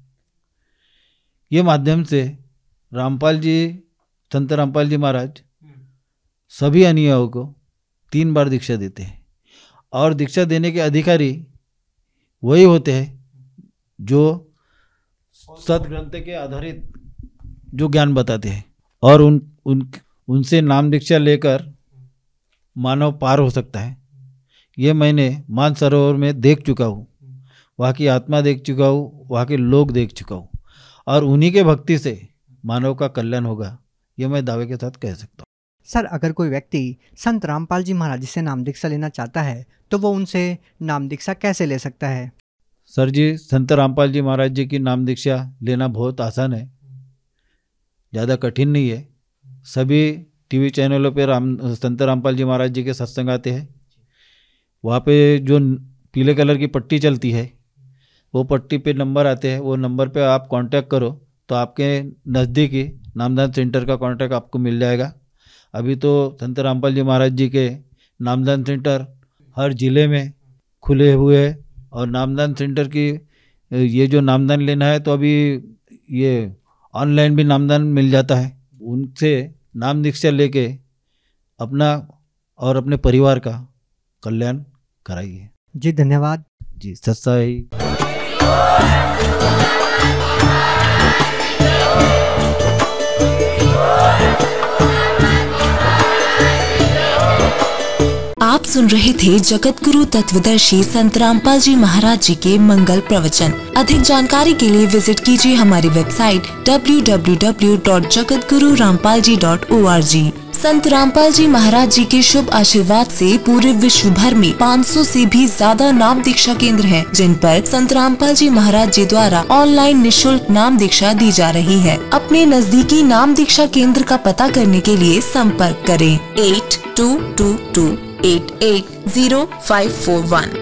ये माध्यम से रामपाल जी, संत रामपाल जी महाराज सभी अनुयायियों को तीन बार दीक्षा देते हैं, और दीक्षा देने के अधिकारी वही होते हैं जो सत ग्रंथ के आधारित जो ज्ञान बताते हैं, और उन उन उनसे नाम दीक्षा लेकर मानव पार हो सकता है। ये मैंने मानसरोवर में देख चुका हूँ, वहाँ की आत्मा देख चुका हूँ, वहाँ के लोग देख चुका हूँ, और उन्हीं के भक्ति से मानव का कल्याण होगा, ये मैं दावे के साथ कह सकता हूँ। सर, अगर कोई व्यक्ति संत रामपाल जी महाराज से नाम दीक्षा लेना चाहता है तो वो उनसे नाम दीक्षा कैसे ले सकता है? सर जी, संत रामपाल जी महाराज जी की नाम दीक्षा लेना बहुत आसान है, ज़्यादा कठिन नहीं है। सभी टीवी चैनलों पे राम संत रामपाल जी महाराज जी के सत्संग आते हैं, वहाँ पे जो पीले कलर की पट्टी चलती है, वो पट्टी पे नंबर आते हैं, वो नंबर पे आप कांटेक्ट करो तो आपके नज़दीकी नामदान सेंटर का कांटेक्ट आपको मिल जाएगा। अभी तो संत रामपाल जी महाराज जी के नामदान सेंटर हर ज़िले में खुले हुए हैं, और नामदान सेंटर की ये जो नामदान लेना है तो अभी ये ऑनलाइन भी नामदान मिल जाता है। उनसे नाम दीक्षा लेके अपना और अपने परिवार का कल्याण कराइए। जी धन्यवाद। जी सत्साई। आप सुन रहे थे जगत गुरु तत्वदर्शी संत रामपाल जी महाराज जी के मंगल प्रवचन। अधिक जानकारी के लिए विजिट कीजिए हमारी website W W W dot Jagat Guru Rampal ji dot O R G. Sant Rampal जी महाराज जी के शुभ आशीर्वाद से पूरे विश्व भर में पाँच सौ से भी ज्यादा नाम दीक्षा केंद्र हैं, जिन पर संत रामपाल जी महाराज जी द्वारा ऑनलाइन निशुल्क नाम दीक्षा दी जा रही है। अपने नजदीकी नाम दीक्षा केंद्र का पता करने के लिए संपर्क करें eight two two two eight eight zero five four one.